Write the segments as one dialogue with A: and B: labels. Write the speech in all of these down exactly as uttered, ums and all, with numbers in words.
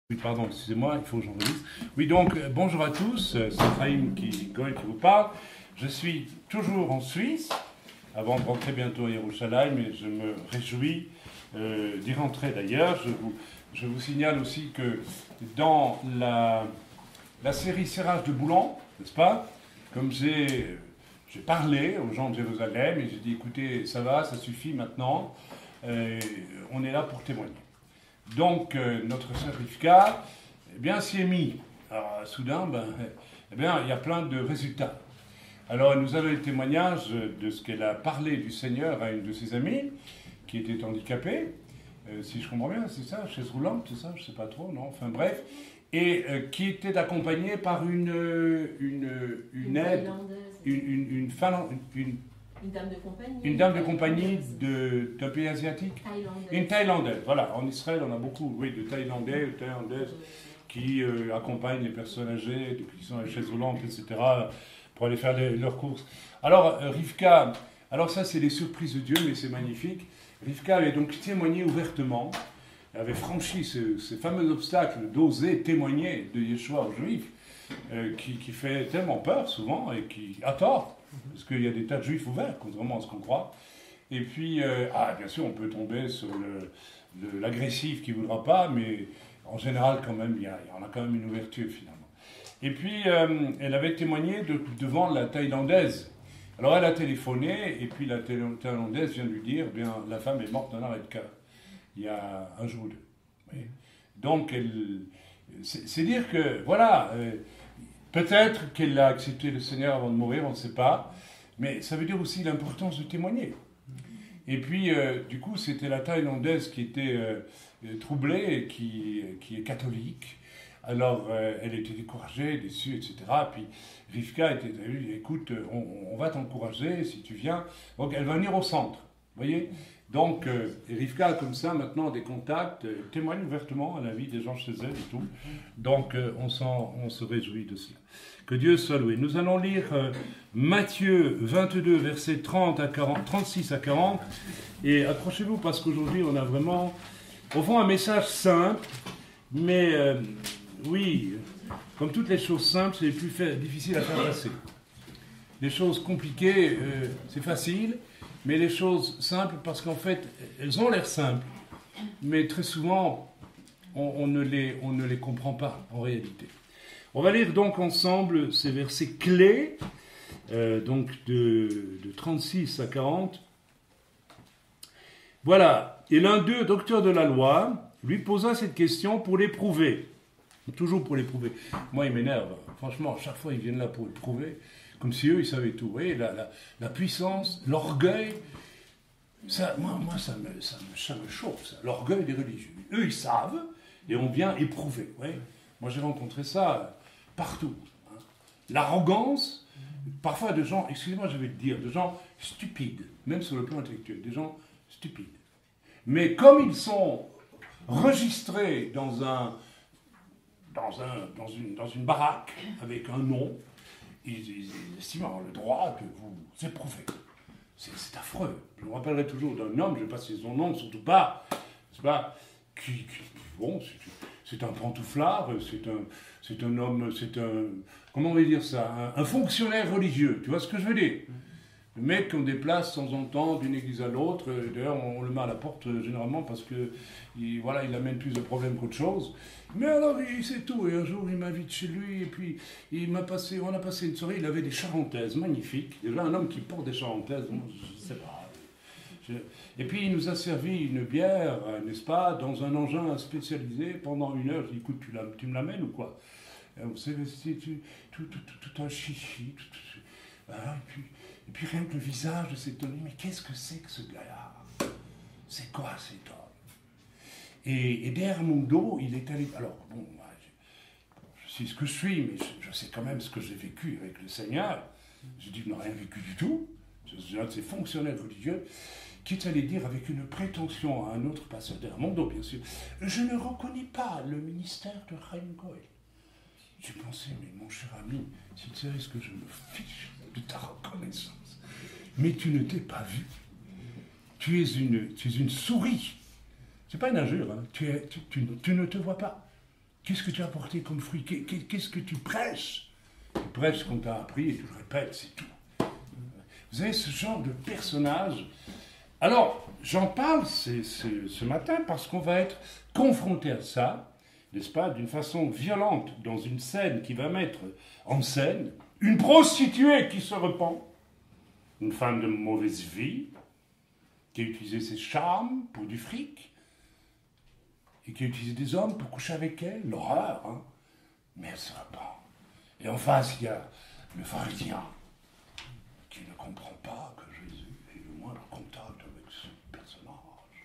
A: Oui, pardon, excusez-moi, il faut que j'enregistre. Oui, donc, euh, bonjour à tous, euh, c'est Chaim qui, Goy qui vous parle. Je suis toujours en Suisse, avant de rentrer bientôt à Yerushalayim, et je me réjouis euh, d'y rentrer d'ailleurs. Je vous, je vous signale aussi que dans la, la série Serrage de Boulan, n'est-ce pas, comme j'ai j'ai parlé aux gens de Jérusalem, et j'ai dit, écoutez, ça va, ça suffit maintenant, euh, on est là pour témoigner. Donc, euh, notre sœur Rivka, eh bien, s'y est mis. Alors, soudain, ben, eh bien, il y a plein de résultats. Alors, elle nous a donné le témoignage de ce qu'elle a parlé du Seigneur à une de ses amies, qui était handicapée, euh, si je comprends bien, c'est ça, chaise roulante, c'est ça, je ne sais pas trop, non, enfin bref, et euh, qui était accompagnée par une, une, une, une aide, une, une, une, Finlande, une,
B: Une dame de compagnie.
A: Une dame de compagnie de, d'un pays asiatique.
B: Thaïlandaise.
A: Une Thaïlandaise, voilà. En Israël, on a beaucoup, oui, de Thaïlandais ou Thaïlandaises qui euh, accompagnent les personnes âgées, qui sont à la chaise roulante, et cetera, pour aller faire les, leurs courses. Alors, euh, Rivka, alors ça, c'est les surprises de Dieu, mais c'est magnifique. Rivka avait donc témoigné ouvertement, elle avait franchi ce, ce fameux obstacle d'oser témoigner de Yeshua aux Juifs, euh, qui, qui fait tellement peur souvent, et qui a tort. Parce qu'il y a des tas de juifs ouverts, contrairement à ce qu'on croit. Et puis, euh, ah, bien sûr, on peut tomber sur le, le, l'agressif qui ne voudra pas, mais en général, quand même, il y, a, il y en a quand même une ouverture, finalement. Et puis, euh, elle avait témoigné de, devant la Thaïlandaise. Alors, elle a téléphoné, et puis la Thaïlandaise vient de lui dire, bien, la femme est morte d'un arrêt de cœur, il y a un jour ou deux. Oui. Donc, elle, c'est, c'est dire que, voilà... Euh, Peut-être qu'elle a accepté le Seigneur avant de mourir, on ne sait pas, mais ça veut dire aussi l'importance de témoigner. Et puis, euh, du coup, c'était la Thaïlandaise qui était euh, troublée, et qui, qui est catholique. Alors, euh, elle était découragée, déçue, et cetera. Puis, Rivka était, écoute, on, on va t'encourager si tu viens. Donc, elle va venir au centre, vous voyez. Donc, euh, Rivka, comme ça, maintenant, a des contacts, euh, témoigne ouvertement à la vie des gens chez elle et tout. Donc, euh, on, s'en, on se réjouit de cela. Que Dieu soit loué. Nous allons lire euh, Matthieu vingt-deux, versets trente à quarante, trente-six à quarante. Et accrochez-vous, parce qu'aujourd'hui, on a vraiment, au fond, un message simple. Mais, euh, oui, comme toutes les choses simples, c'est plus fait, difficile à faire passer. Les choses compliquées, euh, c'est facile. Mais les choses simples, parce qu'en fait, elles ont l'air simples, mais très souvent, on, on, ne les, on ne les comprend pas en réalité. On va lire donc ensemble ces versets clés, euh, donc de, de trente-six à quarante. Voilà. Et l'un d'eux, docteur de la loi, lui posa cette question pour l'éprouver. Toujours pour l'éprouver. Moi, il m'énerve. Franchement, à chaque fois, ils viennent là pour éprouver. Comme si eux, ils savaient tout. Vous voyez, la, la, la puissance, l'orgueil, ça, moi, moi ça, me, ça, me, ça me chauffe, ça. L'orgueil des religieux. Eux, ils savent, et on vient éprouver. Vous voyez. Moi, j'ai rencontré ça partout. Hein. L'arrogance, parfois de gens, excusez-moi, je vais le dire, de gens stupides, même sur le plan intellectuel, des gens stupides. Mais comme ils sont registrés dans, un, dans, un, dans, une, dans une baraque, avec un nom, Ils, ils, ils estiment avoir le droit de vous éprouver. C'est, c'est affreux. Je me rappellerai toujours d'un homme, je ne vais pas citer son nom, surtout pas, c'est pas qui, qui, bon, c'est, c'est un pantouflard, c'est un, c'est un homme, c'est un, comment on va dire ça, un, un fonctionnaire religieux, tu vois ce que je veux dire? Le mec qu'on déplace de temps en temps d'une église à l'autre, d'ailleurs on le met à la porte généralement parce que il, voilà, il amène plus de problèmes qu'autre chose. Mais alors il sait tout, et un jour il m'invite chez lui, et puis il m'a passé, on a passé une soirée, il avait des charentaises magnifiques. Déjà un homme qui porte des charentaises, bon, je ne sais pas. Je... Et puis il nous a servi une bière, n'est-ce pas, dans un engin spécialisé pendant une heure. Je dis, écoute, tu, la, tu me l'amènes ou quoi? Vous savez, c'est tout, tout, tout, tout un chichi, tout, tout, voilà, et puis... Et puis rien que le visage de cet homme, mais qu'est-ce que c'est que ce gars-là? C'est quoi cet homme? Et, et derrière mon dos, il est allé... Alors, bon, moi, je, je suis ce que je suis, mais je, je sais quand même ce que j'ai vécu avec le Seigneur. Je dis, je n'ai rien vécu du tout. Je suis un de ces fonctionnaires religieux qui est allé dire avec une prétention à un autre pasteur, derrière mon dos, bien sûr, je ne reconnais pas le ministère de Chaim Goy. J'ai pensé, mais mon cher ami, si tu savais ce que je me fiche de ta reconnaissance, mais tu ne t'es pas vu. Tu es une, tu es une souris. C'est pas une injure, hein. tu, es, tu, tu, tu ne te vois pas. Qu'est-ce que tu as apporté comme fruit? Qu'est-ce que tu prêches? Tu prêches ce qu'on t'a appris et tu le répètes, c'est tout. Vous avez ce genre de personnage. Alors, j'en parle ce, ce, ce matin parce qu'on va être confronté à ça, n'est-ce pas, d'une façon violente, dans une scène qui va mettre en scène une prostituée qui se repent, une femme de mauvaise vie, qui a utilisé ses charmes pour du fric, et qui a utilisé des hommes pour coucher avec elle, l'horreur, hein. Mais elle se repent. Et en face, il y a le pharisien, qui ne comprend pas que Jésus ait le moindre contact avec ce personnage.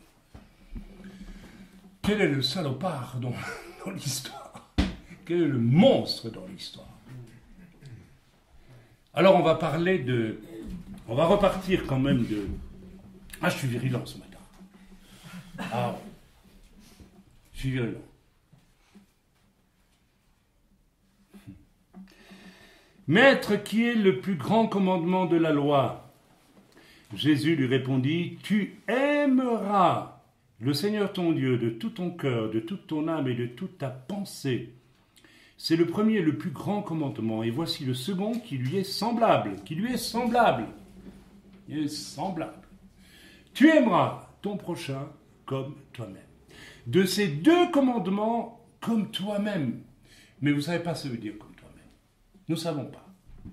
A: Quel est le salopard dans, dans l'histoire? Quel est le monstre dans l'histoire? Alors on va parler de... On va repartir quand même de... Ah, je suis virulent ce matin. Ah ouais. Je suis virulent. Maître, qui est le plus grand commandement de la loi? Jésus lui répondit, tu aimeras le Seigneur ton Dieu de tout ton cœur, de toute ton âme et de toute ta pensée. C'est le premier et le plus grand commandement. Et voici le second qui lui est semblable. Qui lui est semblable. Il est semblable. Tu aimeras ton prochain comme toi-même. De ces deux commandements, comme toi-même. Mais vous ne savez pas ce que ça veut dire comme toi-même. Nous ne savons pas.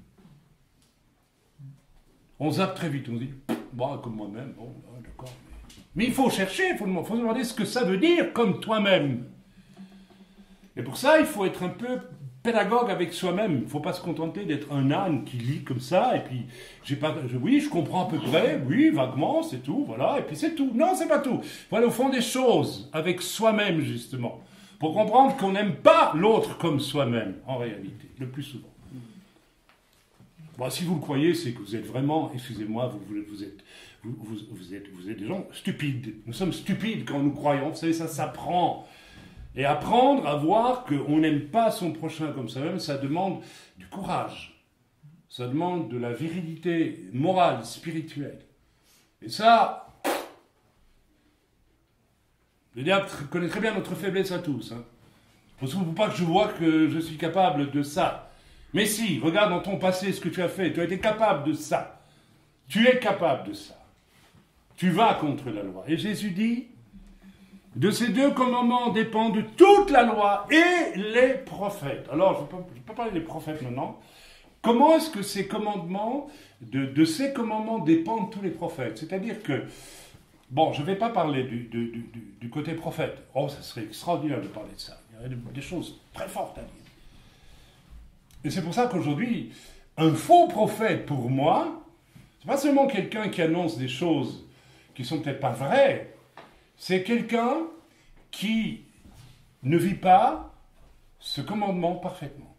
A: On zappe très vite. On se dit, bon, comme moi-même, bon, d'accord. Mais il faut chercher, il faut, faut demander ce que ça veut dire comme toi-même. Et pour ça, il faut être un peu pédagogue avec soi-même. Il ne faut pas se contenter d'être un âne qui lit comme ça, et puis, j'ai pas, je, oui, je comprends à peu près, oui, vaguement, c'est tout, voilà, et puis c'est tout. Non, c'est pas tout. Il faut aller au fond des choses, avec soi-même, justement, pour comprendre qu'on n'aime pas l'autre comme soi-même, en réalité, le plus souvent. Bon, si vous le croyez, c'est que vous êtes vraiment, excusez-moi, vous, vous, vous, êtes, vous, vous, vous, êtes, vous êtes des gens stupides. Nous sommes stupides quand nous croyons, vous savez, ça s'apprend. Et apprendre à voir qu'on n'aime pas son prochain comme soi-même, ça demande du courage. Ça demande de la virilité morale, spirituelle. Et ça, le diable connaît très bien notre faiblesse à tous. Hein. Il ne faut pas que je vois que je suis capable de ça. Mais si, regarde dans ton passé ce que tu as fait, tu as été capable de ça. Tu es capable de ça. Tu vas contre la loi. Et Jésus dit, de ces deux commandements dépendent toute la loi et les prophètes. Alors, je ne peux, peux pas parler des prophètes maintenant. Comment est-ce que ces commandements, de, de ces commandements dépendent tous les prophètes? C'est-à-dire que, bon, je ne vais pas parler du, du, du, du côté prophète. Oh, ça serait extraordinaire de parler de ça. Il y a des choses très fortes à dire. Et c'est pour ça qu'aujourd'hui, un faux prophète, pour moi, c'est pas seulement quelqu'un qui annonce des choses qui sont peut-être pas vraies, c'est quelqu'un qui ne vit pas ce commandement parfaitement.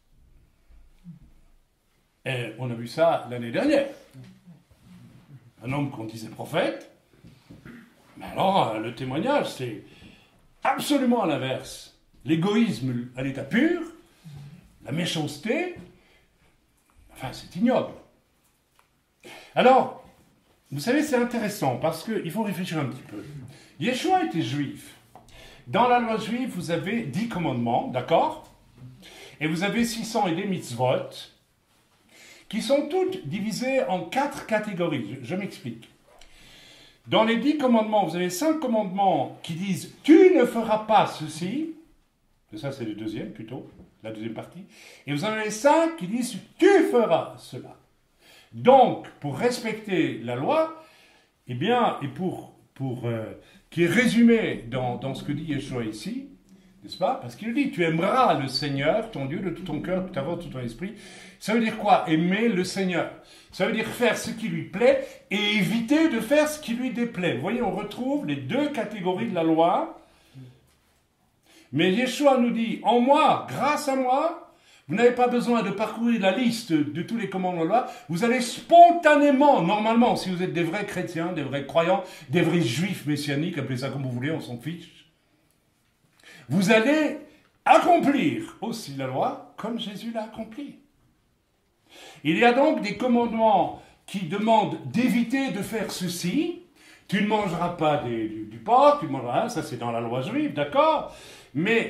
A: Et on a vu ça l'année dernière. Un homme qu'on disait prophète, mais alors le témoignage, c'est absolument à l'inverse. L'égoïsme à l'état pur, la méchanceté, enfin c'est ignoble. Alors, vous savez, c'est intéressant parce qu'il faut réfléchir un petit peu. Yeshua était juif. Dans la loi juive, vous avez dix commandements, d'accord? Et vous avez six cents et des mitzvot, qui sont toutes divisées en quatre catégories. Je, je m'explique. Dans les dix commandements, vous avez cinq commandements qui disent « Tu ne feras pas ceci ». Et ça, c'est le deuxième, plutôt, la deuxième partie. Et vous en avez cinq qui disent « Tu feras cela ». Donc, pour respecter la loi, eh bien, et pour, pour euh, qui est résumé dans, dans ce que dit Yeshua ici, n'est-ce pas? Parce qu'il dit, tu aimeras le Seigneur, ton Dieu, de tout ton cœur, de tout ta voix, de tout ton esprit. Ça veut dire quoi? Aimer le Seigneur. Ça veut dire faire ce qui lui plaît et éviter de faire ce qui lui déplaît. Vous voyez, on retrouve les deux catégories de la loi. Mais Yeshua nous dit, en moi, grâce à moi, vous n'avez pas besoin de parcourir la liste de tous les commandements de la loi. Vous allez spontanément, normalement, si vous êtes des vrais chrétiens, des vrais croyants, des vrais juifs messianiques, appelez ça comme vous voulez, on s'en fiche. Vous allez accomplir aussi la loi comme Jésus l'a accompli. Il y a donc des commandements qui demandent d'éviter de faire ceci. Tu ne mangeras pas des, du, du porc, tu ne mangeras rien, ça c'est dans la loi juive, d'accord? Mais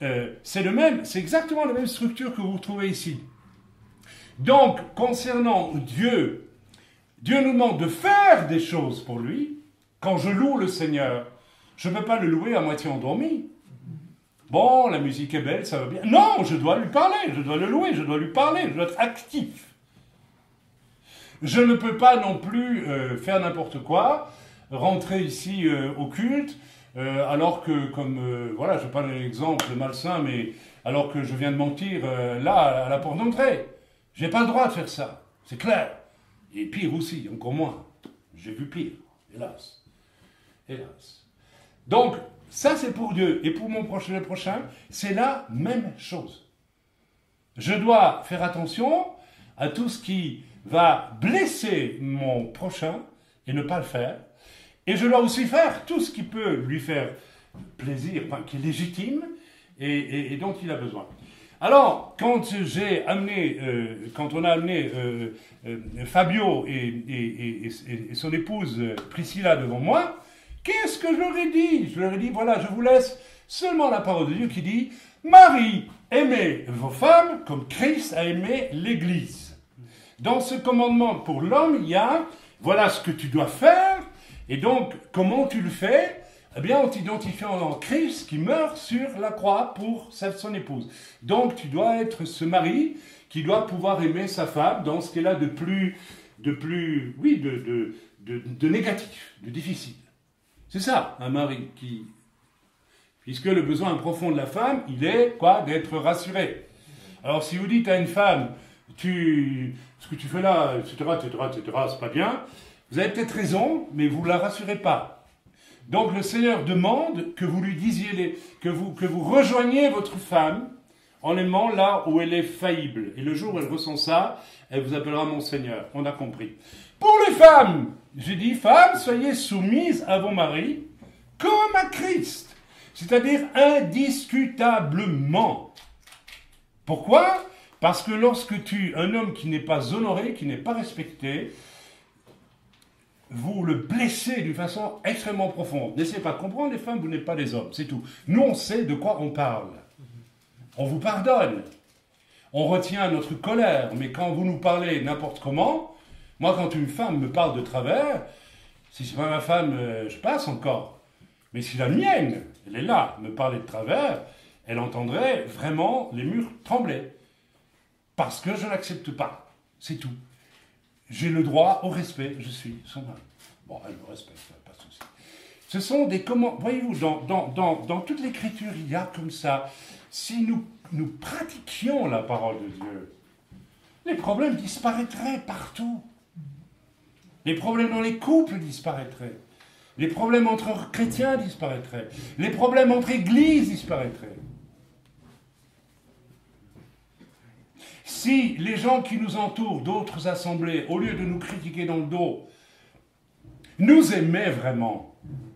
A: euh, c'est le même, c'est exactement la même structure que vous trouvez ici. Donc, concernant Dieu, Dieu nous demande de faire des choses pour lui. Quand je loue le Seigneur, je ne peux pas le louer à moitié endormi. Bon, la musique est belle, ça va bien. Non, je dois lui parler, je dois le louer, je dois lui parler, je dois être actif. Je ne peux pas non plus euh, faire n'importe quoi, rentrer ici euh, au culte, euh, alors que, comme, euh, voilà, je parle d'un exemple malsain, mais alors que je viens de mentir euh, là, à la porte d'entrée. Je n'ai pas le droit de faire ça, c'est clair. Et pire aussi, encore moins. J'ai vu pire, hélas. Hélas. Donc, ça c'est pour Dieu. Et pour mon prochain, le prochain, c'est la même chose. Je dois faire attention à tout ce qui va blesser mon prochain et ne pas le faire. Et je dois aussi faire tout ce qui peut lui faire plaisir, enfin, qui est légitime et, et, et dont il a besoin. Alors, quand j'ai amené, euh, quand on a amené euh, euh, Fabio et, et, et, et son épouse Priscilla devant moi, qu'est-ce que je leur ai dit? Je leur ai dit, voilà, je vous laisse seulement la parole de Dieu qui dit, Marie, aimez vos femmes comme Christ a aimé l'Église. Dans ce commandement pour l'homme, il y a, voilà ce que tu dois faire, et donc, comment tu le fais? Eh bien, on t'identifie en Christ qui meurt sur la croix pour son épouse. Donc, tu dois être ce mari qui doit pouvoir aimer sa femme dans ce qu'elle a de plus, de plus, oui, de, de, de, de négatif, de difficile. C'est ça, un mari qui... Puisque le besoin profond de la femme, il est, quoi, d'être rassuré. Alors, si vous dites à une femme, tu, ce que tu fais là, et cetera, et cetera, et cetera, c'est pas bien, vous avez peut-être raison, mais vous ne la rassurez pas. Donc, le Seigneur demande que vous lui disiez, les, que, vous, que vous rejoigniez votre femme en l'aimant là où elle est faillible. Et le jour où elle ressent ça, elle vous appellera mon Seigneur. On a compris. Pour les femmes, j'ai dit, femmes, soyez soumises à vos maris comme à Christ. C'est-à-dire indiscutablement. Pourquoi? Parce que lorsque tu, un homme qui n'est pas honoré, qui n'est pas respecté, vous le blessez d'une façon extrêmement profonde. N'essayez pas de comprendre, les femmes, vous n'êtes pas des hommes, c'est tout. Nous, on sait de quoi on parle. On vous pardonne. On retient notre colère, mais quand vous nous parlez n'importe comment, moi, quand une femme me parle de travers, si c'est pas ma femme, euh, je passe encore. Mais si la mienne, elle est là, me parlait de travers, elle entendrait vraiment les murs trembler. Parce que je n'accepte pas. C'est tout. J'ai le droit au respect, je suis son mari. Bon, elle me respecte, pas de souci. Ce sont des comment. Voyez-vous, dans, dans, dans, dans toute l'écriture, il y a comme ça. Si nous, nous pratiquions la parole de Dieu, les problèmes disparaîtraient partout. Les problèmes dans les couples disparaîtraient. Les problèmes entre chrétiens disparaîtraient. Les problèmes entre églises disparaîtraient. Si les gens qui nous entourent, d'autres assemblées, au lieu de nous critiquer dans le dos, nous aimaient vraiment,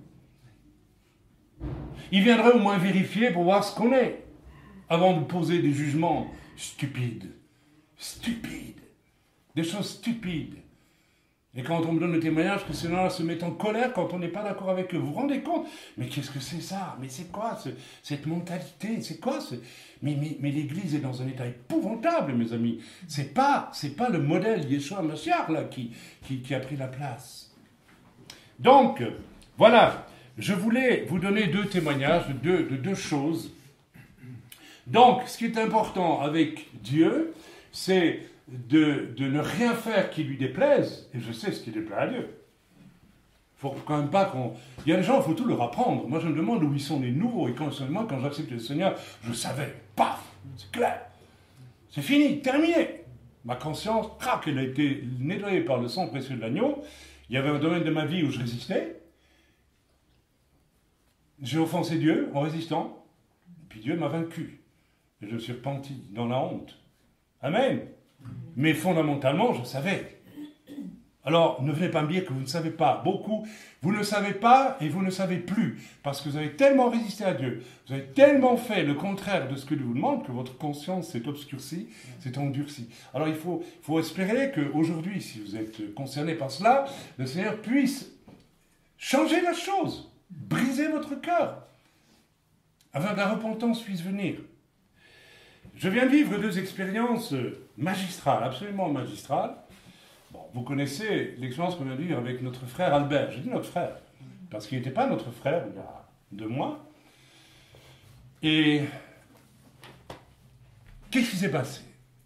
A: ils viendraient au moins vérifier pour voir ce qu'on est, avant de poser des jugements stupides. Stupides. Des choses stupides. Et quand on me donne le témoignage que ces gens-là se mettent en colère quand on n'est pas d'accord avec eux, vous vous rendez compte? Mais qu'est-ce que c'est ça? Mais c'est quoi ce, cette mentalité? C'est quoi ce... Mais, mais, mais l'Église est dans un état épouvantable, mes amis. C'est pas, c'est pas le modèle Yeshua Mashiach là qui, qui, qui a pris la place. Donc, voilà. Je voulais vous donner deux témoignages de deux, de deux choses. Donc, ce qui est important avec Dieu, c'est de, de ne rien faire qui lui déplaise, et je sais ce qui déplaît à Dieu. Il faut quand même pas qu'on... Il y a des gens, il faut tout leur apprendre. Moi, je me demande où ils sont les nouveaux, et quand, moi, quand j'accepte le Seigneur, je savais, paf, c'est clair. C'est fini, terminé. Ma conscience, crac, elle a été nettoyée par le sang précieux de l'agneau. Il y avait un domaine de ma vie où je résistais. J'ai offensé Dieu en résistant, puis Dieu m'a vaincu. Et je me suis repenti dans la honte. Amen. Mais fondamentalement, je savais. Alors, ne venez pas me dire que vous ne savez pas. Beaucoup, vous ne savez pas et vous ne savez plus. Parce que vous avez tellement résisté à Dieu, vous avez tellement fait le contraire de ce que Dieu vous demande, que votre conscience s'est obscurcie, s'est endurcie. Alors, il faut, faut espérer qu'aujourd'hui, si vous êtes concerné par cela, le Seigneur puisse changer la chose, briser votre cœur. afin que la repentance puisse venir. Je viens de vivre deux expériences magistrales, absolument magistrales. Bon, vous connaissez l'expérience qu'on vient de vivre avec notre frère Albert. Je dis notre frère, parce qu'il n'était pas notre frère il y a deux mois. Et qu'est-ce qui s'est passé?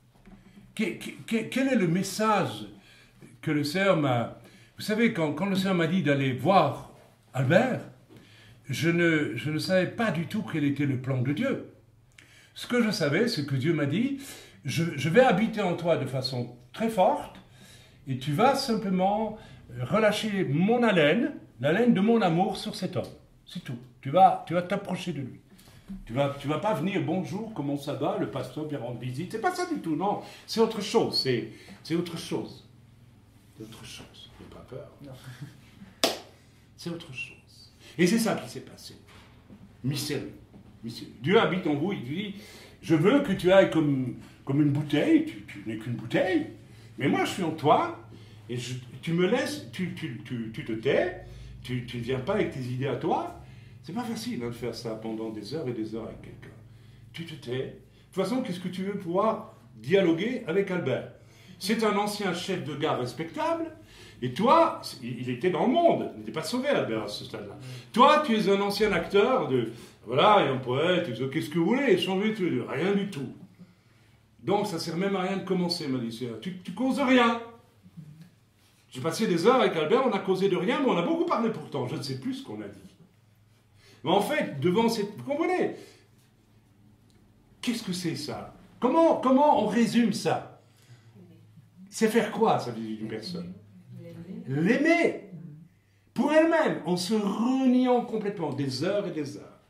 A: Quel est le message que le Seigneur m'a... Vous savez, quand, quand le Seigneur m'a dit d'aller voir Albert, je ne, je ne savais pas du tout quel était le plan de Dieu. Ce que je savais, c'est que Dieu m'a dit, je, je vais habiter en toi de façon très forte, et tu vas simplement relâcher mon haleine, l'haleine de mon amour sur cet homme. C'est tout. Tu vas, tu vas t'approcher de lui. Tu vas, tu vas pas venir, bonjour, comment ça va, le pasteur vient rendre visite. C'est pas ça du tout, non. C'est autre chose. C'est, c'est autre chose. C'est autre chose. N'aie pas peur. Non. C'est autre chose. Et c'est ça qui s'est passé. Mystérieux. Mystérieux. Dieu habite en vous, il dit, je veux que tu ailles comme, comme une bouteille, tu, tu n'es qu'une bouteille, mais moi je suis en toi, et je, tu me laisses, tu, tu, tu, tu te tais, tu ne viens pas avec tes idées à toi. C'est pas facile hein, de faire ça pendant des heures et des heures avec quelqu'un. Tu te tais. De toute façon, qu'est-ce que tu veux pouvoir dialoguer avec Albert? C'est un ancien chef de gare respectable, et toi, il était dans le monde, il n'était pas sauvé Albert à ce stade-là. Toi, tu es un ancien acteur, de, voilà, et un poète, qu'est-ce que vous voulez, changer tous les deux, rien du tout. Donc ça ne sert même à rien de commencer, m'a dit, tu, tu causes rien. J'ai passé des heures avec Albert, on a causé de rien, mais on a beaucoup parlé pourtant, je ne sais plus ce qu'on a dit. Mais en fait, devant cette... Vous comprenez? Qu'est-ce que c'est ça? Comment, comment on résume ça? C'est faire quoi, ça vie d'une personne? L'aimer. Pour elle-même, en se reniant complètement, des heures et des heures.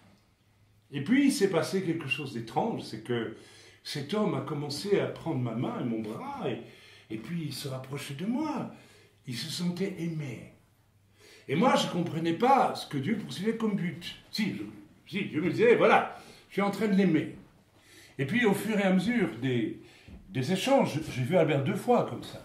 A: Et puis, il s'est passé quelque chose d'étrange, c'est que cet homme a commencé à prendre ma main et mon bras, et, et puis il se rapprochait de moi. Il se sentait aimé. Et moi, je ne comprenais pas ce que Dieu poursuivait comme but. Si, je, si, Dieu me disait, voilà, je suis en train de l'aimer. Et puis, au fur et à mesure des, des échanges, j'ai vu Albert deux fois comme ça.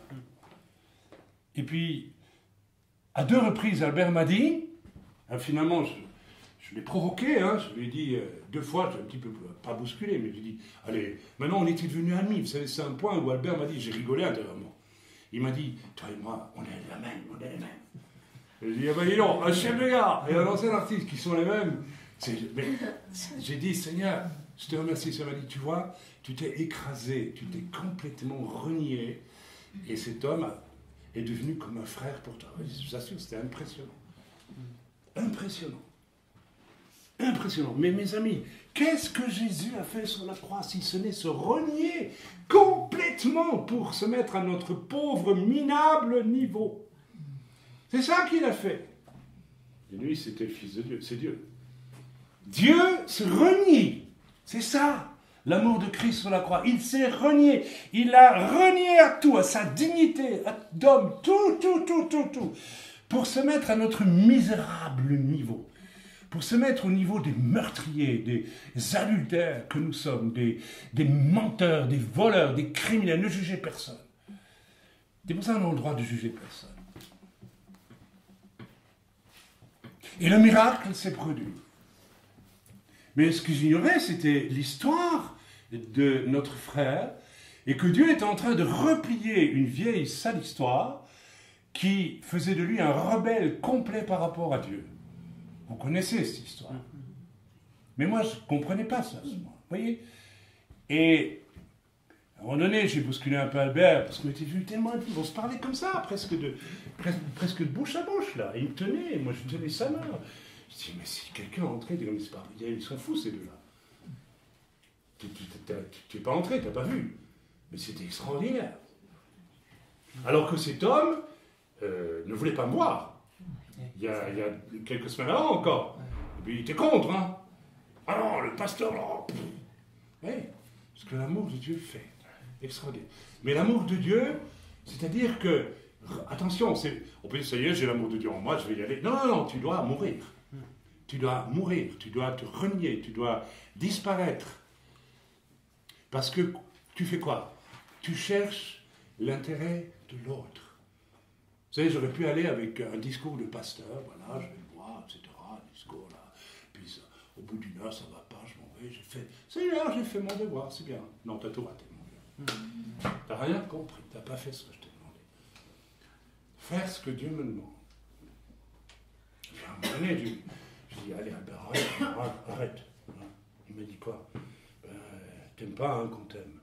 A: Et puis, à deux reprises, Albert m'a dit, hein, finalement, je, je l'ai provoqué, hein, je lui ai dit, euh, deux fois, j'ai un petit peu, pas bousculé, mais je lui ai dit, allez, maintenant on était devenus amis. Vous savez, c'est un point où Albert m'a dit, j'ai rigolé intérieurement. Il m'a dit, toi et moi, on est la même, on est les mêmes. J'ai dit, ah ben dis donc, un chef de gare et un ancien artiste qui sont les mêmes. Mais j'ai dit, Seigneur, je te remercie. Ça m'a dit, tu vois, tu t'es écrasé, tu t'es complètement renié. Et cet homme est devenu comme un frère pour toi. Je vous assure, c'était impressionnant. Impressionnant. Impressionnant. Mais mes amis, qu'est-ce que Jésus a fait sur la croix si ce n'est se renier complètement pour se mettre à notre pauvre, minable niveau? C'est ça qu'il a fait. Et lui, c'était le Fils de Dieu, c'est Dieu. Dieu se renie. C'est ça, l'amour de Christ sur la croix. Il s'est renié. Il a renié à tout, à sa dignité d'homme, tout, tout, tout, tout, tout, pour se mettre à notre misérable niveau. Pour se mettre au niveau des meurtriers, des adultères que nous sommes, des, des menteurs, des voleurs, des criminels. Ne jugez personne. C'est pour ça qu'on a le droit de juger personne. Et le miracle s'est produit. Mais ce que j'ignorais, c'était l'histoire de notre frère, et que Dieu était en train de replier une vieille sale histoire qui faisait de lui un rebelle complet par rapport à Dieu. Vous connaissez cette histoire. Mais moi, je ne comprenais pas ça, ce moment. Vous voyez? Et à un moment donné, j'ai bousculé un peu Albert, parce qu'on était venus tellement intimes. On se parlait comme ça, presque de, presque, presque de bouche à bouche, là. Et il me tenait, moi je tenais sa main. Je dis, mais si quelqu'un entrait, il dit, ils sont fous, ces deux-là. Tu n'es pas entré, tu n'as pas vu. Mais c'était extraordinaire. Alors que cet homme euh, ne voulait pas me voir. Il y, a, il y a quelques semaines avant encore. Et puis il était contre, hein. Ah non, le pasteur, là. Oui, ce que l'amour de Dieu fait. Extraordinaire. Mais l'amour de Dieu, c'est-à-dire que, attention, on peut dire, ça y est, j'ai l'amour de Dieu en moi, je vais y aller. Non, non, non, tu dois mourir. Tu dois mourir, tu dois te renier, tu dois disparaître. Parce que tu fais quoi? Tu cherches l'intérêt de l'autre. Vous savez, j'aurais pu aller avec un discours de pasteur, voilà, je vais le voir, et cetera, un discours là, puis ça, Au bout d'une heure, ça ne va pas, je m'en vais, j'ai fait, c'est là, j'ai fait mon devoir, c'est bien. Non, t'as tout raté, mon vieux. T'as rien compris, t'as pas fait ce que je t'ai demandé. Faire ce que Dieu me demande. Puis à un moment donné, je, je dis, allez Albert, arrête, arrête. Il m'a dit quoi? Ben, t'aimes pas hein, qu'on t'aime.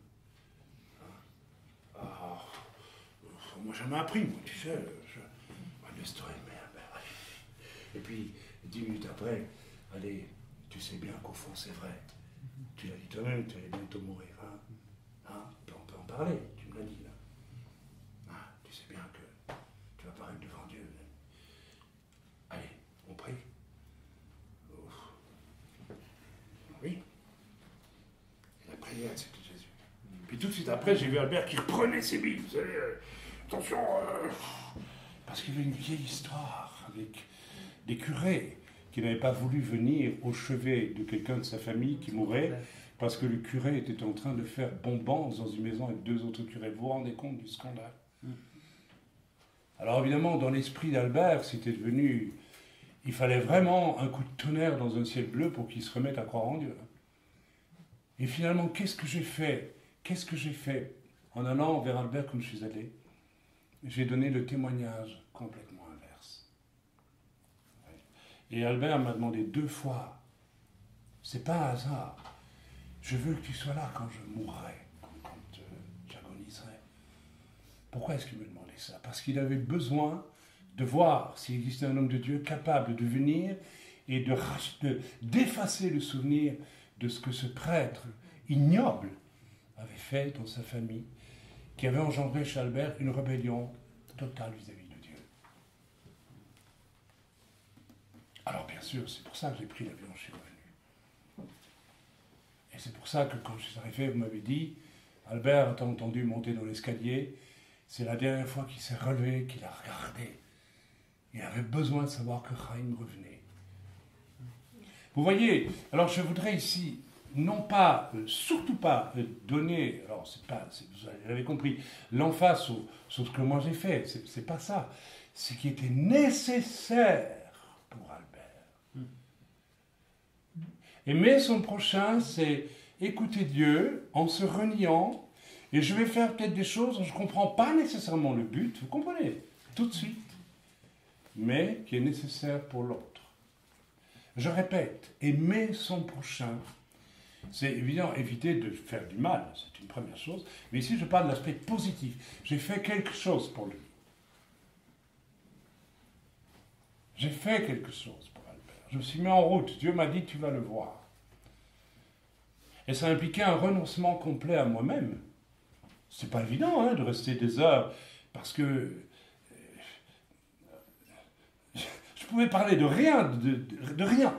A: Ah, moi j'en ai appris, moi, tu sais, je, moi, laisse toi aimer, ben, allez. Et puis, dix minutes après, allez, tu sais bien qu'au fond c'est vrai. Tu l'as dit toi-même, tu allais bientôt mourir, hein, hein? On peut en parler, tu me l'as dit, là. Ah, tu sais bien que tu vas paraître devant Dieu. Allez, on prie. Ouf. Oui. Et la prière, c'était Jésus. Puis tout de suite après, j'ai vu Albert qui reprenait ses billes. Vous savez, euh, attention, euh, parce qu'il y avait une vieille histoire avec des curés qui n'avaient pas voulu venir au chevet de quelqu'un de sa famille qui mourait parce que le curé était en train de faire bombance dans une maison avec deux autres curés. Vous vous rendez compte du scandale? Alors évidemment, dans l'esprit d'Albert, c'était devenu... Il fallait vraiment un coup de tonnerre dans un ciel bleu pour qu'il se remette à croire en Dieu. Et finalement, qu'est-ce que j'ai fait? Qu'est-ce que j'ai fait en allant vers Albert comme je suis allé? J'ai donné le témoignage complètement inverse. Et Albert m'a demandé deux fois, c'est pas un hasard, je veux que tu sois là quand je mourrai, quand, quand euh, j'agoniserai. Pourquoi est-ce qu'il me demandait ça? Parce qu'il avait besoin de voir s'il existait un homme de Dieu capable de venir et de, de, d'effacer le souvenir de ce que ce prêtre ignoble avait fait dans sa famille, qui avait engendré chez Albert une rébellion totale vis-à-vis de Dieu. Alors bien sûr, c'est pour ça que j'ai pris l'avion, je suis revenu. Et c'est pour ça que quand je suis arrivé, vous m'avez dit, Albert, t'as entendu monter dans l'escalier, c'est la dernière fois qu'il s'est relevé, qu'il a regardé. Il avait besoin de savoir que Chaim revenait. Vous voyez, alors je voudrais ici, non pas, euh, surtout pas euh, donner, alors c'est pas, c'est, vous avez compris, l'emphase sur, sur ce que moi j'ai fait, c'est, c'est pas ça. Ce qui était nécessaire pour Albert. Aimer son prochain, c'est écouter Dieu en se reniant, et je vais faire peut-être des choses dont je ne comprends pas nécessairement le but, vous comprenez, tout de suite, mais qui est nécessaire pour l'autre. Je répète, aimer son prochain, c'est évident, éviter de faire du mal, c'est une première chose, mais ici je parle de l'aspect positif. J'ai fait quelque chose pour lui. J'ai fait quelque chose pour Albert. Je me suis mis en route, Dieu m'a dit tu vas le voir. Et ça impliquait un renoncement complet à moi-même. C'est pas évident hein, de rester des heures, parce que euh, je pouvais parler de rien, de, de, de rien.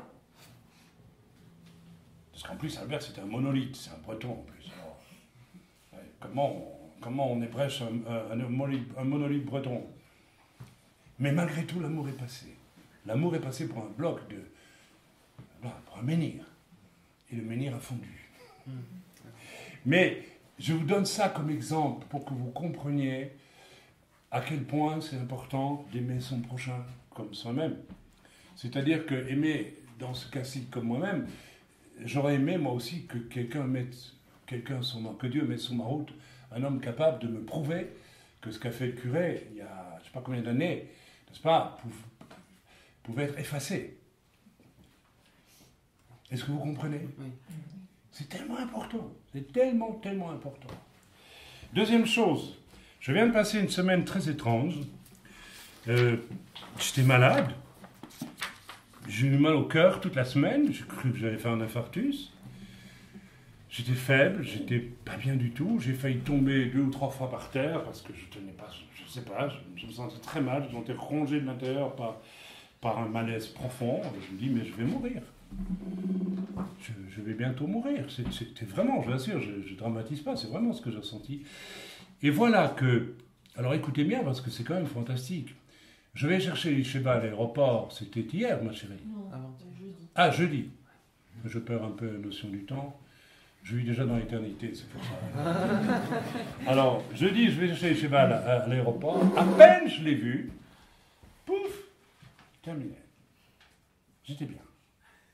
A: Parce qu'en plus, Albert, c'est un monolithe, c'est un breton en plus. Alors, ouais, comment, on, comment on ébrèche un, un, un, monolithe, un monolithe breton? Mais malgré tout, l'amour est passé. L'amour est passé pour un bloc de... pour un menhir. Et le menhir a fondu. Mmh. Mais je vous donne ça comme exemple pour que vous compreniez à quel point c'est important d'aimer son prochain comme soi-même. C'est-à-dire que aimer, dans ce cas-ci, comme moi-même, j'aurais aimé, moi aussi, que quelqu'un mette, quelqu'un sur ma, que Dieu mette sur ma route un homme capable de me prouver que ce qu'a fait le curé, il y a je ne sais pas combien d'années, n'est-ce pas, pouvait, pouvait être effacé. Est-ce que vous comprenez? Oui. C'est tellement important. C'est tellement, tellement important. Deuxième chose, je viens de passer une semaine très étrange. Euh, j'étais malade. J'ai eu mal au cœur toute la semaine. J'ai cru que j'allais faire un infarctus. J'étais faible, j'étais pas bien du tout. J'ai failli tomber deux ou trois fois par terre parce que je tenais pas, je, je sais pas, je, je me sentais très mal. Je me sentais rongé de l'intérieur par, par un malaise profond. Je me dis, mais je vais mourir. Je, je vais bientôt mourir. C'est, c'était vraiment, je vous assure, je ne dramatise pas, c'est vraiment ce que j'ai ressenti. Et voilà que, alors écoutez bien parce que c'est quand même fantastique. Je vais chercher Elisheba à l'aéroport, c'était hier ma chérie.
B: Non, avant jeudi.
A: Ah, jeudi. Je perds un peu la notion du temps. Je vis déjà dans l'éternité, c'est pour ça. Alors, jeudi, je vais chercher Elisheba à l'aéroport. À peine je l'ai vu, pouf, terminé. J'étais bien.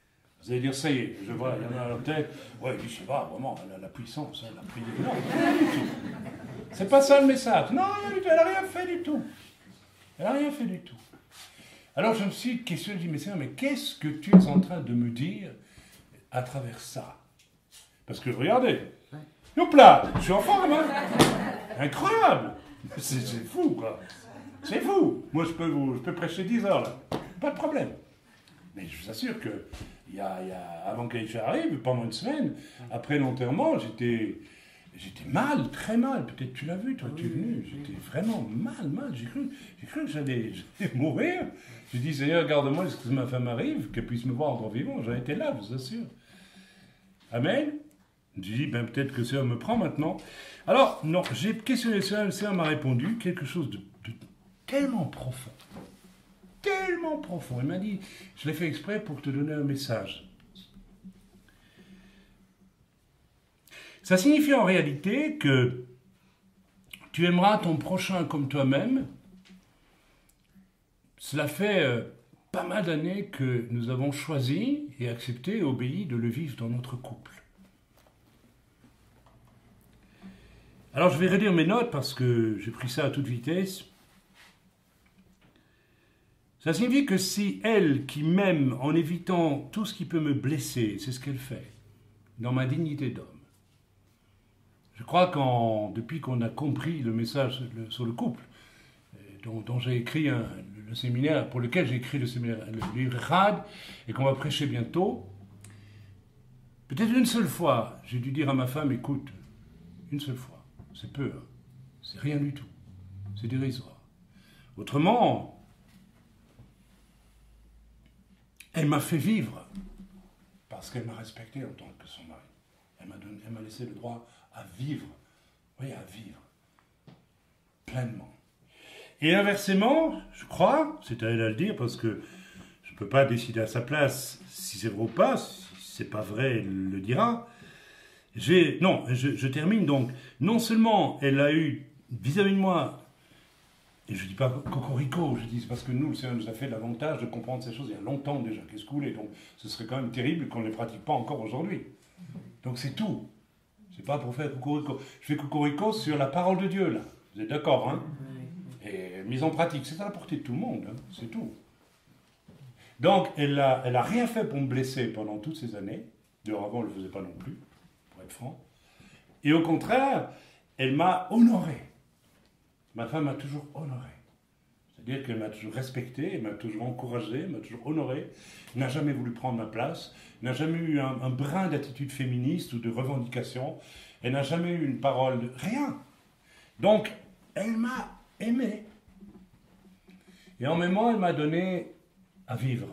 A: Vous allez dire, ça y est, je vois, il y en a à la tête. Ouais, il dit, je sais pas, vraiment, elle a la puissance, elle a prié. Non, rien du tout. C'est pas ça le message. Non, rien du tout, elle n'a rien fait du tout. Elle n'a rien fait du tout. Alors je me suis questionné, je me suis dit, mais qu'est-ce que tu es en train de me dire à travers ça? Parce que regardez, youpla, je suis en forme, hein. Incroyable. C'est fou, quoi. C'est fou. Moi, je peux, vous, je peux prêcher dix heures, là. Pas de problème. Mais je vous assure que, il y a, il y a, avant qu'Aïcha arrive, pendant une semaine, après l'enterrement, j'étais j'étais mal, très mal. Peut-être tu l'as vu, toi, tu es venu. J'étais vraiment mal, mal. J'ai cru, j'ai cru que j'allais mourir. J'ai dit, Seigneur, garde-moi jusqu'à ce que ma femme arrive, qu'elle puisse me voir encore vivant. J'en étais là, je vous assure. Amen. J'ai dit, ben, peut-être que ça me prend maintenant. Alors, non, j'ai questionné ça, le Seigneur m'a répondu quelque chose de, de tellement profond. Tellement profond. Il m'a dit, je l'ai fait exprès pour te donner un message. Ça signifie en réalité que tu aimeras ton prochain comme toi-même. Cela fait euh, pas mal d'années que nous avons choisi et accepté et obéi de le vivre dans notre couple. Alors je vais relire mes notes parce que j'ai pris ça à toute vitesse. Ça signifie que si elle, qui m'aime en évitant tout ce qui peut me blesser, c'est ce qu'elle fait, dans ma dignité d'homme. Je crois que depuis qu'on a compris le message sur le couple, dont, dont j'ai écrit un, le séminaire, pour lequel j'ai écrit le séminaire, le livre Rad, et qu'on va prêcher bientôt, peut-être une seule fois, j'ai dû dire à ma femme, écoute, une seule fois, c'est peu, hein, c'est rien du tout, c'est dérisoire. Autrement, elle m'a fait vivre, parce qu'elle m'a respecté en tant que son mari. Elle m'a donné, elle m'a laissé le droit à vivre, oui, à vivre, pleinement. Et inversement, je crois, c'est à elle à le dire, parce que je ne peux pas décider à sa place si c'est vrai ou pas, si c'est pas vrai, elle le dira. J'ai, non, je, je termine donc, non seulement elle a eu, vis-à-vis de moi, et je ne dis pas cocorico, je dis c'est parce que nous, le Seigneur nous a fait l'avantage de comprendre ces choses il y a longtemps déjà, qu'est-ce que vous voulez, donc ce serait quand même terrible qu'on ne les pratique pas encore aujourd'hui. Donc c'est tout. C'est pas pour faire cocorico. Je fais cocorico sur la parole de Dieu, là. Vous êtes d'accord, hein? Et mise en pratique, c'est à la portée de tout le monde, hein, c'est tout. Donc, elle n'a elle a rien fait pour me blesser pendant toutes ces années. D'ailleurs, avant, elle ne le faisait pas non plus, pour être franc. Et au contraire, elle m'a honoré. Ma femme m'a toujours honoré. C'est-à-dire qu'elle m'a toujours respecté, elle m'a toujours encouragé, elle m'a toujours honoré. Elle n'a jamais voulu prendre ma place. Elle n'a jamais eu un, un brin d'attitude féministe ou de revendication. Elle n'a jamais eu une parole, de, rien. Donc, elle m'a aimé. Et en même temps, elle m'a donné à vivre.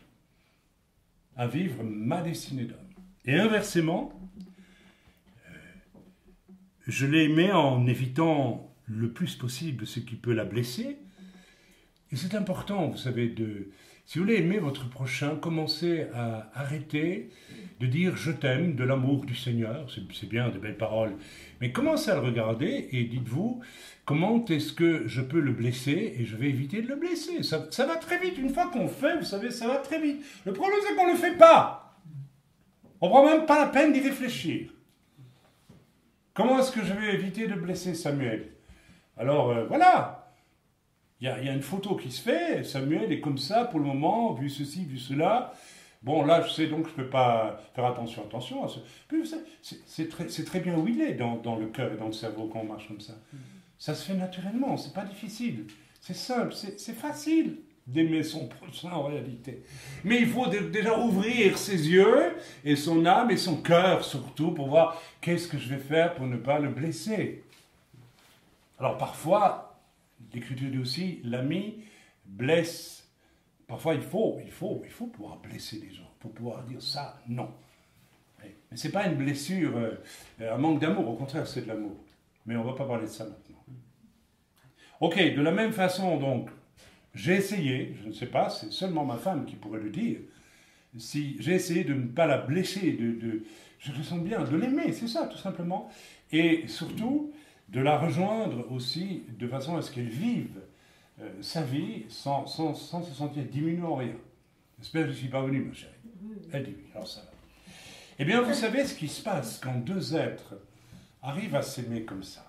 A: À vivre ma destinée d'homme. Et inversement, euh, je l'ai aimée en évitant le plus possible ce qui peut la blesser. Et c'est important, vous savez, de, si vous voulez aimer votre prochain, commencez à arrêter de dire « je t'aime » de l'amour du Seigneur, c'est bien, de belles paroles, mais commencez à le regarder et dites-vous « comment est-ce que je peux le blesser » et je vais éviter de le blesser. Ça, ça va très vite, une fois qu'on fait, vous savez, ça va très vite. Le problème, c'est qu'on ne le fait pas. On ne prend même pas la peine d'y réfléchir. Comment est-ce que je vais éviter de blesser Samuel? Alors, euh, voilà. Il y, a, il y a une photo qui se fait, Samuel est comme ça pour le moment, vu ceci, vu cela. Bon, là, je sais donc, je ne peux pas faire attention, attention. À ce... C'est très, très bien où il est dans, dans le cœur et dans le cerveau quand on marche comme ça. Mm-hmm. Ça se fait naturellement, c'est pas difficile. C'est simple, c'est facile d'aimer son prochain en réalité. Mais il faut déjà ouvrir ses yeux et son âme et son cœur surtout pour voir qu'est-ce que je vais faire pour ne pas le blesser. Alors parfois, l'Écriture dit aussi, l'ami blesse. Parfois, il faut, il faut, il faut pouvoir blesser les gens, pour pouvoir dire ça, non. Mais ce n'est pas une blessure, euh, un manque d'amour, au contraire, c'est de l'amour. Mais on ne va pas parler de ça maintenant. Ok, de la même façon, donc, j'ai essayé, je ne sais pas, c'est seulement ma femme qui pourrait le dire, si j'ai essayé de ne pas la blesser, de, de, je ressens bien, de l'aimer, c'est ça, tout simplement, et surtout, de la rejoindre aussi de façon à ce qu'elle vive euh, sa vie sans, sans, sans se sentir diminuée en rien. J'espère que je suis parvenu, ma chérie. Elle dit oui, alors ça va. Eh bien, vous savez ce qui se passe quand deux êtres arrivent à s'aimer comme ça.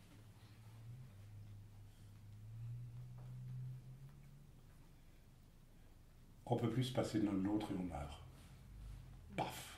A: On ne peut plus se passer l'un de l'autre et on meurt. Paf.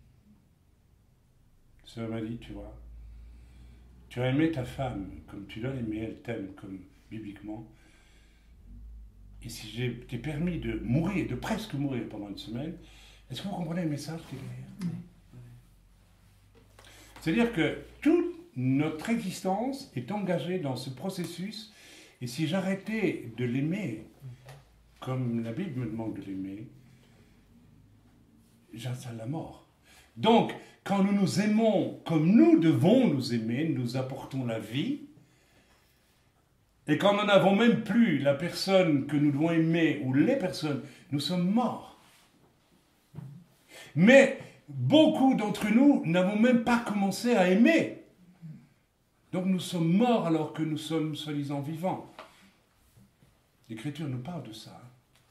A: Ça m'a dit, tu vois, tu as aimé ta femme comme tu dois l'aimer, elle t'aime comme bibliquement. Et si j'ai t'ai permis de mourir, de presque mourir pendant une semaine, est-ce que vous comprenez le message qu'il y a derrière ? C'est-à-dire que toute notre existence est engagée dans ce processus, et si j'arrêtais de l'aimer, comme la Bible me demande de l'aimer, j'installe la mort. Donc, quand nous nous aimons comme nous devons nous aimer, nous apportons la vie, et quand nous n'avons même plus la personne que nous devons aimer, ou les personnes, nous sommes morts. Mais beaucoup d'entre nous n'avons même pas commencé à aimer. Donc nous sommes morts alors que nous sommes soi-disant vivants. L'Écriture nous parle de ça.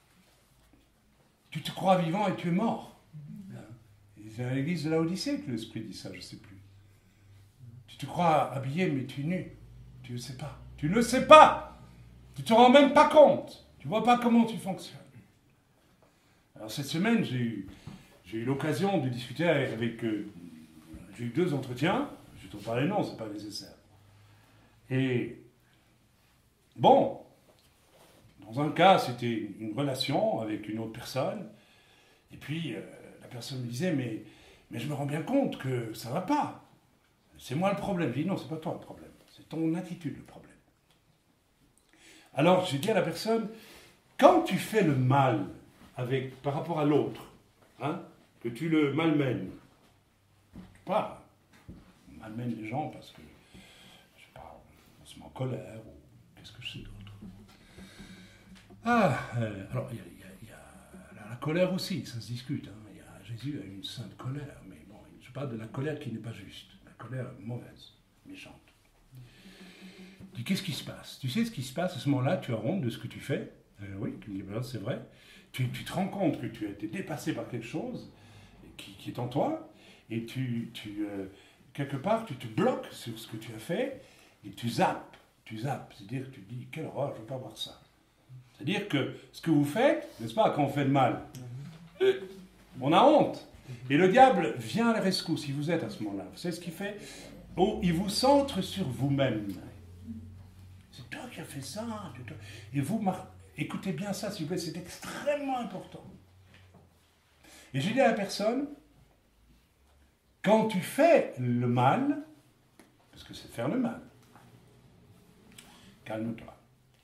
A: Tu te crois vivant et tu es mort. C'est à l'église de Laodicée que l'Esprit dit ça, je ne sais plus. Tu te crois habillé mais tu es nu. Tu ne le sais pas. Tu ne le sais pas. Tu ne te rends même pas compte. Tu ne vois pas comment tu fonctionnes. Alors cette semaine, j'ai eu, j'ai eu l'occasion de discuter avec... Euh, j'ai eu deux entretiens. Je ne te parle non, ce n'est pas nécessaire. Et bon, dans un cas, c'était une relation avec une autre personne. Et puis, euh, la personne me disait, mais, mais je me rends bien compte que ça ne va pas. C'est moi le problème. Je dis, non, ce n'est pas toi le problème. C'est ton attitude le problème. Alors, j'ai dit à la personne, quand tu fais le mal avec, par rapport à l'autre, hein, que tu le malmènes, pas malmène les gens parce que, je sais pas, on se met en colère, ou qu'est-ce que je sais d'autre. Ah, euh, alors, il y a, y a, y a la, la colère aussi, ça se discute. Hein. Y a, Jésus a une sainte colère, mais bon, je parle de la colère qui n'est pas juste, la colère mauvaise, méchante. Dis, qu'est-ce qui se passe? Tu sais ce qui se passe à ce moment-là, tu as honte de ce que tu fais. Euh, oui, c'est vrai. Tu, tu te rends compte que tu as été dépassé par quelque chose qui, qui est en toi, et tu, tu euh, quelque part, tu te bloques sur ce que tu as fait, et tu zappes. Tu zappes, c'est-à-dire que tu te dis, quelle horreur, je ne veux pas voir ça. C'est-à-dire que ce que vous faites, n'est-ce pas, quand on fait le mal, euh, on a honte. Et le diable vient à la rescousse, si vous êtes à ce moment-là. Vous savez ce qu'il fait? Oh, il vous centre sur vous-même. C'est toi qui as fait ça. Et vous, écoutez bien ça, s'il vous plaît, c'est extrêmement important. Et j'ai dit à la personne, quand tu fais le mal, parce que c'est faire le mal, calme-toi.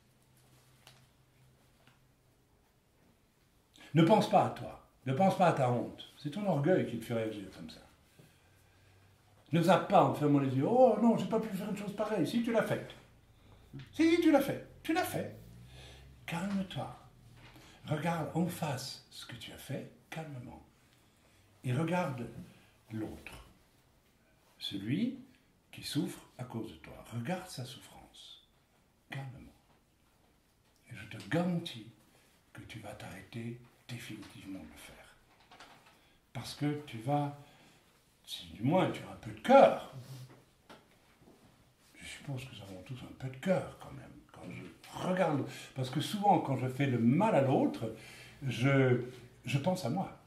A: Ne pense pas à toi. Ne pense pas à ta honte. C'est ton orgueil qui te fait réagir comme ça. Ne zappe pas en te fermant les yeux. Oh non, j'ai pas pu faire une chose pareille. Si, tu l'as fait. Si, tu l'as fait. Tu l'as fait. Calme-toi. Regarde en face ce que tu as fait, calmement. Et regarde l'autre. Celui qui souffre à cause de toi. Regarde sa souffrance. Calmement. Et je te garantis que tu vas t'arrêter définitivement de le faire. Parce que tu vas, si du moins tu as un peu de cœur, je suppose que nous avons tous un peu de cœur quand même, quand je regarde, parce que souvent quand je fais le mal à l'autre, je, je pense à moi.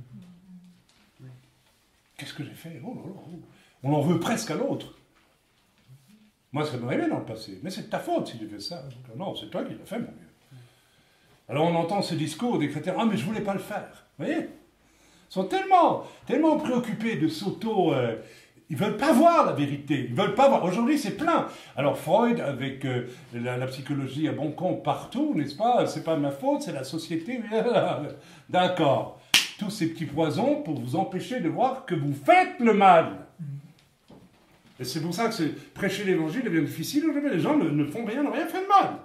A: Qu'est-ce que j'ai fait? Oh là là, oh. On en veut presque à l'autre. Moi, ça m'arrivait dans le passé, mais c'est de ta faute si j'ai fait ça. Non, c'est toi qui l'as fait, mon vieux. Alors on entend ce discours des chrétiens, ah mais je ne voulais pas le faire. Vous voyez? Ils sont tellement, tellement préoccupés de s'auto... Euh, ils ne veulent pas voir la vérité. Ils ne veulent pas voir. Aujourd'hui, c'est plein. Alors Freud, avec euh, la, la psychologie à bon compte partout, n'est-ce pas? C'est pas de ma faute, c'est la société. D'accord. Tous ces petits poisons pour vous empêcher de voir que vous faites le mal. Et c'est pour ça que prêcher l'évangile devient difficile aujourd'hui. Les gens ne, ne font rien, n'ont rien fait de mal.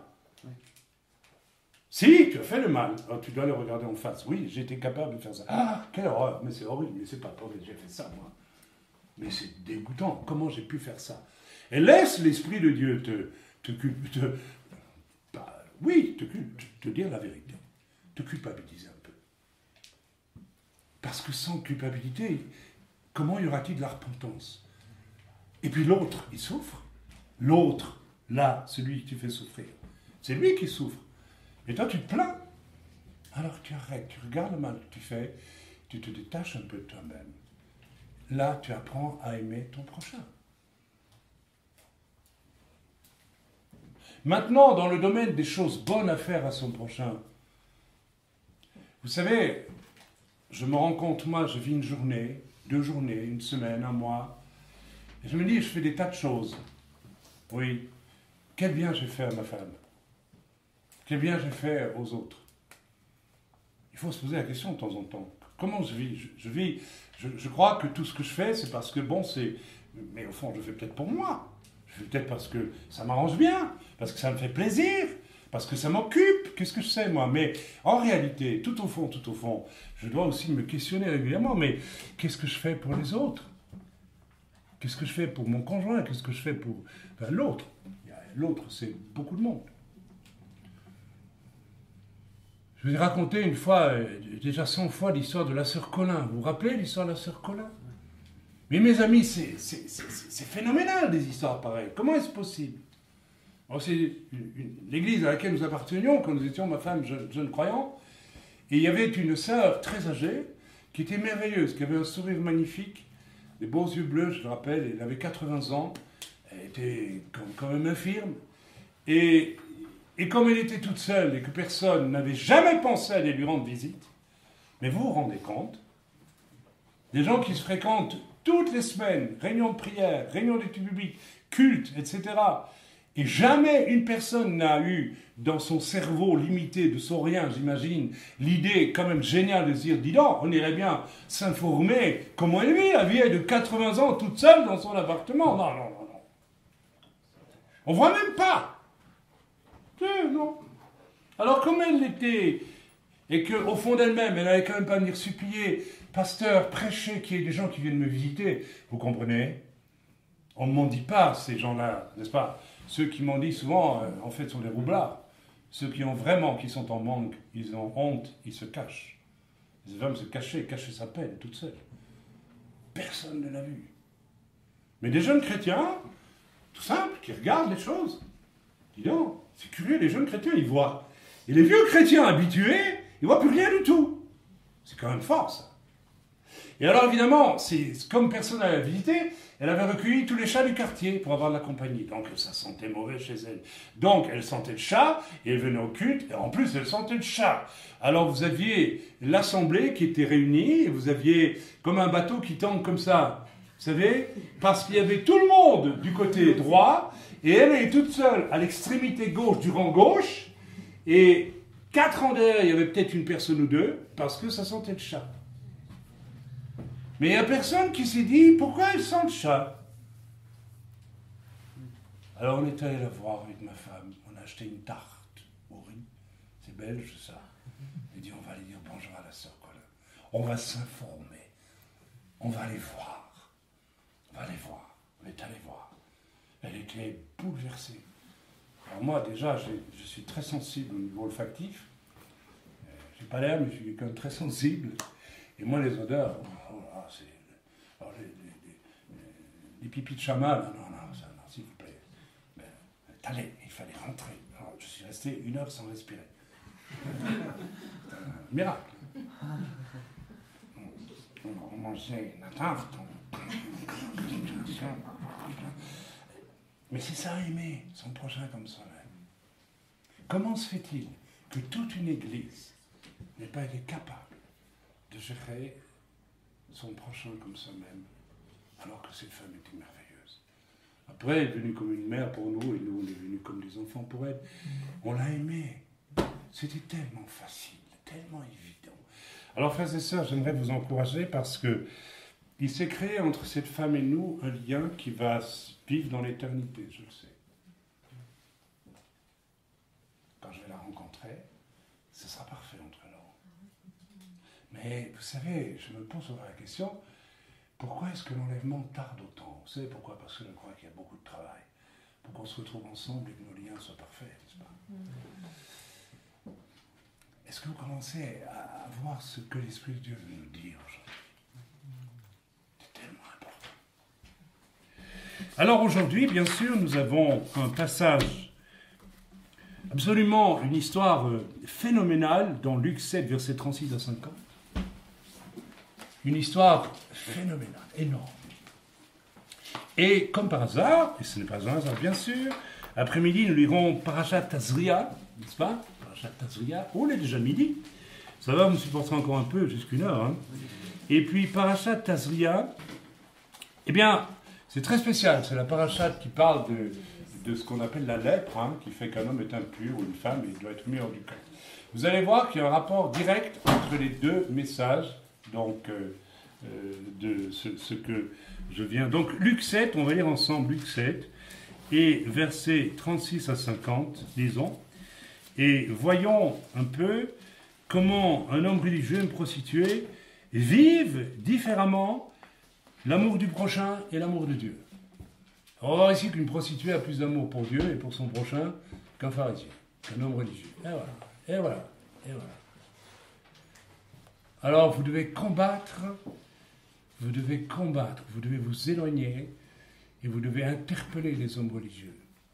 A: Si, tu as fait le mal, alors tu dois le regarder en face. Oui, j'étais capable de faire ça. Ah, quelle horreur, mais c'est horrible, mais c'est pas horrible, j'ai fait ça, moi. Mais c'est dégoûtant, comment j'ai pu faire ça? Et laisse l'Esprit de Dieu te, te, te, te bah, oui, te, te, te dire la vérité, te culpabiliser un peu. Parce que sans culpabilité, comment y aura-t-il de la repentance? Et puis l'autre, il souffre. L'autre, là, celui que tu fais souffrir, c'est lui qui souffre. Et toi, tu te plains. Alors tu arrêtes, tu regardes le mal que tu fais, tu te détaches un peu de toi-même. Là, tu apprends à aimer ton prochain. Maintenant, dans le domaine des choses bonnes à faire à son prochain, vous savez, je me rends compte, moi, je vis une journée, deux journées, une semaine, un mois, et je me dis, je fais des tas de choses. Oui, quel bien j'ai fait à ma femme? Quel bien j'ai fait aux autres? Il faut se poser la question de temps en temps. Comment je vis? Je, je vis, je, je crois que tout ce que je fais, c'est parce que, bon, c'est... Mais au fond, je le fais peut-être pour moi. Je le fais peut-être parce que ça m'arrange bien, parce que ça me fait plaisir, parce que ça m'occupe. Qu'est-ce que je sais, moi? Mais en réalité, tout au fond, tout au fond, je dois aussi me questionner régulièrement. Mais qu'est-ce que je fais pour les autres? Qu'est-ce que je fais pour mon conjoint? Qu'est-ce que je fais pour enfin, l'autre? L'autre, c'est beaucoup de monde. Je vais raconter une fois, euh, déjà cent fois, l'histoire de la sœur Colin. Vous vous rappelez l'histoire de la sœur Colin? Mais mes amis, c'est, c'est, c'est, c'est phénoménal des histoires pareilles. Comment est-ce possible? Alors, c'est une, une, l'église à laquelle nous appartenions quand nous étions, ma femme, jeune, jeune croyant. Et il y avait une sœur très âgée qui était merveilleuse, qui avait un sourire magnifique, des beaux yeux bleus, je le rappelle. Elle avait quatre-vingts ans. Elle était quand même infirme. Et... Et comme elle était toute seule et que personne n'avait jamais pensé à aller lui rendre visite, mais vous vous rendez compte, des gens qui se fréquentent toutes les semaines, réunions de prière, réunions d'études publiques, cultes, et cetera. Et jamais une personne n'a eu dans son cerveau limité de saurien, j'imagine, l'idée quand même géniale de se dire, dis donc, on irait bien s'informer comment elle vit, la vieille de quatre-vingts ans toute seule dans son appartement. Non, non, non, non. On voit même pas. Euh, non. Alors, comme elle l'était, et qu'au fond d'elle-même, elle n'allait quand même pas venir supplier, pasteur, prêcher, qu'il y ait des gens qui viennent me visiter, vous comprenez? On ne m'en dit pas, ces gens-là, n'est-ce pas? Ceux qui m'en disent souvent, euh, en fait, sont des roublards. Ceux qui ont vraiment, qui sont en manque, ils ont honte, ils se cachent. Ils veulent se cacher, cacher sa peine, toute seule. Personne ne l'a vu. Mais des jeunes chrétiens, tout simple, qui regardent les choses, dis donc, c'est curieux, les jeunes chrétiens, ils voient. Et les vieux chrétiens habitués, ils ne voient plus rien du tout. C'est quand même fort, ça. Et alors, évidemment, c'est, comme personne n'avait visité, elle avait recueilli tous les chats du quartier pour avoir de la compagnie. Donc, ça sentait mauvais chez elle. Donc, elle sentait le chat, et elle venait au culte, et en plus, elle sentait le chat. Alors, vous aviez l'assemblée qui était réunie, et vous aviez comme un bateau qui tangue comme ça. Vous savez, parce qu'il y avait tout le monde du côté droit, et elle est toute seule à l'extrémité gauche du rang gauche, et quatre rangs derrière, il y avait peut-être une personne ou deux, parce que ça sentait le chat. Mais il n'y a personne qui s'est dit, pourquoi elle sent le chat? Alors on est allé la voir avec ma femme, on a acheté une tarte au riz, c'est belge ça. On a dit, on va aller dire bonjour à la sœur Colin, on va s'informer, on va aller voir, on va aller voir, on est allé voir. Elle était bouleversée. Alors moi, déjà, j'ai, je suis très sensible au niveau olfactif. Euh, je n'ai pas l'air, mais je suis quand même très sensible. Et moi, les odeurs, oh là, c'est... Alors, les, les, les, les pipis de chamal, non, non, non, ça, non, s'il vous plaît. Mais, allez, il fallait rentrer. Alors, je suis resté une heure sans respirer. C'est un miracle. On, on mangeait la tarte, on... Mais c'est ça, aimer son prochain comme soi-même. Comment se fait-il que toute une église n'ait pas été capable de gérer son prochain comme soi-même, alors que cette femme était merveilleuse? Après, elle est venue comme une mère pour nous, et nous, on est venus comme des enfants pour elle. On l'a aimée. C'était tellement facile, tellement évident. Alors, frères et sœurs, j'aimerais vous encourager parce que il s'est créé entre cette femme et nous un lien qui va vivre dans l'éternité, je le sais. Quand je vais la rencontrer, ce sera parfait entre nous. Mais vous savez, je me pose souvent la question, pourquoi est-ce que l'enlèvement tarde autant? Vous savez pourquoi? Parce que je crois qu'il y a beaucoup de travail pour qu'on se retrouve ensemble et que nos liens soient parfaits, n'est-ce pas? Est-ce que vous commencez à voir ce que l'Esprit de Dieu veut nous dire aujourd'hui? C'est tellement important. Alors aujourd'hui, bien sûr, nous avons un passage, absolument une histoire phénoménale dans Luc sept, versets trente-six à cinquante. Une histoire phénoménale, énorme. Et comme par hasard, et ce n'est pas un hasard bien sûr, après-midi nous lirons Parashat Tazria, n'est-ce pas? Parashat Tazria, oh, il est déjà midi. Ça va, vous me supporterez encore un peu, jusqu'une heure. Hein. Et puis Parashat Tazria, eh bien, c'est très spécial. C'est la Parashat qui parle de, de ce qu'on appelle la lèpre, hein, qui fait qu'un homme est impur ou une femme et doit être mis hors du camp. Vous allez voir qu'il y a un rapport direct entre les deux messages, donc euh, euh, de ce, ce que je viens. Donc Luc sept, on va lire ensemble Luc sept, et versets trente-six à cinquante, disons, et voyons un peu comment un homme religieux, une prostituée, vivent différemment l'amour du prochain et l'amour de Dieu. On va voir ici qu'une prostituée a plus d'amour pour Dieu et pour son prochain qu'un pharisien, qu'un homme religieux. Et voilà, et voilà, et voilà. Alors vous devez combattre, vous devez combattre, vous devez vous éloigner et vous devez interpeller les hommes religieux.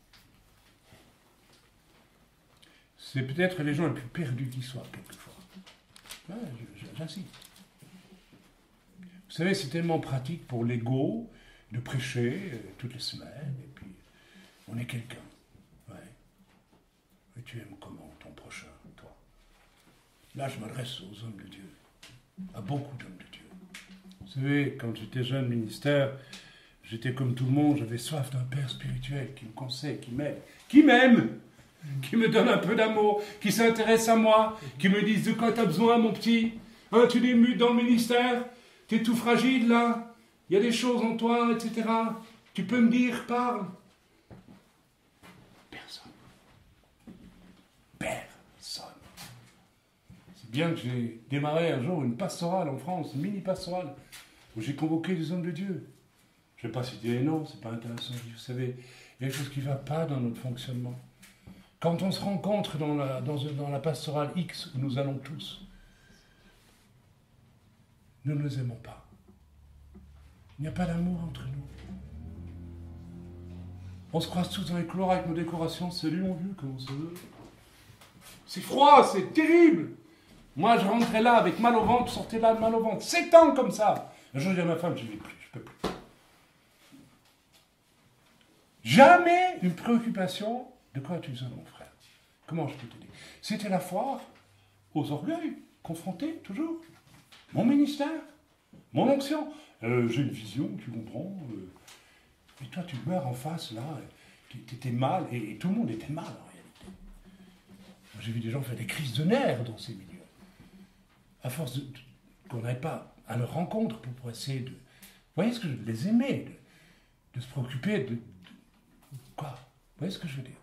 A: C'est peut-être les gens les plus perdus qui soient, quelquefois. Ouais, j'insiste. Vous savez, c'est tellement pratique pour l'ego de prêcher euh, toutes les semaines, et puis on est quelqu'un. Ouais. Et tu aimes comment ton prochain, toi? Là, je m'adresse aux hommes de Dieu, à beaucoup d'hommes de Dieu. Vous savez, quand j'étais jeune ministère, j'étais comme tout le monde, j'avais soif d'un père spirituel qui me conseille, qui m'aime, qui m'aime, qui me donne un peu d'amour, qui s'intéresse à moi, qui me dise de quoi tu as besoin, mon petit. Hein, tu es mu dans le ministère, tu es tout fragile là, il y a des choses en toi, et cetera. Tu peux me dire, parle. Personne. Personne. C'est bien que j'ai démarré un jour une pastorale en France, une mini-pastorale, où j'ai convoqué des hommes de Dieu. Je ne vais pas citer les noms, c'est pas intéressant. Vous savez, il y a quelque chose qui ne va pas dans notre fonctionnement. Quand on se rencontre dans la, dans, dans la pastorale X, où nous allons tous, nous ne nous aimons pas. Il n'y a pas d'amour entre nous. On se croise tous dans les couloirs avec nos décorations. Salut mon vieux, comment ça va? C'est froid, c'est terrible. Moi, je rentrais là avec mal au ventre, sortais là de mal au ventre. Sept ans comme ça. Un jour, je dis à ma femme, je ne vais plus, je ne peux plus. Jamais une préoccupation de quoi tu es mon frère. Comment je peux te dire? C'était la foire aux orgueils, confrontés toujours. Mon ministère, mon onction. Euh, j'ai une vision, tu comprends. Euh, et toi, tu meurs en face, là. Tu étais mal, et, et tout le monde était mal, en réalité. Moi, j'ai vu des gens faire des crises de nerfs dans ces milieux. À force de, de, qu'on n'aille pas à leur rencontre pour, pour essayer de... Vous voyez ce que je veux dire? Les aimer, de, de se préoccuper de, de... Quoi? Vous voyez ce que je veux dire?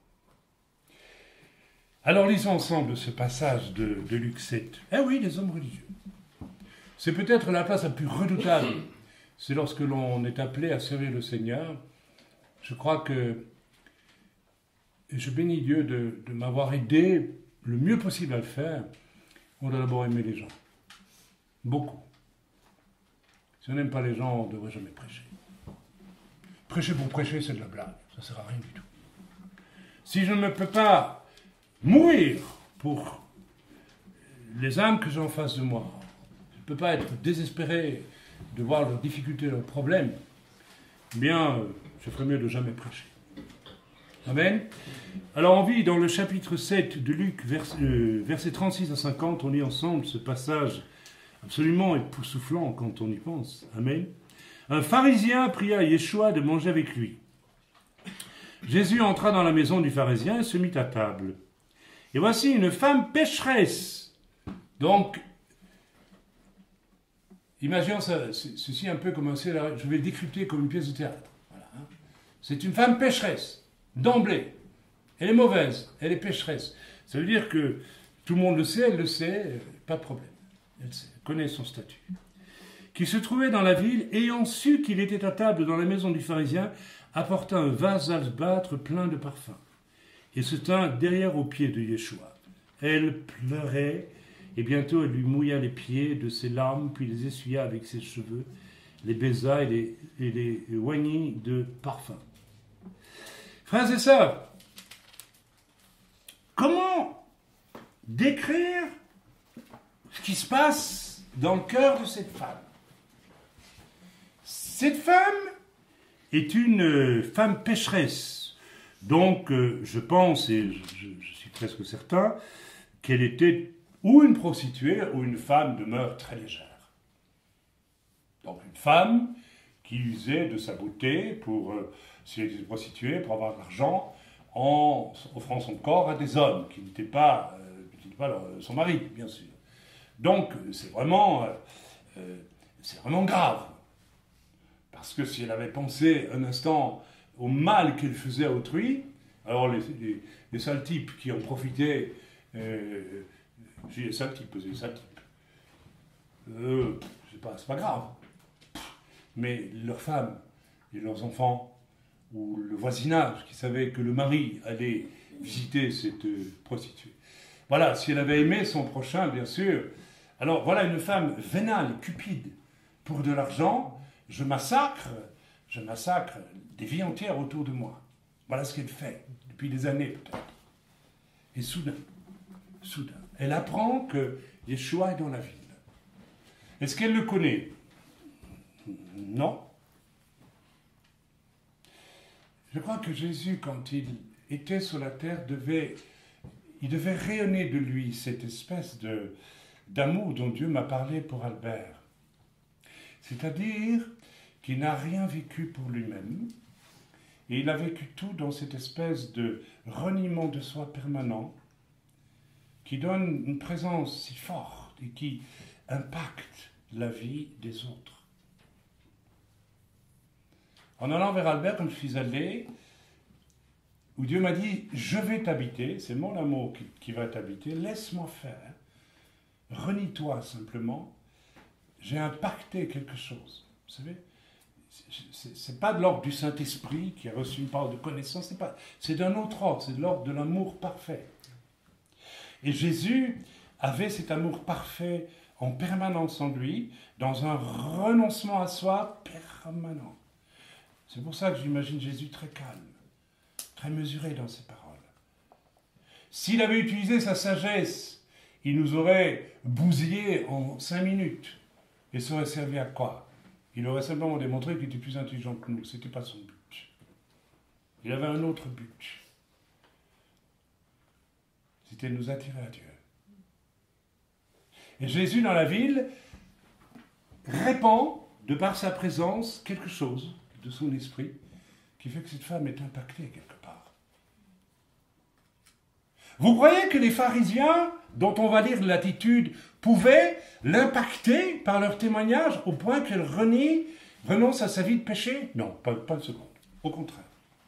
A: Alors, lisons ensemble ce passage de, de Luc sept. Eh oui, les hommes religieux. C'est peut-être la place la plus redoutable. C'est lorsque l'on est appelé à servir le Seigneur. Je crois que et je bénis Dieu de, de m'avoir aidé le mieux possible à le faire. On doit d'abord aimer les gens. Beaucoup. Si on n'aime pas les gens, on ne devrait jamais prêcher. Prêcher pour prêcher, c'est de la blague. Ça ne sert à rien du tout. Si je ne peux pas mourir pour les âmes que j'ai en face de moi, je ne peux pas être désespéré de voir leurs difficultés, leurs problèmes, eh bien, je ferais mieux de jamais prêcher. Amen. Alors, on vit dans le chapitre sept de Luc, vers, euh, versets trente-six à cinquante, on lit ensemble ce passage absolument époustouflant quand on y pense. Amen. Un pharisien pria Yeshua de manger avec lui. Jésus entra dans la maison du pharisien et se mit à table. Et voici une femme pécheresse. Donc, imaginons ça, ceci un peu comme un scénario, je vais le décrypter comme une pièce de théâtre. Voilà, hein. C'est une femme pécheresse, d'emblée. Elle est mauvaise, elle est pécheresse. Ça veut dire que tout le monde le sait, elle le sait, pas de problème. Elle sait, elle connaît son statut. Qui se trouvait dans la ville, ayant su qu'il était à table dans la maison du pharisien, apporta un vase d'albâtre plein de parfums, et se tint derrière aux pieds de Yeshua. Elle pleurait, et bientôt elle lui mouilla les pieds de ses larmes, puis les essuya avec ses cheveux, les baisa et les, et les oignit de parfum. Frères et sœurs, comment décrire ce qui se passe dans le cœur de cette femme? Cette femme est une femme pécheresse. Donc, euh, je pense, et je, je suis presque certain, qu'elle était ou une prostituée ou une femme de mœurs très légères. Donc, une femme qui usait de sa beauté pour, euh, si elle était prostituée, pour avoir de l'argent, en offrant son corps à des hommes qui n'étaient pas, euh, qui n'étaient pas leur, son mari, bien sûr. Donc, c'est vraiment, euh, euh, c'est vraiment grave. Parce que si elle avait pensé un instant au mal qu'elle faisait à autrui, alors les, les, les sales types qui en profitaient, euh, j'ai les sales types, les sales types, euh, c'est pas, c'est pas grave. Mais leurs femmes et leurs enfants, ou le voisinage qui savait que le mari allait visiter cette euh, prostituée. Voilà, si elle avait aimé son prochain, bien sûr. Alors voilà une femme vénale, cupide, pour de l'argent. Je massacre, je massacre des vies entières autour de moi. Voilà ce qu'elle fait, depuis des années peut-être. Et soudain, soudain, elle apprend que Yeshua est dans la ville. Est-ce qu'elle le connaît? Non. Je crois que Jésus, quand il était sur la terre, devait, il devait rayonner de lui cette espèce de, d'amour dont Dieu m'a parlé pour Albert. C'est-à-dire qu'il n'a rien vécu pour lui-même, et il a vécu tout dans cette espèce de reniement de soi permanent, qui donne une présence si forte et qui impacte la vie des autres. En allant vers Albert, comme je suis allé, où Dieu m'a dit, je vais t'habiter, c'est mon amour qui, qui va t'habiter, laisse-moi faire, renie-toi simplement, j'ai impacté quelque chose. Vous savez, c'est pas de l'ordre du Saint-Esprit qui a reçu une parole de connaissance, c'est pas, c'est d'un autre ordre, c'est de l'ordre de l'amour parfait. Et Jésus avait cet amour parfait en permanence en lui, dans un renoncement à soi permanent. C'est pour ça que j'imagine Jésus très calme, très mesuré dans ses paroles. S'il avait utilisé sa sagesse, il nous aurait bousillé en cinq minutes. Et ça aurait servi à quoi? Il aurait simplement démontré qu'il était plus intelligent que nous. Ce n'était pas son but. Il avait un autre but. C'était de nous attirer à Dieu. Et Jésus, dans la ville, répand, de par sa présence, quelque chose de son esprit qui fait que cette femme est impactée quelque part. Vous croyez que les pharisiens, dont on va lire l'attitude, pouvaient l'impacter par leur témoignage au point qu'elle renie, renonce à sa vie de péché? Non, pas, pas une seconde. Au contraire.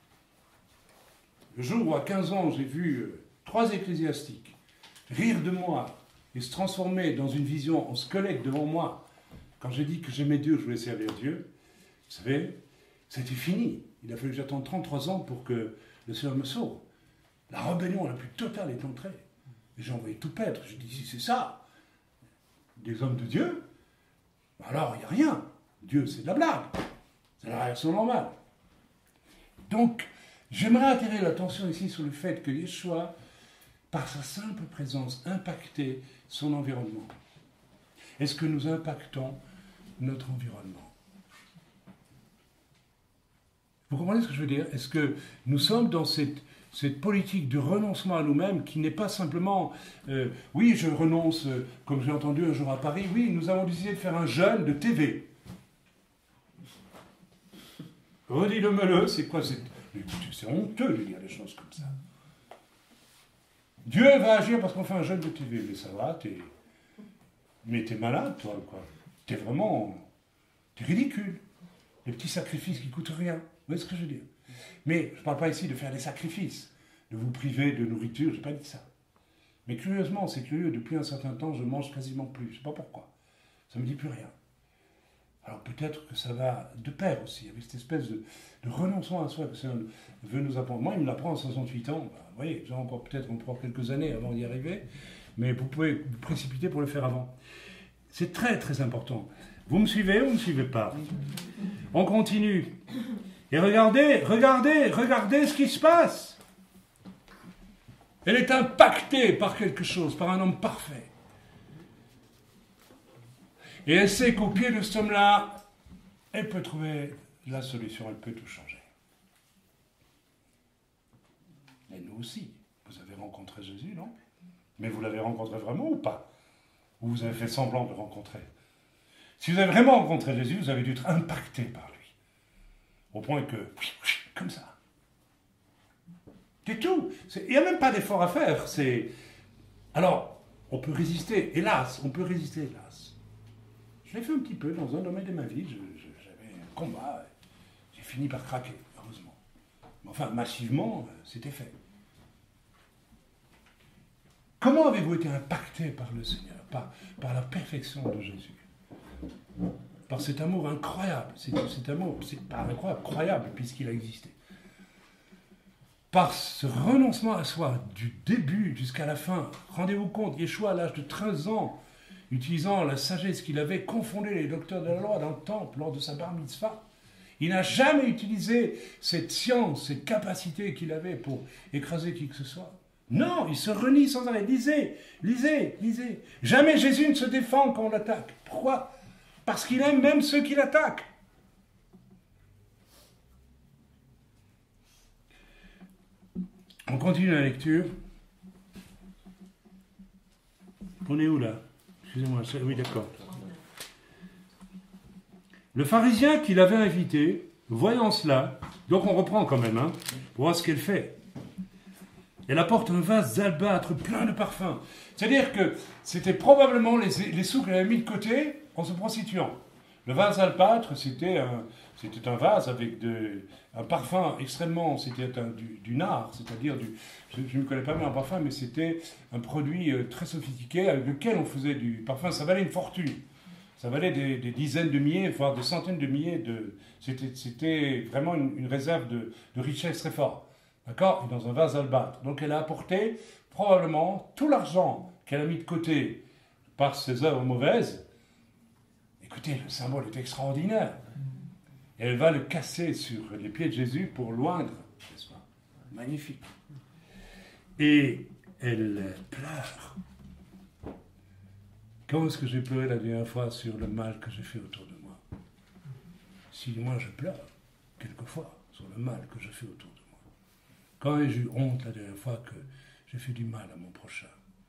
A: Le jour où, à quinze ans, j'ai vu euh, trois ecclésiastiques rire de moi et se transformer dans une vision en squelette devant moi, quand j'ai dit que j'aimais Dieu, je voulais servir Dieu, vous savez, c'était fini. Il a fallu que j'attende trente-trois ans pour que le Seigneur me sauve. La rébellion la plus totale est entrée. Et j'ai envoyé tout paître. J'ai dit, si c'est ça, des hommes de Dieu, alors il n'y a rien. Dieu, c'est de la blague. C'est la réaction normale. Donc, j'aimerais attirer l'attention ici sur le fait que Yeshua, par sa simple présence, impactait son environnement. Est-ce que nous impactons notre environnement? Vous comprenez ce que je veux dire? Est-ce que nous sommes dans cette, cette politique de renoncement à nous-mêmes qui n'est pas simplement euh, oui, je renonce, euh, comme j'ai entendu un jour à Paris, oui, nous avons décidé de faire un jeûne de T V. Redis-le-me-le, c'est quoi? C'est, c'est honteux de dire des choses comme ça. Dieu va agir parce qu'on fait un jeûne de T V. Mais ça va, t'es... Mais t'es malade, toi, quoi. T'es vraiment... T'es ridicule. Les petits sacrifices qui coûtent rien. Vous voyez ce que je veux dire? Mais je ne parle pas ici de faire des sacrifices, de vous priver de nourriture, je n'ai pas dit ça. Mais curieusement, c'est curieux, depuis un certain temps, je mange quasiment plus. Je ne sais pas pourquoi. Ça ne me dit plus rien. Alors peut-être que ça va de pair aussi, avec cette espèce de, de renoncement à soi que le Seigneur veut nous apprendre. Moi, il me l'apprend à soixante-huit ans. Ben, vous voyez, j'ai encore peut-être encore quelques années avant d'y arriver, mais vous pouvez vous précipiter pour le faire avant. C'est très très important. Vous me suivez ou vous ne me suivez pas? On continue. Et regardez, regardez, regardez ce qui se passe. Elle est impactée par quelque chose, par un homme parfait. Et elle sait qu'au pied de cet homme-là, elle peut trouver la solution, elle peut tout changer. Et nous aussi, vous avez rencontré Jésus, non? Mais vous l'avez rencontré vraiment ou pas? Ou vous avez fait semblant de le rencontrer? Si vous avez vraiment rencontré Jésus, vous avez dû être impacté par lui. Au point que, comme ça. C'est tout. Il n'y a même pas d'effort à faire. C'est... Alors, on peut résister, hélas, on peut résister, hélas. Je l'ai fait un petit peu dans un domaine de ma vie. Je, je, j'avais un combat. J'ai fini par craquer, heureusement. Mais enfin, massivement, c'était fait. Comment avez-vous été impacté par le Seigneur, par, par la perfection de Jésus? Par cet amour incroyable. C'est, cet amour, c'est pas incroyable, incroyable, puisqu'il a existé. Par ce renoncement à soi, du début jusqu'à la fin. Rendez-vous compte, Yeshua, à l'âge de treize ans, utilisant la sagesse qu'il avait, confondé les docteurs de la loi dans le temple lors de sa bar mitzvah. Il n'a jamais utilisé cette science, cette capacité qu'il avait pour écraser qui que ce soit. Non, il se renie sans arrêt. Lisez, lisez, lisez. Jamais Jésus ne se défend quand on l'attaque. Pourquoi? Parce qu'il aime même ceux qui l'attaquent. On continue la lecture. On est où là? Excusez-moi, oui d'accord. Le pharisien qui l'avait invité, voyant cela, donc on reprend quand même, hein, pour voir ce qu'elle fait. Elle apporte un vase d'albâtre plein de parfums. C'est-à-dire que c'était probablement les, les sous qu'elle avait mis de côté en se prostituant. Le vase d'albâtre, c'était un, c'était un vase avec de, un parfum extrêmement... C'était un, du, du nard, c'est-à-dire du... Je ne me connais pas bien en parfum, mais c'était un produit euh, très sophistiqué avec lequel on faisait du parfum. Ça valait une fortune. Ça valait des, des dizaines de milliers, voire des centaines de milliers de... C'était, c'était vraiment une, une réserve de, de richesse très forte. D'accord? Et dans un vase d'albâtre. Donc elle a apporté probablement tout l'argent qu'elle a mis de côté par ses œuvres mauvaises. Écoutez, le symbole est extraordinaire. Et elle va le casser sur les pieds de Jésus pour loindre, n'est-ce pas? Magnifique. Et elle pleure. Quand est-ce que j'ai pleuré la dernière fois sur le mal que j'ai fait autour de moi? Si moi je pleure, quelquefois, sur le mal que je fais autour de moi. Quand ai-je eu honte la dernière fois que j'ai fait du mal à mon prochain?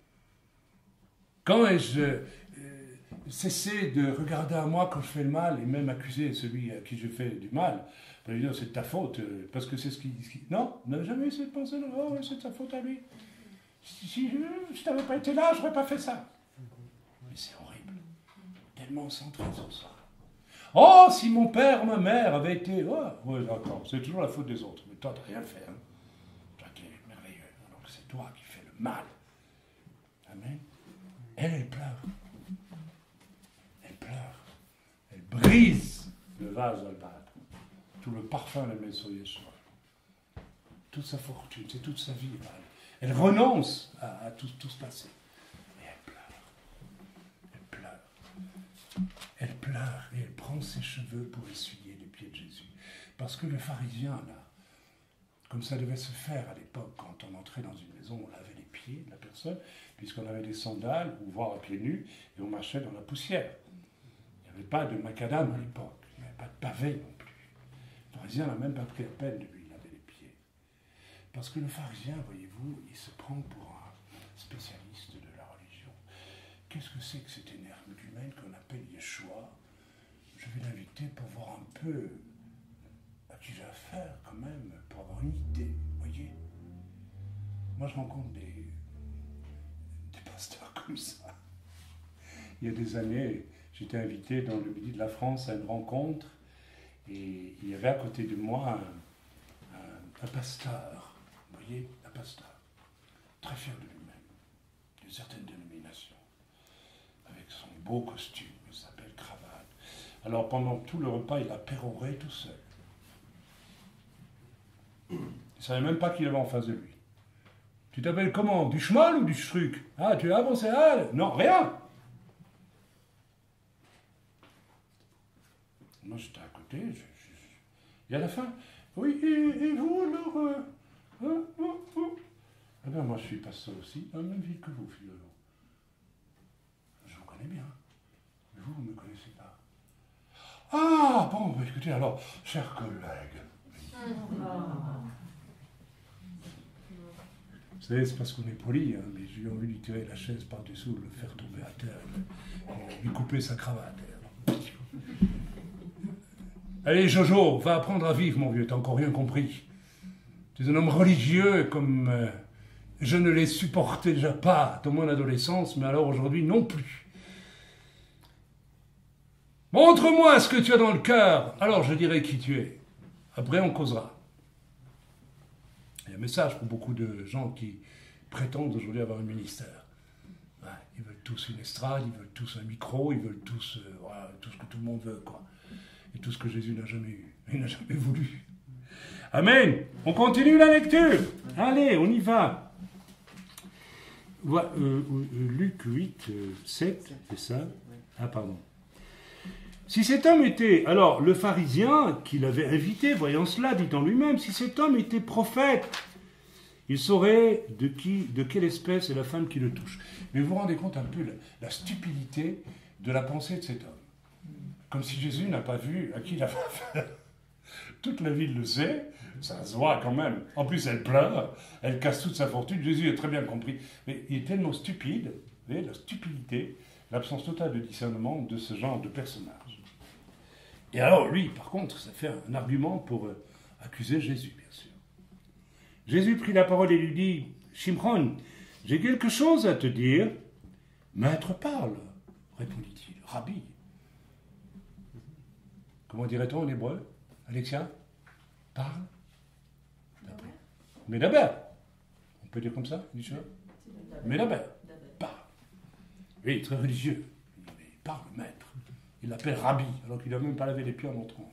A: Quand ai-je euh, cessé de regarder à moi quand je fais le mal et même accuser celui à qui je fais du mal? Pour lui dire c'est de ta faute, euh, parce que c'est ce qui... Ce qui... Non, on n'a jamais essayé de penser, oh, c'est de sa faute à lui. Si, si je, je n'avais pas été là, je n'aurais pas fait ça. Mais c'est horrible. Tellement centré sur ça. Oh, si mon père, ma mère avaient été... Oh, oui, d'accord, c'est toujours la faute des autres. Mais toi, tu n'as rien fait, hein. Merveilleux. Alors que c'est toi qui fais le mal. Amen. Elle, elle pleure. Elle pleure. Elle brise le vase d'albâtre. Tout le parfum la met sur Yeshua. Toute sa fortune, c'est toute sa vie. Elle, elle renonce à, à tout, tout ce passé. Et elle pleure. Elle pleure. Elle pleure et elle prend ses cheveux pour essuyer les pieds de Jésus. Parce que le pharisien, là, comme ça devait se faire à l'époque, quand on entrait dans une maison, on lavait les pieds de la personne, puisqu'on avait des sandales, ou voire à pieds nus, et on marchait dans la poussière. Il n'y avait pas de macadam à l'époque, il n'y avait pas de pavé non plus. Le pharisien n'a même pas pris la peine de lui laver les pieds. Parce que le pharisien, voyez-vous, il se prend pour un spécialiste de la religion. Qu'est-ce que c'est que cet énergumène qu'on appelle Yeshua? Je vais l'inviter pour voir un peu à qui j'ai affaire, quand même, pour avoir une idée, voyez. Moi, je rencontre des, des pasteurs comme ça. Il y a des années, j'étais invité dans le midi de la France à une rencontre, et il y avait à côté de moi un, un, un pasteur, vous voyez, un pasteur, très fier de lui-même, d'une certaine dénomination, avec son beau costume, sa belle cravate, Alors pendant tout le repas, il a péroré tout seul. Il ne savait même pas qu'il avait en face de lui. Tu t'appelles comment? Du schmal ou du truc? Ah, tu es avancé? Ah, non, rien. Moi, j'étais à côté. Je, je, et à la fin, oui, et, et vous, alors euh, hein, hein, hein. Eh bien, moi, je suis pasteur aussi, dans la même ville que vous, finalement. Je vous connais bien. Mais vous, vous ne me connaissez pas. Ah, bon, bah, écoutez, alors, chers collègues. Vous savez, c'est parce qu'on est poli, hein, mais j'ai eu envie de lui tirer la chaise par-dessous, le faire tomber à terre, et lui couper sa cravate. Allez, Jojo, va apprendre à vivre, mon vieux, t'as encore rien compris. Tu es un homme religieux comme euh, je ne les supportais déjà pas dans mon adolescence, mais alors aujourd'hui non plus. Montre-moi ce que tu as dans le cœur, alors je dirai qui tu es. Après, on causera. Il y a un message pour beaucoup de gens qui prétendent aujourd'hui avoir un ministère. Ouais, ils veulent tous une estrade, ils veulent tous un micro, ils veulent tous euh, voilà, tout ce que tout le monde veut, quoi. Et tout ce que Jésus n'a jamais eu, il n'a jamais voulu. Amen. On continue la lecture. Allez, on y va. Voilà, euh, euh, Luc huit, euh, sept, c'est ça? Ah, pardon. Si cet homme était, alors le pharisien qui l'avait invité, voyant cela, dit en lui-même, si cet homme était prophète, il saurait de qui, de quelle espèce est la femme qui le touche. Mais vous vous rendez compte un peu la, la stupidité de la pensée de cet homme. Comme si Jésus n'a pas vu à qui il avait affaire. Toute la ville le sait, ça se voit quand même. En plus, elle pleure, elle casse toute sa fortune. Jésus a très bien compris. Mais il est tellement stupide, vous voyez, la stupidité, l'absence totale de discernement de ce genre de personnage. Et alors, lui, par contre, ça fait un argument pour euh, accuser Jésus, bien sûr. Jésus prit la parole et lui dit, « Shimron, j'ai quelque chose à te dire. »« Maître, parle, répondit-il. »« Rabbi. » Comment dirait-on en hébreu? Alexia? Parle. Mais d'abord. On peut dire comme ça, mais d'abord. Parle. Oui, très religieux. Mais parle, maître. Il l'appelle Rabbi, alors qu'il n'a même pas lavé les pieds en entrant.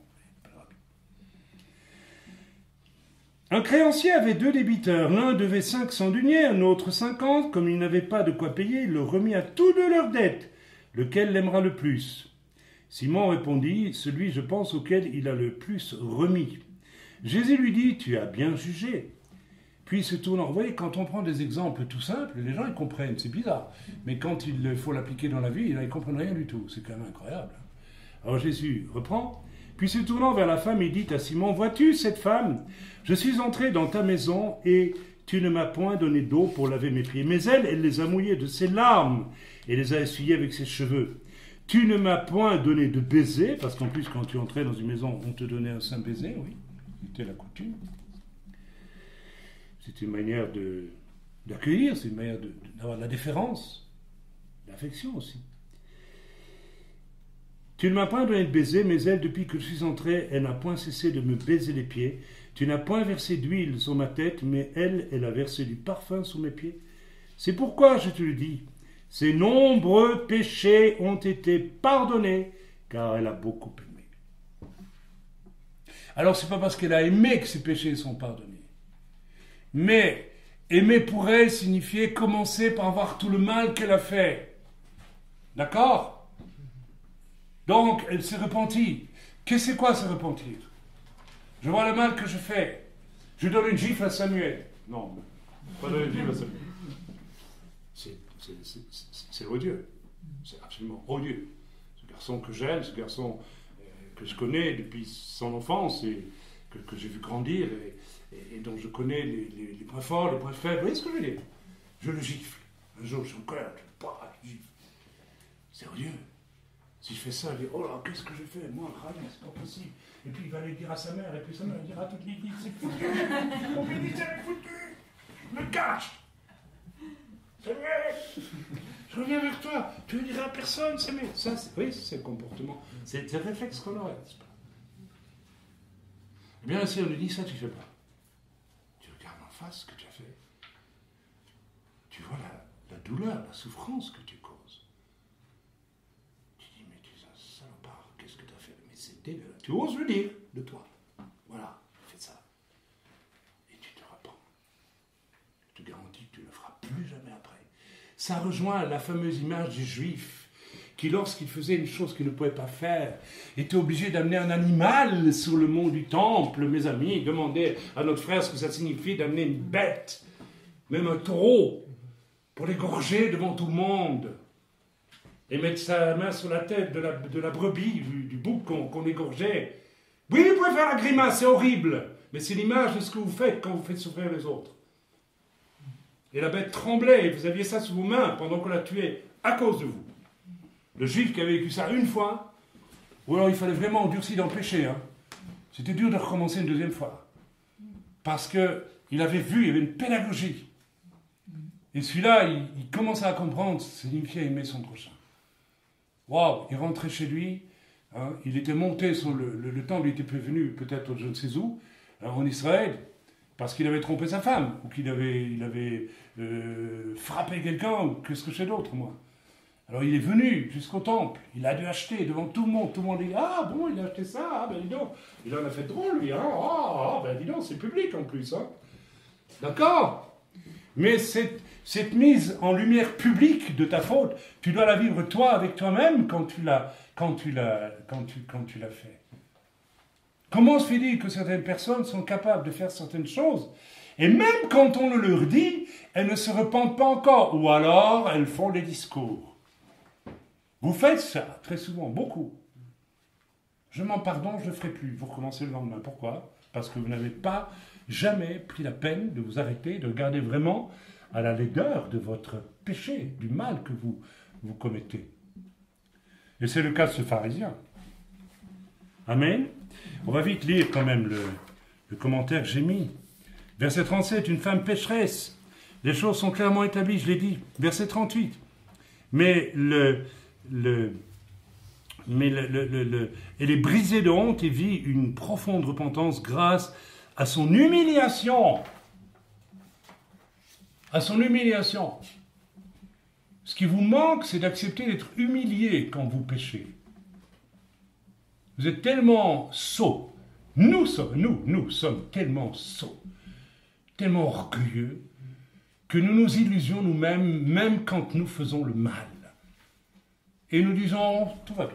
A: Un créancier avait deux débiteurs. L'un devait cinq cents deniers, un autre cinquante. Comme il n'avait pas de quoi payer, il le remit à tous deux leurs dettes. Lequel l'aimera le plus? Simon répondit, celui, je pense, auquel il a le plus remis. Jésus lui dit, tu as bien jugé. Puis se tournant, vous voyez, quand on prend des exemples tout simples, les gens ils comprennent, c'est bizarre. Mais quand il faut l'appliquer dans la vie, ils ne comprennent rien du tout. C'est quand même incroyable. Alors Jésus reprend, puis se tournant vers la femme, il dit à Simon, vois-tu cette femme? Je suis entré dans ta maison et tu ne m'as point donné d'eau pour laver mes pieds. Mais elle, elle les a mouillés de ses larmes et les a essuyés avec ses cheveux. Tu ne m'as point donné de baiser, parce qu'en plus, quand tu entrais dans une maison, on te donnait un saint baiser, oui, c'était la coutume. C'est une manière de, d'accueillir, c'est une manière de, d'avoir de la déférence, de l'affection aussi. Tu ne m'as point donné de baiser, mais elle, depuis que je suis entré, elle n'a point cessé de me baiser les pieds. Tu n'as point versé d'huile sur ma tête, mais elle, elle a versé du parfum sur mes pieds. C'est pourquoi je te le dis, ses nombreux péchés ont été pardonnés, car elle a beaucoup aimé. Alors, c'est pas parce qu'elle a aimé que ses péchés sont pardonnés. Mais aimer pour elle signifiait commencer par voir tout le mal qu'elle a fait. D'accord? Donc, elle s'est repentie. Qu'est-ce que c'est quoi se repentir? Je vois le mal que je fais. Je donne une gifle à Samuel. Non, pas donner une gifle à Samuel. C'est, c'est, c'est, c'est, c'est odieux. C'est absolument odieux. Ce garçon que j'aime, ce garçon euh, que je connais depuis son enfance et que, que j'ai vu grandir et, et, et dont je connais les, les, les points forts, les points faibles. Vous voyez ce que je veux dire? Je le gifle. Un jour, je suis en colère, je le gifle. C'est odieux. Si je fais ça, je dis, oh là, qu'est-ce que je fais? Moi, Rabbi, c'est pas possible. Et puis il va aller dire à sa mère, et puis sa mère va dire à toute l'église, c'est foutu. Mon ministère est foutu. Je me cache. C'est vrai. Je reviens vers toi. Tu ne diras à personne, c'est mieux. Ça, c'est, oui, c'est le comportement. C'est le réflexe qu'on aurait, n'est-ce pas? Eh bien, si on lui dit ça, tu ne fais pas. Tu regardes en face ce que tu as fait. Tu vois la, la douleur, la souffrance que tu causes. Tu dis, mais tu es un salopard, qu'est-ce que tu as fait? c'était de... Tu oses le dire de toi. Voilà, fais ça. Et tu te repens. Je te garantis que tu ne le feras plus jamais après. Ça rejoint la fameuse image du juif qui, lorsqu'il faisait une chose qu'il ne pouvait pas faire, était obligé d'amener un animal sur le mont du temple. Mes amis, demandez à notre frère ce que ça signifie d'amener une bête, même un taureau, pour l'égorger devant tout le monde, et mettre sa main sur la tête de la, de la brebis, du, du bouc qu'on qu'on égorgeait. Oui, vous pouvez faire la grimace, c'est horrible, mais c'est l'image de ce que vous faites quand vous faites souffrir les autres. Et la bête tremblait, et vous aviez ça sous vos mains pendant qu'on la tuait, à cause de vous. Le juif qui avait vécu ça une fois, ou alors il fallait vraiment endurcir dans le péché. Hein. C'était dur de recommencer une deuxième fois. Parce qu'il avait vu, il y avait une pédagogie. Et celui-là, il, il commençait à comprendre, ça signifiait aimer son prochain. Waouh, il rentrait chez lui, hein, il était monté sur le, le, le temple, il était prévenu peut-être je ne sais où, hein, en Israël, parce qu'il avait trompé sa femme, ou qu'il avait, il avait euh, frappé quelqu'un, ou qu'est-ce que c'est d'autre, moi. Alors il est venu jusqu'au temple, il a dû acheter devant tout le monde, tout le monde dit « Ah bon, il a acheté ça, ah ben dis donc, il en a fait drôle lui, hein, ah, ah ben dis donc, c'est public en plus, hein. » D'accord? Mais cette, cette mise en lumière publique de ta faute, tu dois la vivre toi avec toi-même quand tu l'as, quand tu l'as, quand tu, quand tu l'as fait. Comment se fait-il que certaines personnes sont capables de faire certaines choses, et même quand on le leur dit, elles ne se repentent pas encore, ou alors elles font des discours. Vous faites ça, très souvent, beaucoup. Je m'en pardonne, je ne le ferai plus. Vous recommencez le lendemain. Pourquoi? Parce que vous n'avez pas jamais pris la peine de vous arrêter, de regarder vraiment à la laideur de votre péché, du mal que vous, vous commettez. Et c'est le cas de ce pharisien. Amen. On va vite lire quand même le, le commentaire que j'ai mis. Verset trente-sept, une femme pécheresse. Les choses sont clairement établies, je l'ai dit. Verset trente-huit. Mais le... Le, mais le, le, le, le, elle est brisée de honte et vit une profonde repentance grâce à son humiliation. À son humiliation. Ce qui vous manque, c'est d'accepter d'être humilié quand vous péchez. Vous êtes tellement sots. Nous sommes, nous, nous sommes tellement sots, tellement orgueilleux, que nous nous illusions nous-mêmes, même quand nous faisons le mal. Et nous disons, tout va bien.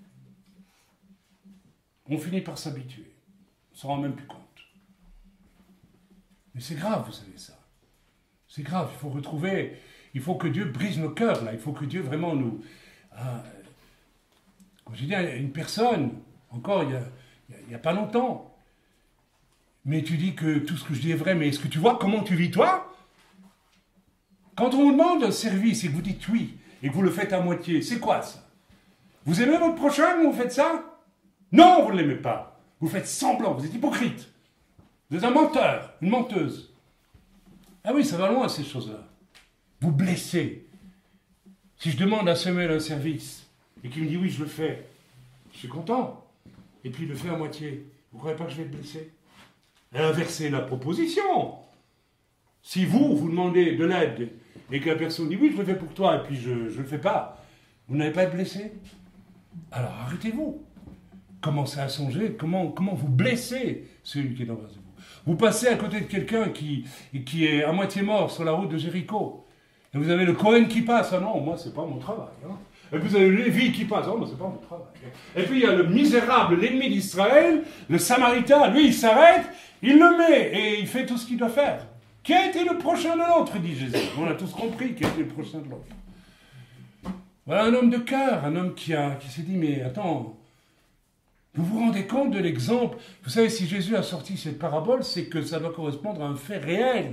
A: On finit par s'habituer. On ne s'en rend même plus compte. Mais c'est grave, vous savez ça. C'est grave, il faut retrouver, il faut que Dieu brise nos cœurs, là. Il faut que Dieu vraiment nous... Euh, comme j'ai dit à une personne, encore il n'y a, il y a pas longtemps, mais tu dis que tout ce que je dis est vrai, mais est-ce que tu vois comment tu vis toi? Quand on vous demande un service et que vous dites oui, et que vous le faites à moitié, c'est quoi ça? Vous aimez votre prochain quand vous faites ça? Non, vous ne l'aimez pas. Vous faites semblant, vous êtes hypocrite. Vous êtes un menteur, une menteuse. Ah oui, ça va loin ces choses-là. Vous blessez. Si je demande à Samuel un service, et qu'il me dit oui, je le fais, je suis content. Et puis il le fait à moitié. Vous ne croyez pas que je vais être blessé? Inversez la proposition. Si vous, vous demandez de l'aide, et que la personne dit oui, je le fais pour toi, et puis je ne le fais pas, vous n'allez pas être blessé? Alors arrêtez-vous. Commencez à songer comment, comment vous blessez celui qui est en face de vous. Vous passez à côté de quelqu'un qui, qui est à moitié mort sur la route de Jéricho, et vous avez le Cohen qui passe. Ah non, moi, c'est pas mon travail. Hein. Et puis vous avez le Lévi qui passe. Ah non, moi, c'est pas mon travail. Et puis il y a le misérable, l'ennemi d'Israël, le Samaritain. Lui, il s'arrête, il le met, et il fait tout ce qu'il doit faire. Qui a été le prochain de l'autre, dit Jésus. On a tous compris qui a été le prochain de l'autre. Voilà un homme de cœur, un homme qui, a, qui s'est dit, mais attends, vous vous rendez compte de l'exemple? Vous savez, si Jésus a sorti cette parabole, c'est que ça doit correspondre à un fait réel.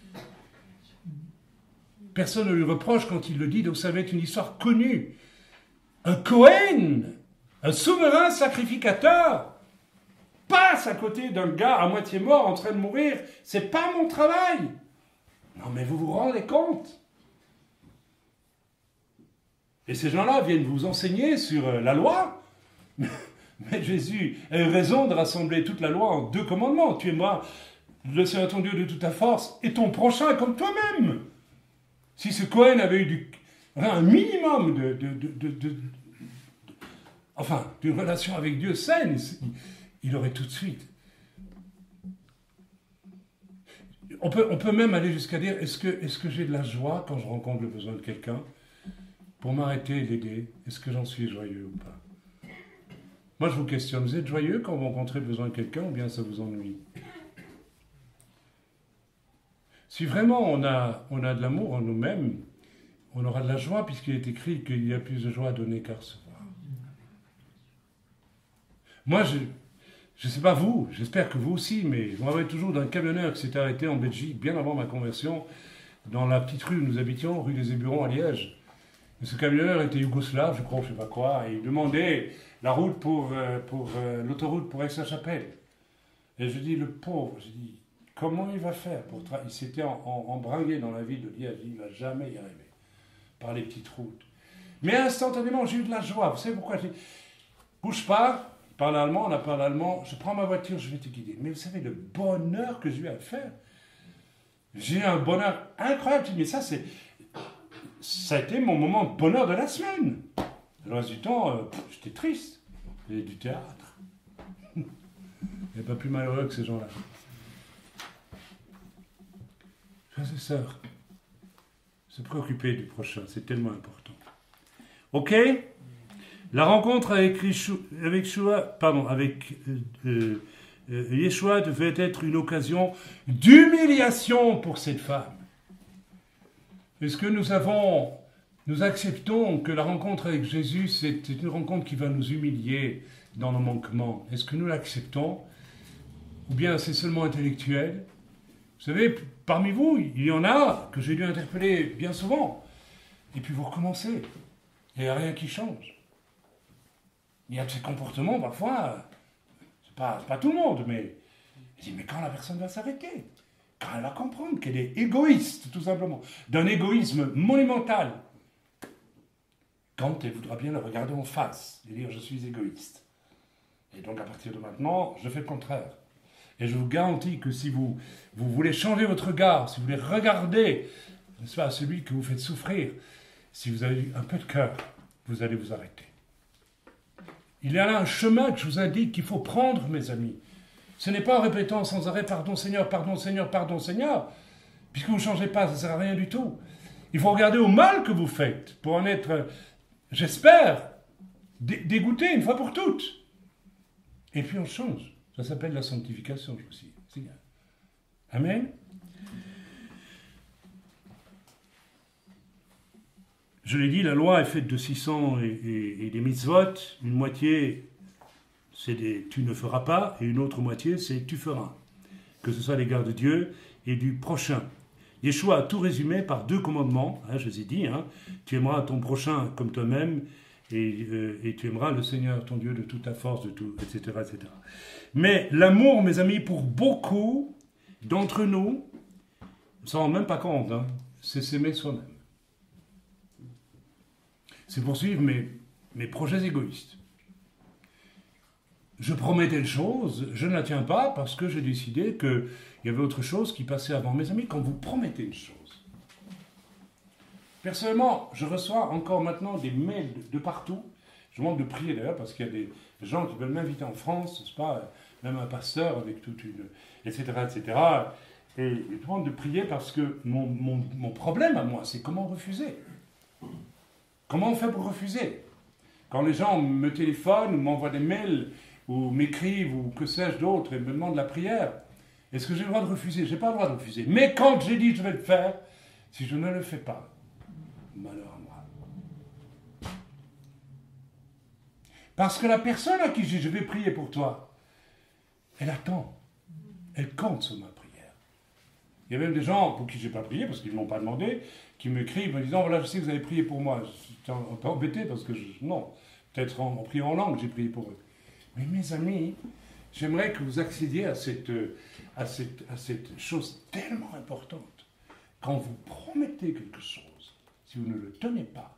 A: Personne ne lui reproche quand il le dit, donc ça va être une histoire connue. Un Cohen, un souverain sacrificateur, passe à côté d'un gars à moitié mort en train de mourir. C'est pas mon travail. Non, mais vous vous rendez compte? Et ces gens-là viennent vous enseigner sur la loi. Mais Jésus a eu raison de rassembler toute la loi en deux commandements. Tu aimeras le Seigneur ton Dieu de toute ta force et ton prochain comme toi-même. Si ce Cohen avait eu du, un minimum de, de, de, de, de, enfin, d'une relation avec Dieu saine, il aurait tout de suite. On peut, on peut même aller jusqu'à dire, est-ce que, est-ce que j'ai de la joie quand je rencontre le besoin de quelqu'un pour m'arrêter et l'aider? Est-ce que j'en suis joyeux ou pas? Moi, je vous questionne, vous êtes joyeux quand vous rencontrez le besoin de quelqu'un ou bien ça vous ennuie? Si vraiment on a, on a de l'amour en nous-mêmes, on aura de la joie puisqu'il est écrit qu'il y a plus de joie à donner qu'à recevoir. Moi, je ne sais pas vous, j'espère que vous aussi, mais je me rappelle toujours d'un camionneur qui s'était arrêté en Belgique bien avant ma conversion, dans la petite rue où nous habitions, rue des Éburons à Liège. Et ce camionneur était yougoslave, je crois, je ne sais pas quoi, et il demandait la route pour, euh, pour euh, l'autoroute pour Aix-la-Chapelle. Et je dis, le pauvre, je dis, comment il va faire pour tra- Il s'était en, en, embringué dans la ville de Liège, il ne va jamais y arriver, par les petites routes. Mais instantanément, j'ai eu de la joie. Vous savez pourquoi? Je dis, bouge pas, il parle allemand, on a parlé allemand, je prends ma voiture, je vais te guider. Mais vous savez, le bonheur que j'ai eu à le faire, j'ai eu un bonheur incroyable. Mais ça, c'est, ça a été mon moment de bonheur de la semaine. Le reste du temps, euh, pff, j'étais triste. J'ai du théâtre. Il n'y a pas plus malheureux que ces gens-là. Frères et sœurs, se préoccuper du prochain, c'est tellement important. Ok? La rencontre avec, avec, Yeshua, pardon, avec euh, euh, Yeshua devait être une occasion d'humiliation pour cette femme. Est-ce que nous avons, nous acceptons que la rencontre avec Jésus, c'est une rencontre qui va nous humilier dans nos manquements? Est-ce que nous l'acceptons? Ou bien c'est seulement intellectuel? Vous savez, parmi vous, il y en a que j'ai dû interpeller bien souvent. Et puis vous recommencez. Il n'y a rien qui change. Il y a de ces comportements, parfois, c'est pas, c'est pas tout le monde, mais je dis, mais quand la personne va s'arrêter, quand elle va comprendre qu'elle est égoïste, tout simplement, d'un égoïsme monumental, quand elle voudra bien le regarder en face et dire, je suis égoïste. Et donc, à partir de maintenant, je fais le contraire. Et je vous garantis que si vous, vous voulez changer votre regard, si vous voulez regarder, n'est-ce pas, celui que vous faites souffrir, si vous avez un peu de cœur, vous allez vous arrêter. Il y a là un chemin que je vous indique qu'il faut prendre, mes amis. Ce n'est pas en répétant sans arrêt « Pardon Seigneur, pardon Seigneur, pardon Seigneur », puisque vous ne changez pas, ça ne sert à rien du tout. Il faut regarder au mal que vous faites pour en être, j'espère, dégoûté une fois pour toutes. Et puis on change. Ça s'appelle la sanctification aussi. Amen. Je l'ai dit, la loi est faite de six cents et, et, et des mitzvot. Une moitié, c'est des tu ne feras pas, et une autre moitié, c'est tu feras. Que ce soit à l'égard de Dieu et du prochain. Yeshua a tout résumé par deux commandements, hein, je vous ai dit, hein, tu aimeras ton prochain comme toi-même, et, euh, et tu aimeras le Seigneur, ton Dieu, de toute ta force, de tout, et cetera, et cetera. Mais l'amour, mes amis, pour beaucoup d'entre nous, on ne s'en rend même pas compte, hein, c'est s'aimer soi-même. C'est poursuivre mes, mes projets égoïstes. Je promets telle chose, je ne la tiens pas parce que j'ai décidé qu'il y avait autre chose qui passait avant. Mes amis, quand vous promettez une chose, personnellement, je reçois encore maintenant des mails de, de partout. Je demande de prier d'ailleurs parce qu'il y a des gens qui veulent m'inviter en France, n'est-ce pas, même un pasteur avec toute une... et cetera, et cetera. Et ils demandent de prier parce que mon, mon, mon problème à moi, c'est comment refuser. Comment on fait pour refuser? Quand les gens me téléphonent ou m'envoient des mails ou m'écrivent ou que sais-je d'autre et me demandent la prière, est-ce que j'ai le droit de refuser? Je n'ai pas le droit de refuser. Mais quand j'ai dit je vais le faire, si je ne le fais pas, malheur à moi. Parce que la personne à qui je dis je vais prier pour toi, elle attend. Elle compte sur ma prière. Il y a même des gens pour qui je n'ai pas prié, parce qu'ils ne m'ont pas demandé, qui m'écrivent en disant, voilà, je sais que vous avez prié pour moi. Je suis un peu embêté parce que, je, non, peut-être en, en priant en langue, j'ai prié pour eux. Mais mes amis, j'aimerais que vous accédiez à cette, à, cette, à cette chose tellement importante. Quand vous promettez quelque chose, si vous ne le tenez pas,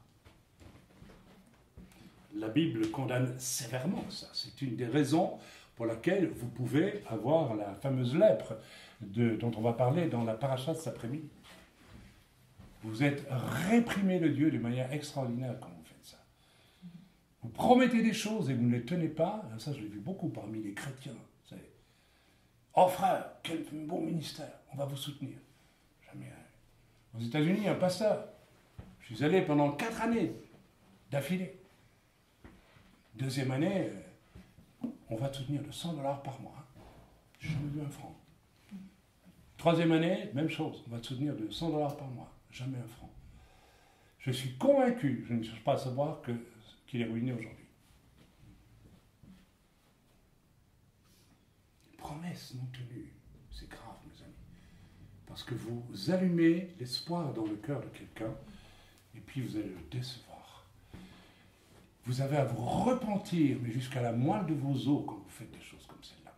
A: la Bible condamne sévèrement ça. C'est une des raisons pour laquelle vous pouvez avoir la fameuse lèpre de, dont on va parler dans la paracha cet après-midi. Vous êtes réprimé de Dieu d'une manière extraordinaire quand vous faites ça. Vous promettez des choses et vous ne les tenez pas. Ça, je l'ai vu beaucoup parmi les chrétiens. Vous savez. Oh frère, quel bon ministère, on va vous soutenir. Jamais. Aux États-Unis, un pasteur. Je suis allé pendant quatre années d'affilée. Deuxième année, on va te soutenir de cent dollars par mois. Je n'ai jamais vu un franc. Troisième année, même chose. On va te soutenir de cent dollars par mois. Jamais un franc. Je suis convaincu, je ne cherche pas à savoir que, qu'il est ruiné aujourd'hui. Promesses non tenues, c'est grave, mes amis. Parce que vous allumez l'espoir dans le cœur de quelqu'un et puis vous allez le décevoir. Vous avez à vous repentir, mais jusqu'à la moelle de vos os quand vous faites des choses comme celle-là.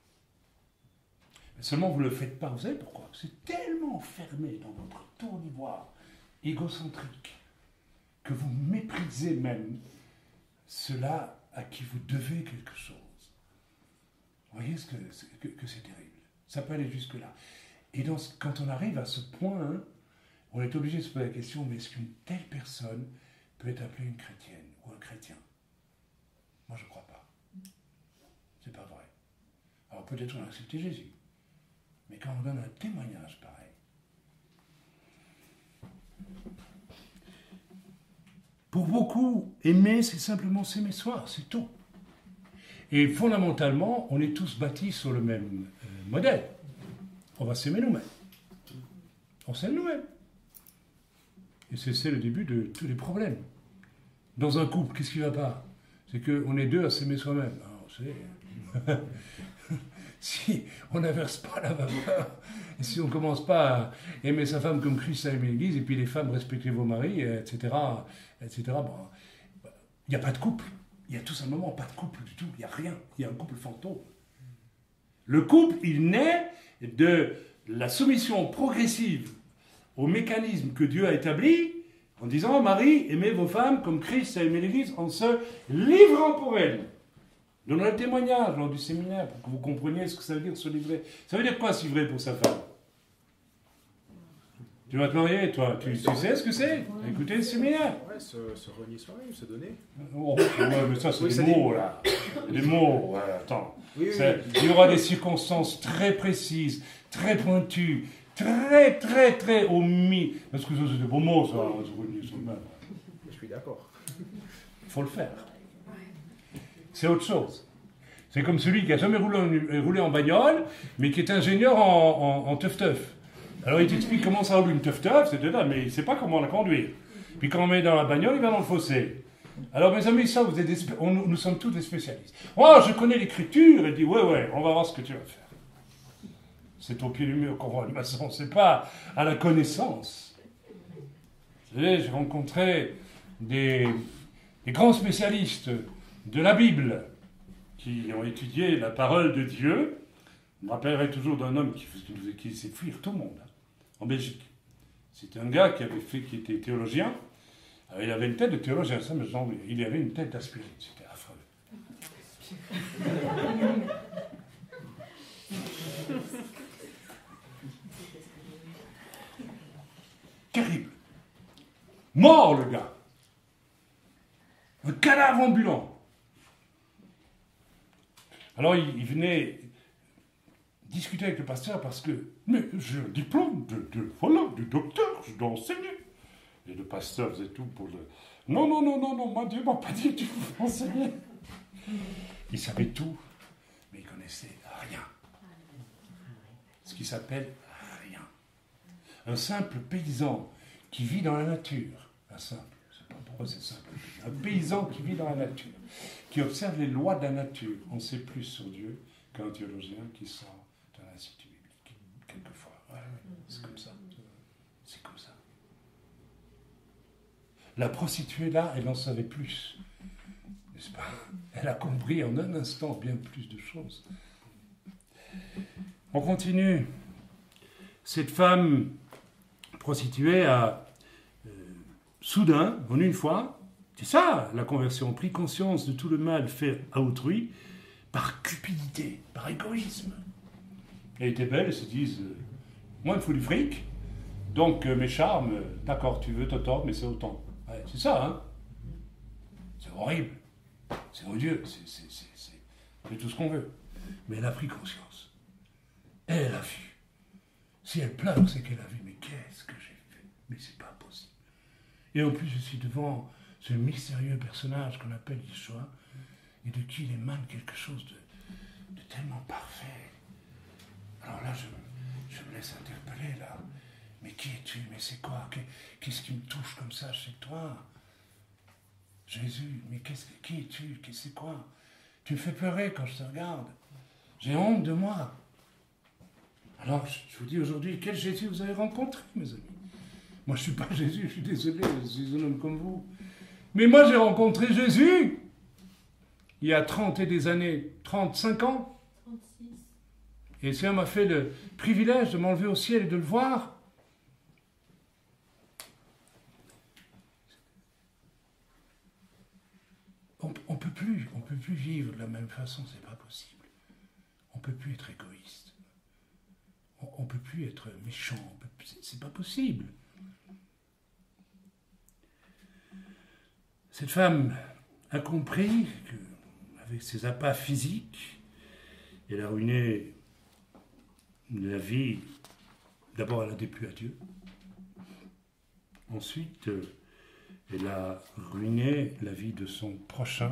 A: Mais seulement vous ne le faites pas. Vous savez pourquoi? C'est tellement enfermé dans votre tour d'ivoire égocentrique que vous méprisez même ceux-là à qui vous devez quelque chose. Vous voyez ce que, que, que c'est terrible. Ça peut aller jusque-là. Et donc, quand on arrive à ce point, hein, on est obligé de se poser la question, mais est-ce qu'une telle personne peut être appelée une chrétienne ou un chrétien? Moi, je ne crois pas. C'est pas vrai. Alors peut-être on a accepté Jésus. Mais quand on donne un témoignage pareil, pour beaucoup, aimer, c'est simplement s'aimer soi, c'est tout. Et fondamentalement, on est tous bâtis sur le même euh, modèle. On va s'aimer nous-mêmes. On s'aime nous-mêmes. Et c'est, c'est le début de tous les problèmes. Dans un couple, qu'est-ce qui ne va pas? C'est qu'on est deux à s'aimer soi-même. Alors, c'est... si on n'inverse pas la vapeur, et si on ne commence pas à aimer sa femme comme Christ a aimé l'Église, et puis les femmes, respectez vos maris, et cetera, et cetera, bon, il n'y a pas de couple. Il n'y a tout simplement pas de couple du tout. Il n'y a rien. Il y a un couple fantôme. Le couple, il naît de la soumission progressive au mécanisme que Dieu a établi en disant, Marie, aimez vos femmes comme Christ a aimé l'Église en se livrant pour elle. Donnons le témoignage lors du séminaire pour que vous compreniez ce que ça veut dire se livrer. Ça veut dire quoi se livrer pour sa femme? Tu vas te marier, toi, tu, tu sais ce que c'est? Écoutez le séminaire.
B: Ouais, se, se renier soi-même, se donner.
A: Oh, ouais, mais ça, c'est
B: oui,
A: des
B: ça
A: mots,
B: dit...
A: là. Des mots, ouais, attends.
B: Oui, oui,
A: oui. Il y aura des circonstances très précises, très pointues, très, très, très au mi. Parce que ça, c'est des beaux mots, ça, se renier soi-même.
B: Je suis d'accord.
A: Il faut le faire. C'est autre chose. C'est comme celui qui n'a jamais roulé en, roulé en bagnole, mais qui est ingénieur en, en, en teuf-teuf. Alors il t'explique comment ça roule une teuf-teuf, c'est là, mais il ne sait pas comment la conduire. Puis quand on met dans la bagnole, il va dans le fossé. Alors mes amis, ça, vous êtes des, on, nous sommes tous des spécialistes. Oh, je connais l'écriture, et dit, ouais, ouais, on va voir ce que tu vas faire. C'est au pied du mur qu'on voit le maçon, c'est pas à la connaissance. Vous savez, j'ai rencontré des, des grands spécialistes de la Bible, qui ont étudié la parole de Dieu. Je me rappellerai toujours d'un homme qui, qui, qui s'est fuir tout le monde, hein, en Belgique. C'était un gars qui avait fait, qui était théologien. Alors, il avait une tête de théologien, ça me semble. Il avait une tête d'aspirine, c'était affreux. Terrible. Mort, le gars. Un cadavre ambulant. Alors, il, il venait discuter avec le pasteur parce que, mais j'ai un diplôme de, de, voilà, de docteur, je dois enseigner. Et le pasteur faisait tout pour le... Non, non, non, non, non, moi, Dieu m'a pas dit que tu pouvais enseigner. Il savait tout, mais il connaissait rien. Ce qui s'appelle rien. Un simple paysan qui vit dans la nature, un simple, je ne sais pas pourquoi c'est simple, un paysan qui vit dans la nature, qui observe les lois de la nature, on sait plus sur Dieu qu'un théologien qui sort d'un institut biblique, quelquefois. Ouais, ouais, c'est comme ça. C'est comme ça. La prostituée, là, elle en savait plus. N'est-ce pas? Elle a compris en un instant bien plus de choses. On continue. Cette femme prostituée a, euh, soudain, en une fois, c'est ça, la conversion, pris conscience de tout le mal fait à autrui par cupidité, par égoïsme. Elle était belle, elle se disent, euh, moi, il me faut du fric, donc euh, mes charmes, euh, d'accord, tu veux te tordre, mais c'est autant. Ouais, c'est ça, hein. C'est horrible. c'est odieux, c'est, c'est, c'est, c'est, c'est tout ce qu'on veut. Mais elle a pris conscience. Elle a vu. Si elle pleure, c'est qu'elle a vu. Mais qu'est-ce que j'ai fait? Mais c'est pas possible. Et en plus, je suis devant ce mystérieux personnage qu'on appelle Yeshua, et de qui il émane quelque chose de, de tellement parfait. Alors là, je, je me laisse interpeller, là. Mais qui es-tu? Mais c'est quoi? Qu'est-ce qui me touche comme ça chez toi? Jésus, mais qu'est-ce, qui es-tu? C'est quoi? Tu me fais pleurer quand je te regarde. J'ai honte de moi. Alors, je vous dis aujourd'hui, quel Jésus vous avez rencontré, mes amis? Moi, je ne suis pas Jésus, je suis désolé, je suis un homme comme vous. Mais moi, j'ai rencontré Jésus il y a trente et des années, trente-cinq ans.
C: trente-six.
A: Et le Seigneur m'a fait le privilège de m'enlever au ciel et de le voir. On ne peut plus, on peut plus vivre de la même façon, c'est pas possible. On ne peut plus être égoïste. On ne peut plus être méchant, c'est, c'est pas possible. Cette femme a compris qu'avec ses appâts physiques, elle a ruiné la vie. D'abord, elle a déplu à Dieu. Ensuite, elle a ruiné la vie de son prochain.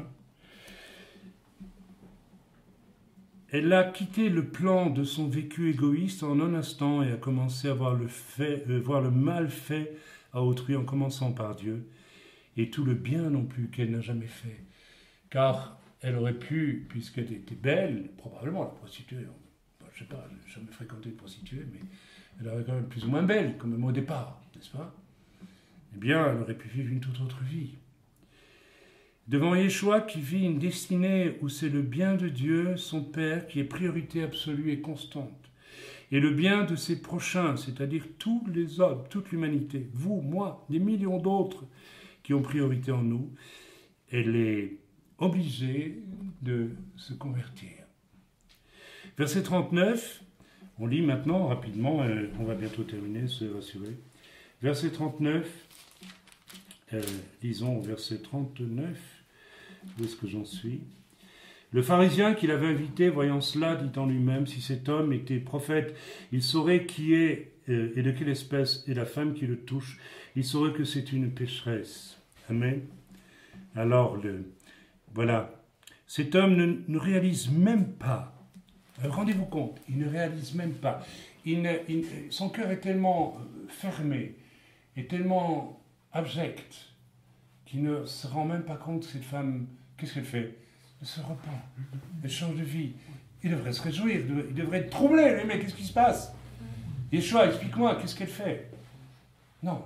A: Elle a quitté le plan de son vécu égoïste en un instant et a commencé à voir le, fait, euh, voir le mal fait à autrui en commençant par Dieu et tout le bien non plus qu'elle n'a jamais fait. Car elle aurait pu, puisqu'elle était belle, probablement la prostituée, je ne sais pas, je n'ai jamais fréquenté une prostituée, mais elle aurait quand même plus ou moins belle, quand même au départ, n'est-ce pas? Eh bien, elle aurait pu vivre une toute autre vie. Devant Yeshua qui vit une destinée où c'est le bien de Dieu, son Père, qui est priorité absolue et constante, et le bien de ses prochains, c'est-à-dire tous les hommes, toute l'humanité, vous, moi, des millions d'autres qui ont priorité en nous, elle est obligée de se convertir. Verset trente-neuf, on lit maintenant rapidement, euh, on va bientôt terminer, se rassurer. Verset trente-neuf, euh, lisons verset trente-neuf, où est-ce que j'en suis? Le pharisien qui l'avait invité, voyant cela, dit en lui-même, si cet homme était prophète, il saurait qui est euh, et de quelle espèce est la femme qui le touche, il saurait que c'est une pécheresse. Amen. Alors, le, voilà, cet homme ne, ne réalise même pas, rendez-vous compte, il ne réalise même pas, il ne, il, son cœur est tellement fermé, est tellement abject, qu'il ne se rend même pas compte que cette femme, qu'est-ce qu'elle fait? Elle se repent, elle change de vie. Il devrait se réjouir, il devrait être troublé, mais qu'est-ce qui se passe? Yeshua, explique-moi, qu'est-ce qu'elle fait? Non.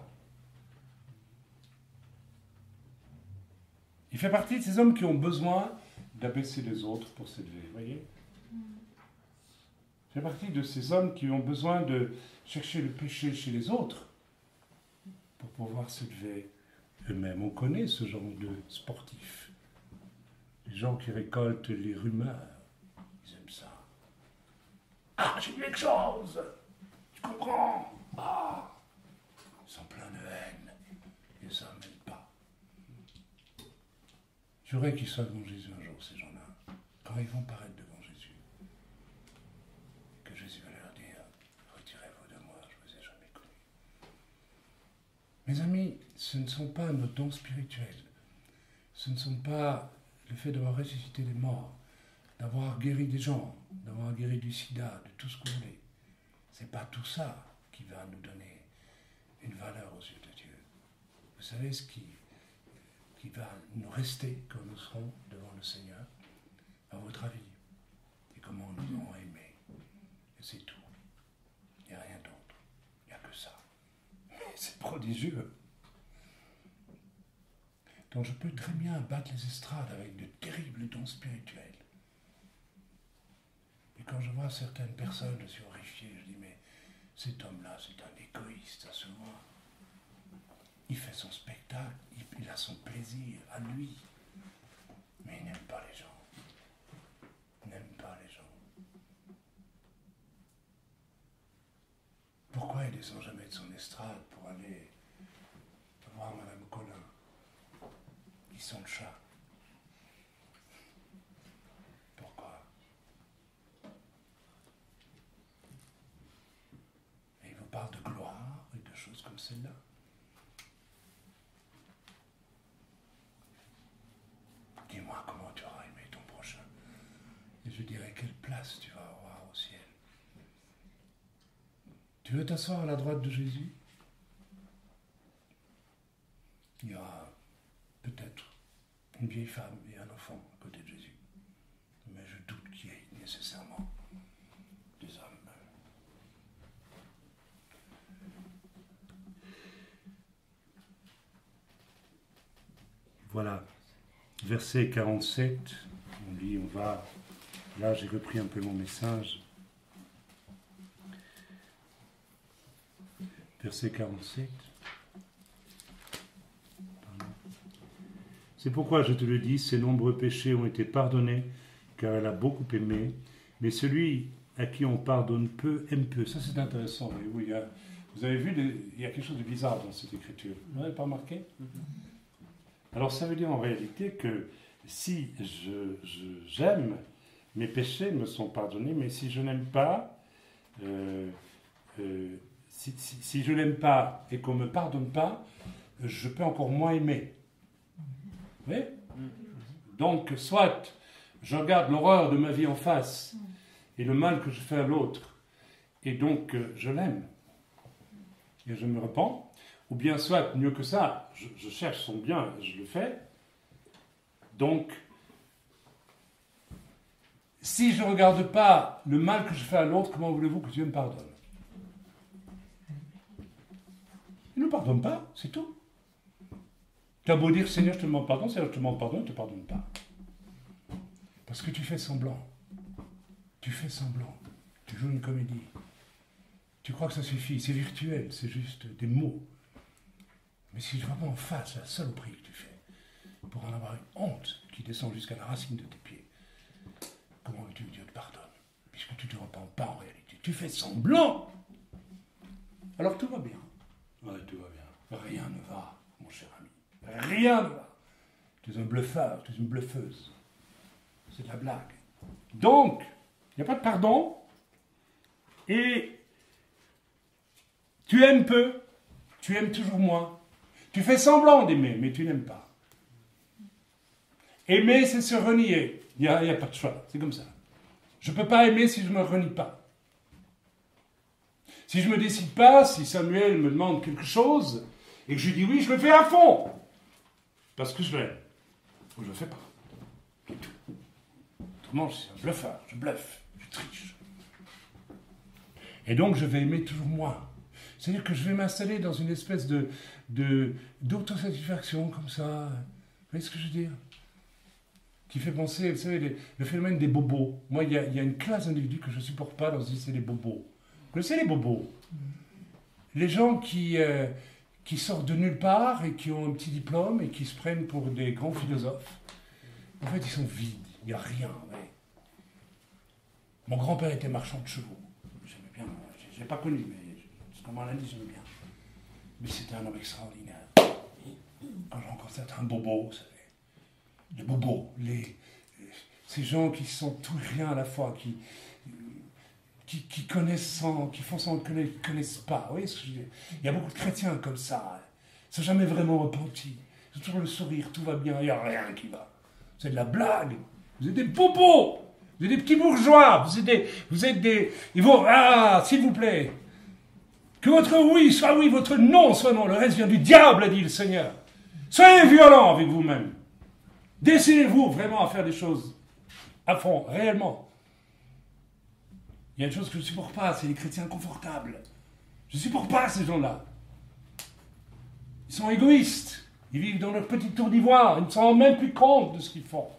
A: Il fait partie de ces hommes qui ont besoin d'abaisser les autres pour s'élever, vous voyez? Il fait partie de ces hommes qui ont besoin de chercher le péché chez les autres pour pouvoir s'élever eux-mêmes. On connaît ce genre de sportifs. Les gens qui récoltent les rumeurs. Ils aiment ça. Ah, j'ai vu quelque chose. Tu comprends? Ah. Ils sont pleins de haine. Et ça ne m'aide pas. Je voudrais qu'ils soient devant Jésus un jour, ces gens-là. Quand ils vont paraître devant Jésus. Que Jésus va leur dire, retirez-vous de moi, je ne vous ai jamais connu. Mes amis, ce ne sont pas nos dons spirituels. Ce ne sont pas le fait d'avoir ressuscité les morts, d'avoir guéri des gens, d'avoir guéri du sida, de tout ce que vous voulez. Ce n'est pas tout ça qui va nous donner une valeur aux yeux de Dieu. Vous savez ce qui, qui va nous rester quand nous serons devant le Seigneur, à votre avis, et comment nous aurons aimé. Et c'est tout. Il n'y a rien d'autre. Il n'y a que ça. Mais c'est prodigieux. Donc je peux très bien battre les estrades avec de terribles dons spirituels. Et quand je vois certaines personnes, je suis horrifié, je dis, mais cet homme-là, c'est un égoïste à ce point. Il fait son spectacle, il, il a son plaisir à lui, mais il n'aime pas les gens. Il n'aime pas les gens. Pourquoi il ne descend jamais de son estrade pour aller voir Madame Colin? Ils sont le chat. celle-là. Dis-moi comment tu auras aimé ton prochain. Et je dirai quelle place tu vas avoir au ciel. Tu veux t'asseoir à la droite de Jésus? Il y aura peut-être une vieille femme et un enfant à côté de Jésus. Mais je doute qu'il y ait nécessairement des hommes. Voilà, verset quarante-sept, on lit, on va, là j'ai repris un peu mon message. Verset quarante-sept. C'est pourquoi je te le dis, ses nombreux péchés ont été pardonnés, car elle a beaucoup aimé, mais celui à qui on pardonne peu, aime peu. Ça c'est intéressant, oui, il y a, vous avez vu, il y a quelque chose de bizarre dans cette écriture. Vous n'avez pas remarqué? Alors ça veut dire en réalité que si je, je, j'aime, mes péchés me sont pardonnés, mais si je n'aime pas, euh, euh, si, si, si je n'aime pas et qu'on ne me pardonne pas, je peux encore moins aimer. Vous voyez? Donc soit je regarde l'horreur de ma vie en face et le mal que je fais à l'autre, et donc euh, je l'aime, et je me repens, ou bien soit, mieux que ça, je, je cherche son bien, je le fais. Donc, si je ne regarde pas le mal que je fais à l'autre, comment voulez-vous que Dieu me pardonne? Il ne me pardonne pas, c'est tout. Tu as beau dire, Seigneur, je te demande pardon, Seigneur, je te demande pardon, il ne te pardonne pas. Parce que tu fais semblant. Tu fais semblant. Tu joues une comédie. Tu crois que ça suffit, c'est virtuel, c'est juste des mots. Mais si vraiment en face la saloperie que tu fais, pour en avoir une honte qui descend jusqu'à la racine de tes pieds, comment veux-tu que Dieu te pardonne? Puisque tu ne te repens pas en réalité. Tu fais semblant. Alors tout va bien. Ouais, tout va bien. Rien ne va, mon cher ami. Rien ne va. Tu es un bluffeur, tu es une bluffeuse. C'est de la blague. Donc, il n'y a pas de pardon. Et tu aimes peu, tu aimes toujours moins. Tu fais semblant d'aimer, mais tu n'aimes pas. Aimer, c'est se renier. Il n'y a, a pas de choix, c'est comme ça. Je ne peux pas aimer si je ne me renie pas. Si je ne me décide pas, si Samuel me demande quelque chose, et que je lui dis oui, je le fais à fond. Parce que je l'aime. Ou je ne le fais pas. C'est tout. Autrement, je suis un bluffeur, je bluffe, je triche. Et donc, je vais aimer toujours moins. C'est-à-dire que je vais m'installer dans une espèce de, de, d'autosatisfaction comme ça. Vous voyez ce que je veux dire? Qui fait penser, vous savez, les, le phénomène des bobos. Moi, il y a, il y a une classe d'individus que je ne supporte pas dans ce c'est les bobos. Vous connaissez les bobos? Les gens qui, euh, qui sortent de nulle part et qui ont un petit diplôme et qui se prennent pour des grands philosophes. En fait, ils sont vides. Il n'y a rien. Ouais. Mon grand-père était marchand de chevaux. J'aimais bien. Je ne l'ai pas connu, mais... Comment on l'a dit, j'aime bien. Mais c'était un homme extraordinaire. Quand je rencontre certains bobos, vous savez, les bobos, les, ces gens qui sont tout et rien à la fois, qui, qui, qui connaissent sans, qui font sans qu'ils ne connaissent pas. Vous voyez ce que je veux dire? Il y a beaucoup de chrétiens comme ça. Ils ne sont jamais vraiment repentis. Ils ont toujours le sourire, tout va bien, il n'y a rien qui va. C'est de la blague. Vous êtes des bobos. Vous êtes des petits bourgeois. Vous êtes des... Vous êtes des ils vont, ah, s'il vous plaît. Que votre oui soit oui, votre non soit non. Le reste vient du diable, a dit le Seigneur. Soyez violents avec vous-même. Décidez-vous vraiment à faire des choses à fond, réellement. Il y a une chose que je ne supporte pas, c'est les chrétiens confortables. Je ne supporte pas ces gens-là. Ils sont égoïstes. Ils vivent dans leur petite tour d'ivoire. Ils ne s'en rendent même plus compte de ce qu'ils font.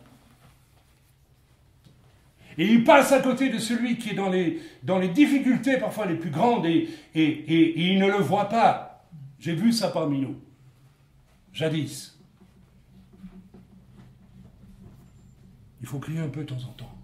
A: Et il passe à côté de celui qui est dans les, dans les difficultés parfois les plus grandes et, et, et, et il ne le voit pas. J'ai vu ça parmi nous. Jadis. Il faut crier un peu de temps en temps.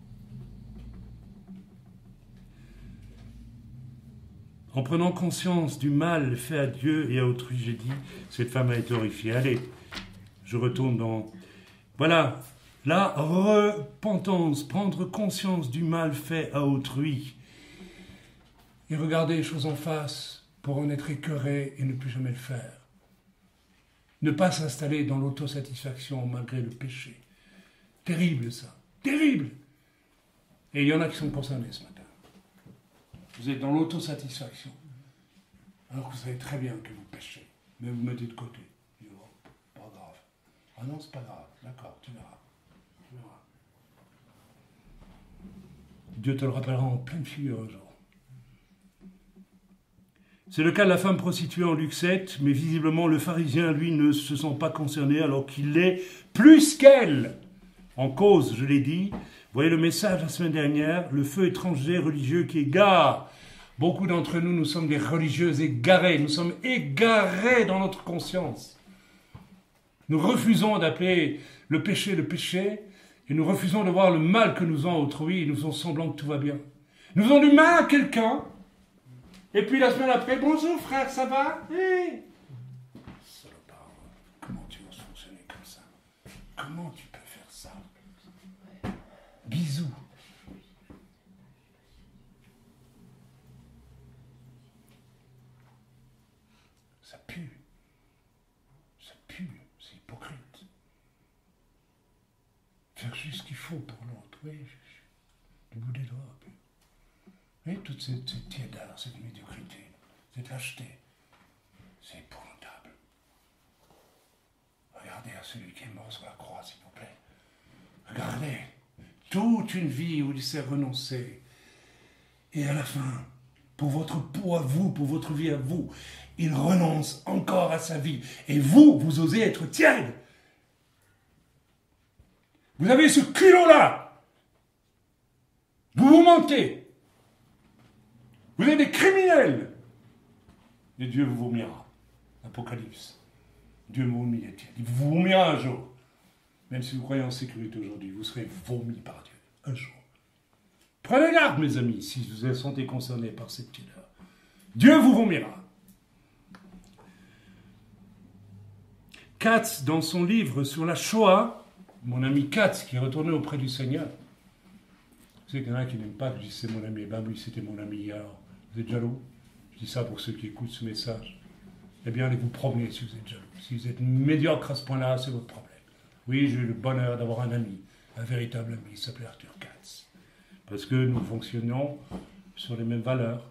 A: En prenant conscience du mal fait à Dieu et à autrui, j'ai dit, cette femme a été horrifiée. Allez, je retourne dans... Voilà. La repentance, prendre conscience du mal fait à autrui et regarder les choses en face, pour en être écœuré et ne plus jamais le faire. Ne pas s'installer dans l'autosatisfaction malgré le péché. Terrible ça, terrible. Et il y en a qui sont concernés ce matin. Vous êtes dans l'autosatisfaction, alors que vous savez très bien que vous péchez, mais vous mettez de côté. Oh, pas grave. Ah non, c'est pas grave. D'accord, tu verras. tu verras. Dieu te le rappellera en pleine figure un jour. C'est le cas de la femme prostituée en Luc sept, mais visiblement le pharisien, lui, ne se sent pas concerné alors qu'il est plus qu'elle. En cause, je l'ai dit, vous voyez le message la semaine dernière, le feu étranger religieux qui égare. Beaucoup d'entre nous, nous sommes des religieux égarés, nous sommes égarés dans notre conscience. Nous refusons d'appeler le péché le péché, et nous refusons de voir le mal que nous ont autrui, et nous faisons semblant que tout va bien. Nous faisons du mal à quelqu'un, et puis la semaine après, bonjour frère, ça va? Hey. Salopard, comment tu oses fonctionner comme ça? Comment tu peux faire ça? Bisous. Ça pue. Ça pue, c'est hypocrite. Faire juste ce qu'il faut pour l'autre, oui, du bout des doigts. Et toute cette, cette tiédeur, cette médiocrité, cette lâcheté, c'est épouvantable. Regardez à celui qui est mort sur la croix, s'il vous plaît. Regardez, toute une vie où il s'est renoncé. Et à la fin, pour votre pour à vous, pour votre vie à vous, il renonce encore à sa vie. Et vous, vous osez être tiède. Vous avez ce culot-là. Vous vous mentez. Vous êtes des criminels. Et Dieu vous vomira. Apocalypse. Dieu vous vomira. Il vous vomira un jour. Même si vous croyez en sécurité aujourd'hui, vous serez vomi par Dieu. Un jour. Prenez garde, mes amis, si vous vous sentez concernés par cette tiédeur. Dieu vous vomira. Katz, dans son livre sur la Shoah, mon ami Katz, qui est retourné auprès du Seigneur, vous savez qu'il y en a qui n'aiment pas que je dise c'est mon ami. Ben oui, c'était mon ami. Alors, vous êtes jaloux? Je dis ça pour ceux qui écoutent ce message. Eh bien, allez vous promener si vous êtes jaloux. Si vous êtes médiocre à ce point-là, c'est votre problème. Oui, j'ai eu le bonheur d'avoir un ami, un véritable ami, il s'appelait Arthur Katz. Parce que nous fonctionnons sur les mêmes valeurs.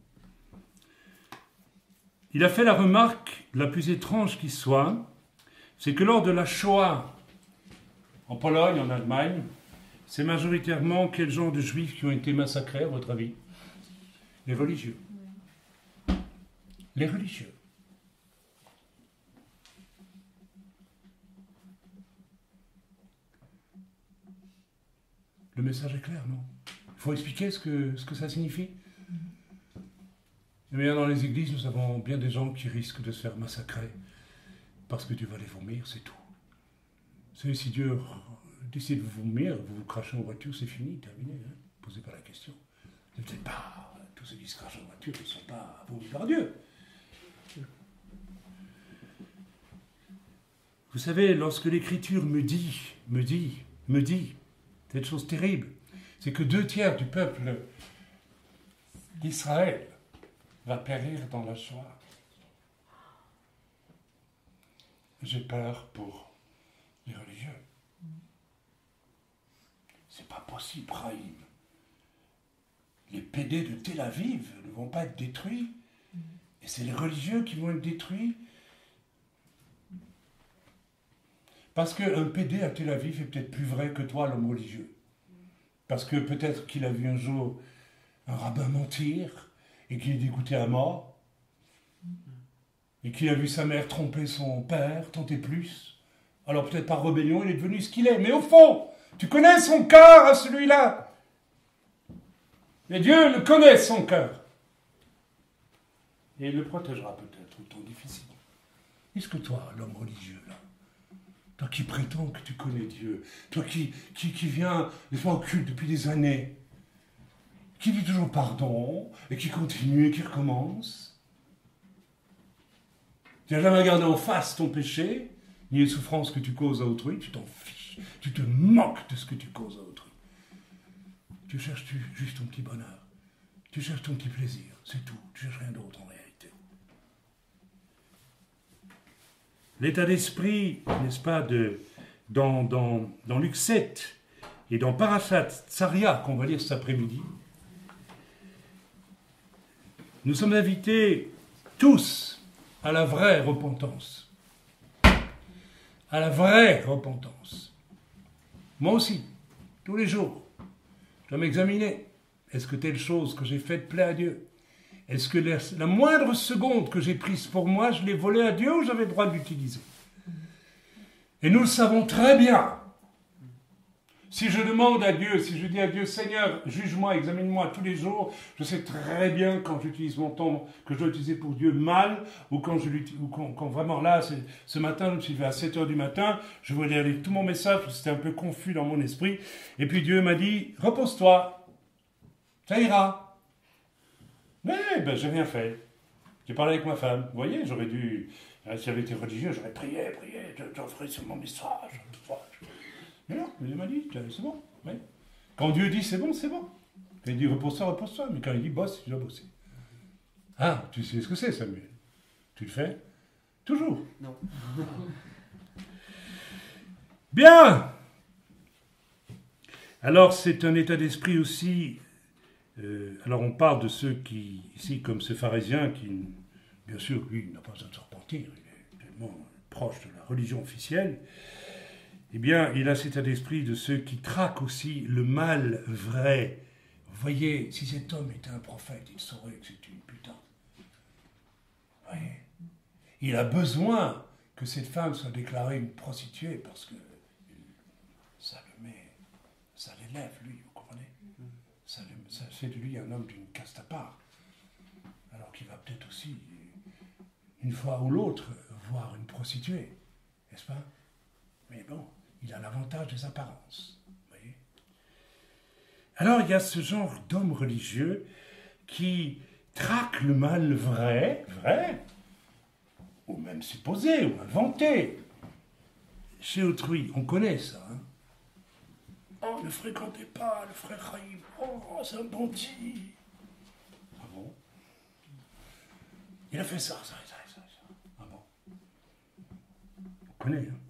A: Il a fait la remarque la plus étrange qui soit, c'est que lors de la Shoah, en Pologne, en Allemagne, c'est majoritairement quel genre de juifs qui ont été massacrés, à votre avis? Les religieux. Les religieux. Le message est clair, non? Il faut expliquer ce que, ce que ça signifie. Eh bien, dans les églises, nous avons bien des gens qui risquent de se faire massacrer parce que Dieu va les vomir, c'est tout. Vous savez, si Dieu décide de vous vomir, vous vous crachez en voiture, c'est fini, terminé. Hein, posez pas la question. Ne peut-être pas, tous ceux qui se crachent en voiture ne sont pas vomis par Dieu. Vous savez, lorsque l'Écriture me dit, me dit, me dit, cette chose terrible, c'est que deux tiers du peuple d'Israël va périr dans la Shoah. J'ai peur pour les religieux. C'est pas possible, Brahim. Les P D de Tel Aviv ne vont pas être détruits, et c'est les religieux qui vont être détruits. Parce qu'un P D à Tel Aviv est peut-être plus vrai que toi, l'homme religieux. Parce que peut-être qu'il a vu un jour un rabbin mentir, et qu'il est dégoûté à mort, et qu'il a vu sa mère tromper son père, tant et plus. Alors peut-être par rébellion, il est devenu ce qu'il est. Mais au fond, tu connais son cœur à celui-là. Et Dieu le connaît, son cœur. Et il le protégera peut-être au temps difficile. Est-ce que toi, l'homme religieux, là, toi qui prétends que tu connais Dieu, toi qui, qui, qui viens des fois au culte depuis des années, qui dit toujours pardon, et qui continue et qui recommence, tu n'as jamais regardé en face ton péché, ni les souffrances que tu causes à autrui, tu t'en fiches, tu te moques de ce que tu causes à autrui. Tu cherches juste ton petit bonheur, tu cherches ton petit plaisir, c'est tout, tu cherches rien d'autre en réalité. l'état d'esprit, n'est-ce pas, de, dans, dans, dans Luc sept et dans Parashat Tsaria, qu'on va lire cet après-midi, nous sommes invités tous à la vraie repentance. À la vraie repentance. Moi aussi, tous les jours, je dois m'examiner. Est-ce que telle chose que j'ai faite plaît à Dieu? Est-ce que la, la moindre seconde que j'ai prise pour moi, je l'ai volée à Dieu ou j'avais le droit de l'utiliser? Et nous le savons très bien. Si je demande à Dieu, si je dis à Dieu, Seigneur, juge-moi, examine-moi tous les jours, je sais très bien quand j'utilise mon temps, que je dois utiliser pour Dieu mal, ou quand, je ou quand, quand vraiment là, ce matin, je me suis levé à sept heures du matin, je voulais lire tout mon message, c'était un peu confus dans mon esprit, et puis Dieu m'a dit, repose-toi, ça ira. Mais ben, j'ai rien fait. J'ai parlé avec ma femme, vous voyez, j'aurais dû, si j'avais été religieux, j'aurais prié, prié, j'en ferais sur mon message, mais non, Dieu m'a dit, c'est bon. Oui. Quand Dieu dit c'est bon, c'est bon. Quand il dit repose-toi, repose-toi. Mais quand il dit bosse, tu dois bosser. Ah, tu sais ce que c'est, Samuel? Tu le fais? Toujours.
C: Non.
A: Bien. Alors, c'est un état d'esprit aussi. Euh, alors, on parle de ceux qui, ici, comme ce pharisien, qui, bien sûr, lui, n'a pas besoin de se repentir. Il est tellement proche de la religion officielle. Eh bien, il a cet état d'esprit de ceux qui traquent aussi le mal vrai. Vous voyez, si cet homme était un prophète, il saurait que c'est une putain. Vous voyez, il a besoin que cette femme soit déclarée une prostituée parce que ça le met, ça l'élève, lui, vous comprenez? Ça, le, ça fait de lui un homme d'une caste à part. Alors qu'il va peut-être aussi, une fois ou l'autre, voir une prostituée, n'est-ce pas? Mais bon, il a l'avantage des apparences. Vous voyez? Alors, il y a ce genre d'homme religieux qui traque le mal vrai, vrai, ou même supposé, ou inventé, chez autrui. On connaît ça. Hein? Oh, ne fréquentez pas le frère Chaim. Oh, c'est un bandit. Ah bon? Il a fait ça, ça, ça, ça, ça. Ah bon? On connaît, hein?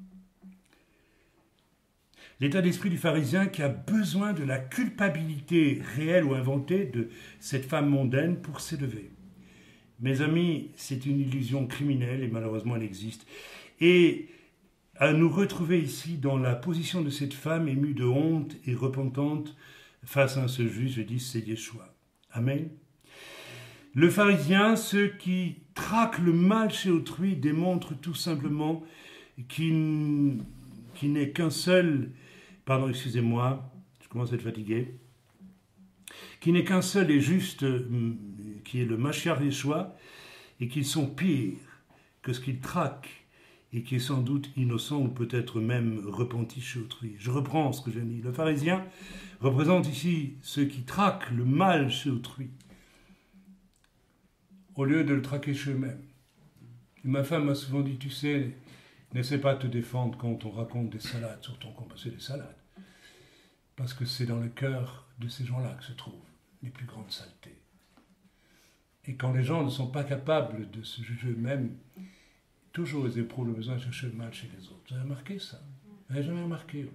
A: L'état d'esprit du pharisien qui a besoin de la culpabilité réelle ou inventée de cette femme mondaine pour s'élever. Mes amis, c'est une illusion criminelle et malheureusement elle existe. Et à nous retrouver ici dans la position de cette femme émue de honte et repentante face à ce juge, je dis c'est Yeshua. Amen. Le pharisien, ceux qui traquent le mal chez autrui, démontrent tout simplement qu'il, qu'il n'est qu'un seul... Pardon, excusez-moi, je commence à être fatigué. Qui n'est qu'un seul et juste, qui est le Mashiach Yeshua, et qu'ils sont pires que ce qu'ils traquent, et qui est sans doute innocent ou peut-être même repenti chez autrui. Je reprends ce que j'ai dit. Le pharisien représente ici ceux qui traquent le mal chez autrui, au lieu de le traquer chez eux-mêmes. Et ma femme m'a souvent dit, tu sais, n'essaie pas de te défendre quand on raconte des salades sur ton compte, c'est des salades. Parce que c'est dans le cœur de ces gens-là que se trouvent les plus grandes saletés. Et quand les gens ne sont pas capables de se juger eux-mêmes, toujours ils éprouvent le besoin de chercher le mal chez les autres. Vous avez remarqué ça? Vous n'avez jamais remarqué?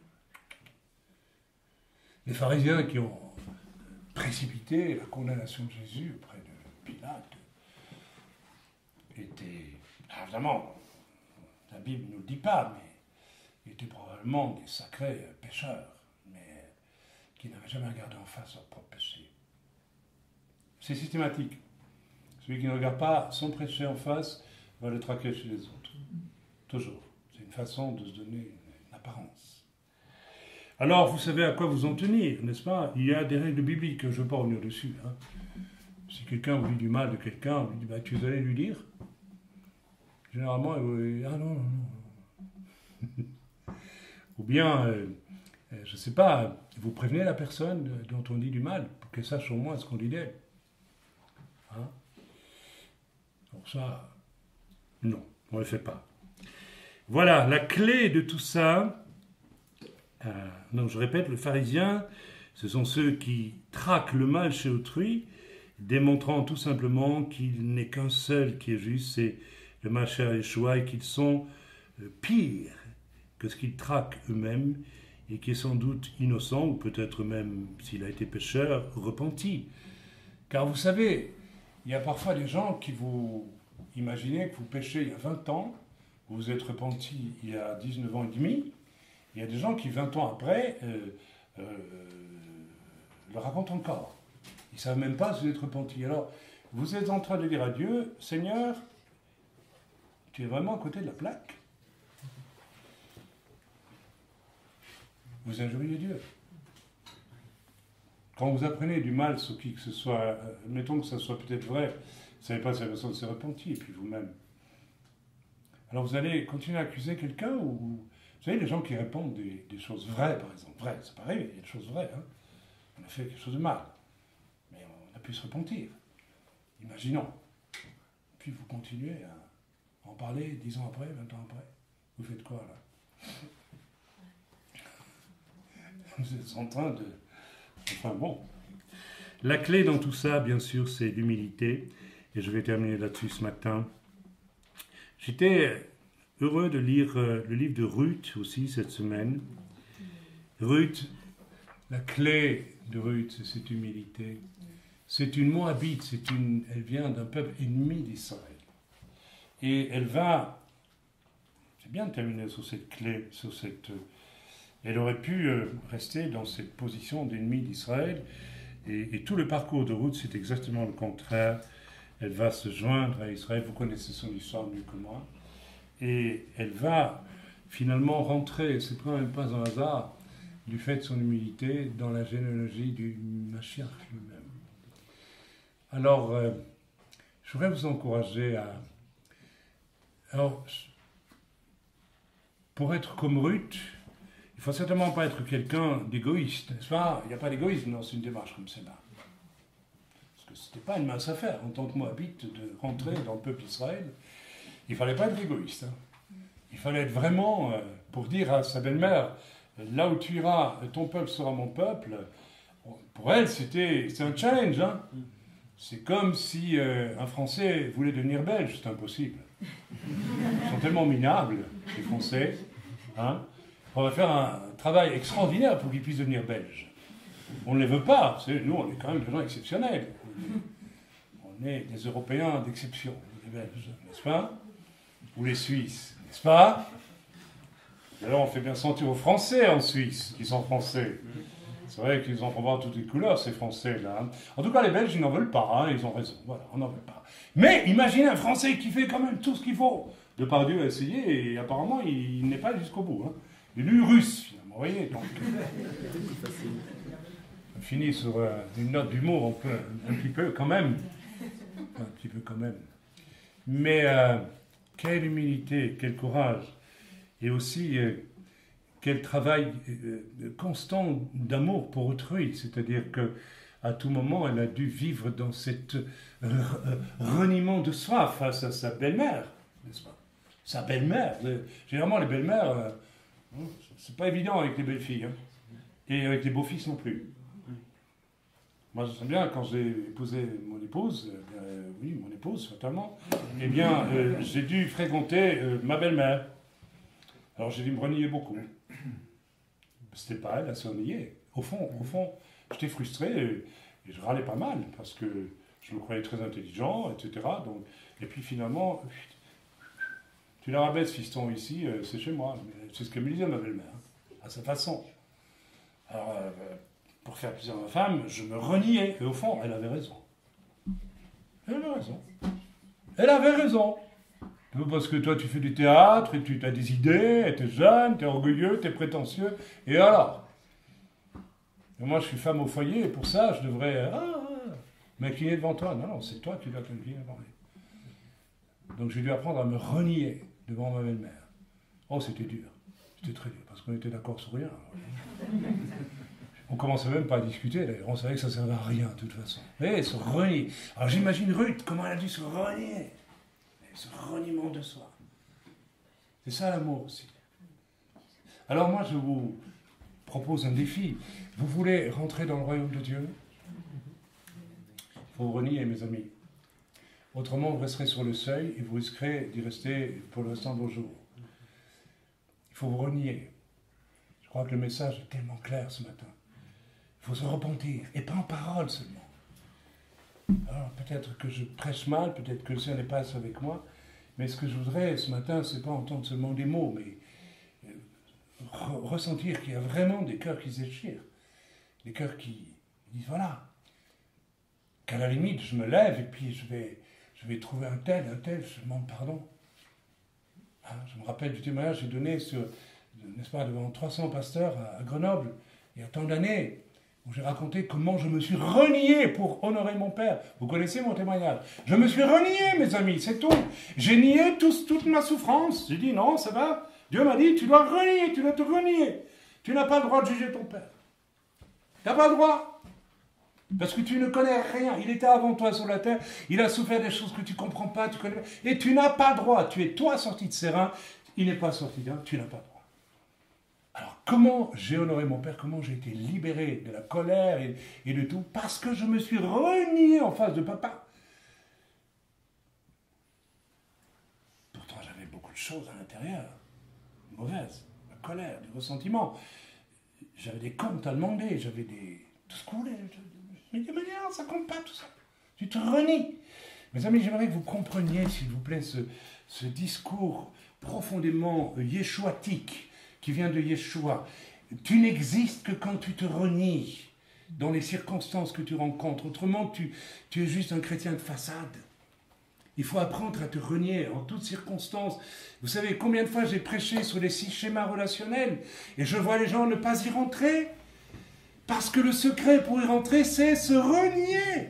A: Les pharisiens qui ont précipité la condamnation de Jésus auprès de Pilate étaient, évidemment, la Bible ne nous le dit pas, mais ils étaient probablement des sacrés pécheurs, mais qui n'avaient jamais regardé en face leur propre péché. C'est systématique. Celui qui ne regarde pas son péché en face va le traquer chez les autres. Toujours. C'est une façon de se donner une apparence. Alors, vous savez à quoi vous en tenir, n'est-ce pas? Il y a des règles bibliques, je ne veux pas revenir dessus. Hein. Si quelqu'un vous dit du mal de quelqu'un, vous dit, bah, tu es allé lui dire? Généralement, il dit, ah non, non, non. Ou bien, euh, je ne sais pas, vous prévenez la personne dont on dit du mal, pour qu'elle sache au moins ce qu'on dit d'elle. Hein? Alors ça, non, on ne le fait pas. Voilà, la clé de tout ça, euh, donc je répète, le pharisien, ce sont ceux qui traquent le mal chez autrui, démontrant tout simplement qu'il n'est qu'un seul qui est juste, c'est le Mashiach Yeshua et qu'ils sont euh, pires que ce qu'ils traquent eux-mêmes et qui est sans doute innocent, ou peut-être même, s'il a été pécheur, repenti. Car vous savez, il y a parfois des gens qui vous imaginez que vous péchez il y a vingt ans, vous vous êtes repenti il y a dix-neuf ans et demi, il y a des gens qui, vingt ans après, euh, euh, le racontent encore. Ils ne savent même pas si vous êtes repenti. Alors, vous êtes en train de dire à Dieu, Seigneur, tu es vraiment à côté de la plaque. Vous injuriez Dieu. Quand vous apprenez du mal sur qui que ce soit, euh, mettons que ça soit peut-être vrai, vous ne savez pas si la personne s'est repentie, et puis vous-même. Alors vous allez continuer à accuser quelqu'un, ou vous savez, les gens qui répondent des, des choses vraies, par exemple. Vraies, c'est pareil, il y a des choses vraies. Hein. On a fait quelque chose de mal, mais on a pu se repentir. Imaginons. Puis vous continuez à en parler dix ans après, vingt ans après. Vous faites quoi, là? Vous êtes en train de... Enfin bon. La clé dans tout ça, bien sûr, c'est l'humilité. Et je vais terminer là-dessus ce matin. J'étais heureux de lire le livre de Ruth aussi cette semaine. Ruth, la clé de Ruth, c'est cette humilité. C'est une Moabite, c'est une, elle vient d'un peuple ennemi d'Israël. Et elle va... C'est bien de terminer sur cette clé, sur cette... Elle aurait pu rester dans cette position d'ennemi d'Israël. Et, et tout le parcours de Ruth, c'est exactement le contraire. Elle va se joindre à Israël. Vous connaissez son histoire mieux que moi. Et elle va finalement rentrer, c'est quand même pas un hasard, du fait de son humilité, dans la généalogie du Mashiach lui-même. Alors, euh, je voudrais vous encourager à... Alors, pour être comme Ruth, il ne faut certainement pas être quelqu'un d'égoïste, n'est-ce pas? Il n'y a pas d'égoïsme dans une démarche comme celle-là. Parce que ce n'était pas une mince affaire, en tant que Moabite, de rentrer dans le peuple d'Israël. Il ne fallait pas être égoïste. Hein. Il fallait être vraiment, euh, pour dire à sa belle-mère, là où tu iras, ton peuple sera mon peuple. Pour elle, c'était un challenge. Hein. C'est comme si euh, un Français voulait devenir belge, c'est impossible. Ils sont tellement minables, les Français. Hein. On va faire un travail extraordinaire pour qu'ils puissent devenir belges. On ne les veut pas. Nous, on est quand même des gens exceptionnels. On est des Européens d'exception, les Belges, n'est-ce pas? Ou les Suisses, n'est-ce pas? Alors, on fait bien sentir aux Français en Suisse, qui sont Français. C'est vrai qu'ils en font voir toutes les couleurs, ces Français-là. Hein. En tout cas, les Belges, ils n'en veulent pas. Hein, ils ont raison. Voilà, on n'en veut pas. Mais imaginez un Français qui fait quand même tout ce qu'il faut. Depardieu a essayé et apparemment, il, il n'est pas jusqu'au bout. Hein. Il est russe, finalement. Vous voyez, donc... On finit sur euh, une note d'humour, un, peu, un petit peu quand même. Un petit peu quand même. Mais euh, quelle humilité, quel courage. Et aussi... Euh, quel travail euh, constant d'amour pour autrui, c'est-à-dire qu'à tout moment, elle a dû vivre dans cet euh, reniement de soi face à sa belle-mère, n'est-ce pas? Sa belle-mère, généralement les belles-mères, euh, c'est pas évident avec les belles-filles, hein, et avec les beaux-fils non plus. Moi, je sais bien, quand j'ai épousé mon épouse, euh, oui, mon épouse, fatalement, eh bien, euh, j'ai dû fréquenter euh, ma belle-mère. Alors, j'ai dû me renier beaucoup. C'était pas elle, elle s'ennuyait. Au fond, au fond, j'étais frustré et, et je râlais pas mal parce que je me croyais très intelligent, et cetera. Donc, et puis finalement, tu la rabaisse, fiston, ici, euh, c'est chez moi. C'est ce qu'elle me disait, ma belle-mère, hein, à sa façon. Alors, euh, pour faire plaisir à ma femme, je me reniais. Et au fond, elle avait raison. Elle avait raison. Elle avait raison. Parce que toi, tu fais du théâtre, et tu as des idées, tu es jeune, tu es orgueilleux, tu es prétentieux, et alors? Et moi, je suis femme au foyer, et pour ça, je devrais ah, ah, m'incliner devant toi. Non, non, c'est toi qui dois t'incliner devant elle. Donc, j'ai dû apprendre à me renier devant ma belle-mère. Oh, c'était dur. C'était très dur, parce qu'on était d'accord sur rien. On commençait même pas à discuter, d'ailleurs. On savait que ça ne servait à rien, de toute façon. Et se renier. Alors, j'imagine Ruth, comment elle a dû se renier. Ce reniement de soi. C'est ça l'amour aussi. Alors moi, je vous propose un défi. Vous voulez rentrer dans le royaume de Dieu? Il faut vous renier, mes amis. Autrement, vous resterez sur le seuil et vous risquerez d'y rester pour le restant de vos jours. Il faut vous renier. Je crois que le message est tellement clair ce matin. Il faut se repentir, et pas en parole seulement. Alors, peut-être que je prêche mal, peut-être que le Seigneur n'est pas avec moi, mais ce que je voudrais ce matin, c'est pas entendre seulement des mots, mais re- ressentir qu'il y a vraiment des cœurs qui se déchirent, des cœurs qui disent voilà, qu'à la limite, je me lève et puis je vais, je vais trouver un tel, un tel, je demande pardon. Hein, je me rappelle du témoignage que j'ai donné sur, n'est-ce pas, devant trois cents pasteurs à, à Grenoble, il y a tant d'années, où j'ai raconté comment je me suis renié pour honorer mon père. Vous connaissez mon témoignage. Je me suis renié, mes amis, c'est tout. J'ai nié tout, toute ma souffrance. J'ai dit non, ça va. Dieu m'a dit, tu dois renier, tu dois te renier. Tu n'as pas le droit de juger ton père. Tu n'as pas le droit. Parce que tu ne connais rien. Il était avant toi sur la terre. Il a souffert des choses que tu ne comprends pas. Tu connais... Et tu n'as pas le droit. Tu es toi sorti de ses reins. Il n'est pas sorti de reins. Tu n'as pas le droit. Alors, comment j'ai honoré mon père, comment j'ai été libéré de la colère et, et de tout, parce que je me suis renié en face de papa. Pourtant, j'avais beaucoup de choses à l'intérieur, mauvaises, la colère, des ressentiments. J'avais des comptes à demander, j'avais des... tout ce qu'on voulait. Mais de manière, ça compte pas tout ça. Tu te renies. Mes amis, j'aimerais que vous compreniez, s'il vous plaît, ce, ce discours profondément yeshuatique, qui vient de Yeshua. Tu n'existes que quand tu te renies dans les circonstances que tu rencontres. Autrement, tu, tu es juste un chrétien de façade. Il faut apprendre à te renier en toutes circonstances. Vous savez combien de fois j'ai prêché sur les six schémas relationnels et je vois les gens ne pas y rentrer parce que le secret pour y rentrer, c'est se renier.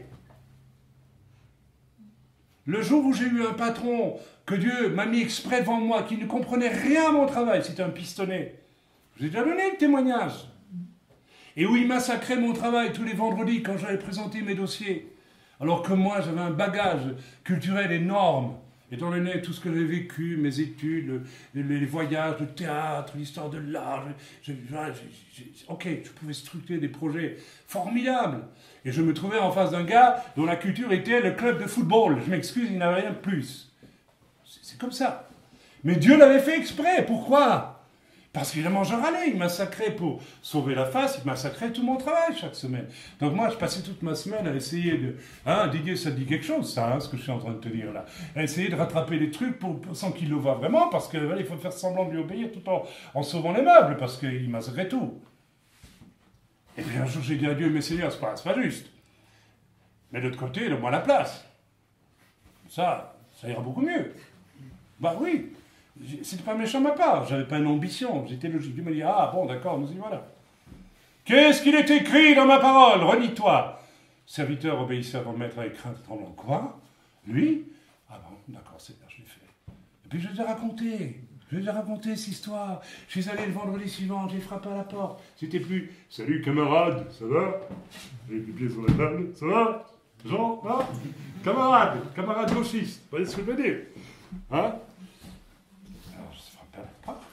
A: Le jour où j'ai eu un patron que Dieu m'a mis exprès devant moi, qui ne comprenait rien à mon travail, c'était un pistonné. Je vous ai déjà donné le témoignage. Et où il massacrait mon travail tous les vendredis quand j'allais présenter mes dossiers. Alors que moi, j'avais un bagage culturel énorme, étant donné tout ce que j'ai vécu, mes études, le, les voyages, le théâtre, l'histoire de l'art. Je, je, je, je, ok, je pouvais structurer des projets formidables. Et je me trouvais en face d'un gars dont la culture était le club de football. Je m'excuse, il n'avait rien de plus. C'est comme ça. Mais Dieu l'avait fait exprès. Pourquoi? Parce qu'il a mangé râlé. Il massacrait pour sauver la face. Il massacrait tout mon travail chaque semaine. Donc moi, je passais toute ma semaine à essayer de... Hein, Didier, ça te dit quelque chose, ça, hein, ce que je suis en train de te dire là. À essayer de rattraper les trucs pour, pour, sans qu'il le voie vraiment, parce qu'il voilà, faut faire semblant de lui obéir tout en, en sauvant les meubles, parce qu'il massacrait tout. Et puis un jour, j'ai dit à Dieu, mais Seigneur, c'est pas, c'est pas juste. Mais de l'autre côté, donne-moi la place. Ça, ça ira beaucoup mieux. Bah oui, c'était pas méchant de ma part, j'avais pas une ambition, j'étais logique. Dieu m'a dit, ah bon, d'accord, nous y voilà. Qu'est-ce qu'il est écrit dans ma parole? Renie-toi. Serviteur obéissait à mon maître avec crainte et tremblant. Quoi? Lui? Ah bon, d'accord, Seigneur, je l'ai fait. Et puis je vais te raconter, je vais te raconter cette histoire. Je suis allé le vendredi suivant, j'ai frappé à la porte. C'était plus, salut camarade, ça va? Avec les pieds sur la table, ça va? Jean, hein? Camarade, camarade gauchiste, vous voyez ce que je veux dire? Hein? Alors, je frappe à la porte.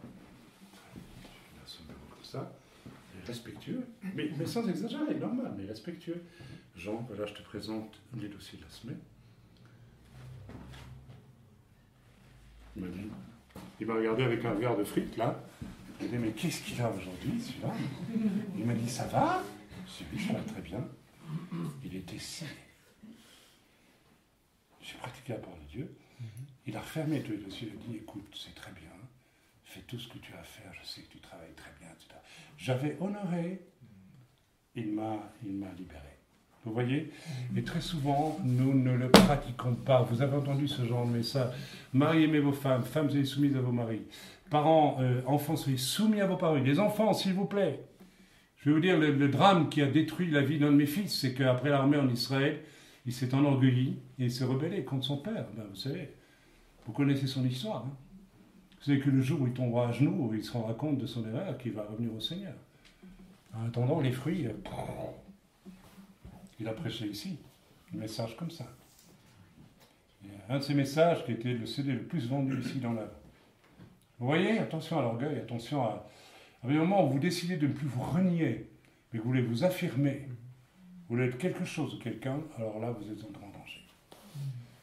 A: Je suis comme ça, respectueux, mais, mais sans exagérer, normal, mais respectueux. Jean, voilà, je te présente les dossiers de la semaine. Il m'a dit, il m'a regardé avec un regard de frites, là. Il m'a dit, mais qu'est-ce qu'il a aujourd'hui, celui-là? Il m'a dit, ça va? Je lui ai dit, ça va très bien. Il était si. J'ai pratiqué la parole de Dieu. Il a refermé tous les dossiers. Il a dit, écoute, c'est très bien. Fais tout ce que tu as à faire. Je sais que tu travailles très bien, et cetera. J'avais honoré. Il m'a, il m'a libéré. Vous voyez? Et très souvent, nous ne le pratiquons pas. Vous avez entendu ce genre de message. Marie, aimez vos femmes. Femmes, soyez soumises à vos maris. Parents, euh, enfants, soyez soumis à vos parents. Les enfants, s'il vous plaît. Je vais vous dire, le, le drame qui a détruit la vie d'un de mes fils, c'est qu'après l'armée en Israël, il s'est enorgueilli et il s'est rebellé contre son père. Ben, vous savez, vous connaissez son histoire. Hein. Vous savez que le jour où il tombera à genoux, il se rendra compte de son erreur, qu'il va revenir au Seigneur. En attendant, les fruits, euh, il a prêché ici, un message comme ça. Il y a un de ces messages qui était le C D le plus vendu ici dans la... Vous voyez, attention à l'orgueil, attention à... À un moment où vous décidez de ne plus vous renier, mais que vous voulez vous affirmer, vous voulez être quelque chose ou quelqu'un, alors là, vous êtes en grand danger.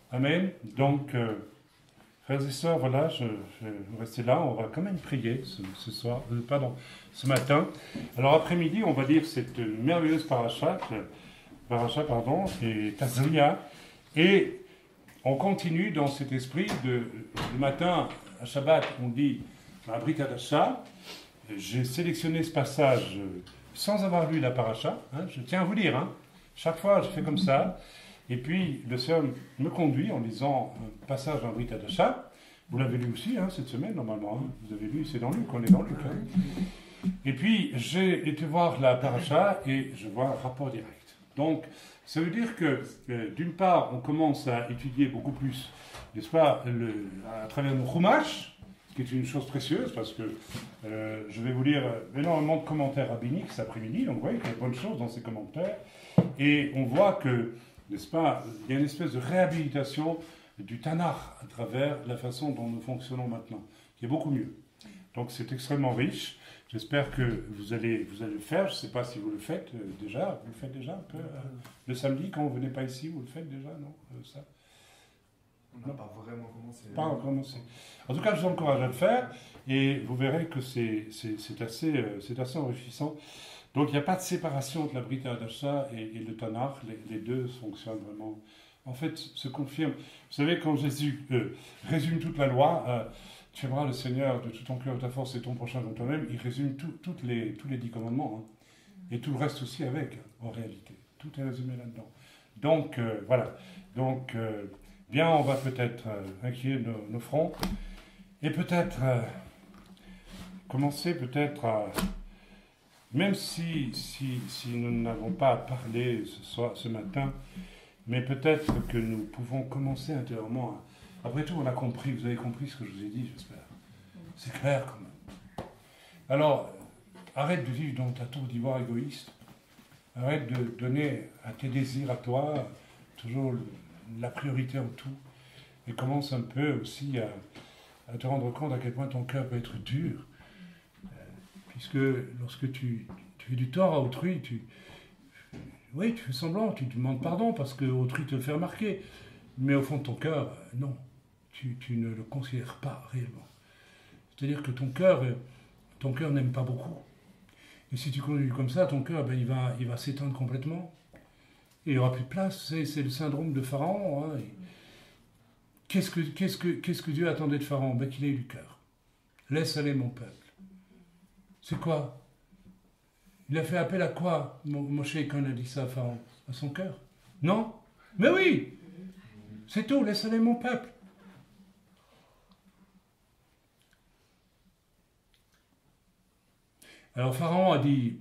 A: Amen. Donc, euh, frères et sœurs, voilà, je, je vais rester là. On va quand même prier ce, ce soir, euh, pardon, ce matin. Alors, après-midi, on va lire cette merveilleuse paracha, paracha, pardon, et Tazria. Et on continue dans cet esprit de, le matin, à Shabbat, on dit la Brit Hadasha. J'ai sélectionné ce passage sans avoir lu la paracha. Hein, je tiens à vous dire, hein, chaque fois, je fais comme ça. Et puis, le Seigneur me conduit en lisant un passage d'un Brit Hadasha. Vous l'avez lu aussi, hein, cette semaine, normalement. Hein. Vous avez lu, c'est dans Luc, on est dans Luc. Hein. Et puis, j'ai été voir la paracha et je vois un rapport direct. Donc, ça veut dire que, euh, d'une part, on commence à étudier beaucoup plus, n'est-ce pas, le, à travers nos Chumash, ce qui est une chose précieuse, parce que euh, je vais vous lire énormément de commentaires rabbiniques cet après-midi, donc vous voyez qu'il y a de bonnes choses dans ces commentaires. Et on voit que, n'est-ce pas, il y a une espèce de réhabilitation du Tanakh à travers la façon dont nous fonctionnons maintenant, qui est beaucoup mieux. Donc c'est extrêmement riche. J'espère que vous allez, vous allez le faire. Je ne sais pas si vous le faites euh, déjà. Vous le faites déjà un peu euh, le samedi, quand vous ne venez pas ici, vous le faites déjà, non euh, ça
C: On n'a pas vraiment commencé.
A: Pas commencé. En tout cas, je vous encourage à le faire et vous verrez que c'est, c'est, c'est, assez, euh, c'est assez enrichissant. Donc il n'y a pas de séparation entre la Brit Hadasha et, et le Tanakh. Les, les deux fonctionnent vraiment. En fait, se confirme. Vous savez, quand Jésus euh, résume toute la loi, euh, tu aimeras le Seigneur de tout ton cœur, de ta force et ton prochain comme toi-même, il résume tout, toutes les, tous les dix commandements. Hein. Et tout le reste aussi avec, en réalité. Tout est résumé là-dedans. Donc, euh, voilà. Donc, euh, bien, on va peut-être euh, incliner nos, nos fronts et peut-être euh, commencer peut-être à... Même si, si, si nous n'avons pas parlé ce, soir, ce matin, mais peut-être que nous pouvons commencer intérieurement. À... Après tout, on a compris, vous avez compris ce que je vous ai dit, j'espère. C'est clair quand même. Alors, arrête de vivre dans ta tour d'ivoire égoïste. Arrête de donner à tes désirs, à toi, toujours la priorité en tout. Et commence un peu aussi à, à te rendre compte à quel point ton cœur peut être dur. Euh, puisque lorsque tu, tu fais du tort à autrui, tu, oui, tu fais semblant, tu te demandes pardon parce que autrui te le fait remarquer. Mais au fond de ton cœur, non, tu, tu ne le considères pas réellement. C'est-à-dire que ton cœur, ton cœur n'aime pas beaucoup. Et si tu continues comme ça, ton cœur, ben, il va, il va s'éteindre complètement. Et il n'y aura plus de place. C'est, c'est le syndrome de Pharaon. Hein. Qu'est-ce que, qu'est-ce que, qu'est-ce que Dieu attendait de Pharaon? Ben, qu'il ait eu le cœur. Laisse aller mon peuple. C'est quoi? Il a fait appel à quoi, Moshe, quand il a dit ça à Pharaon? À son cœur? Non? Mais oui! C'est tout, laisse aller mon peuple. Alors Pharaon a dit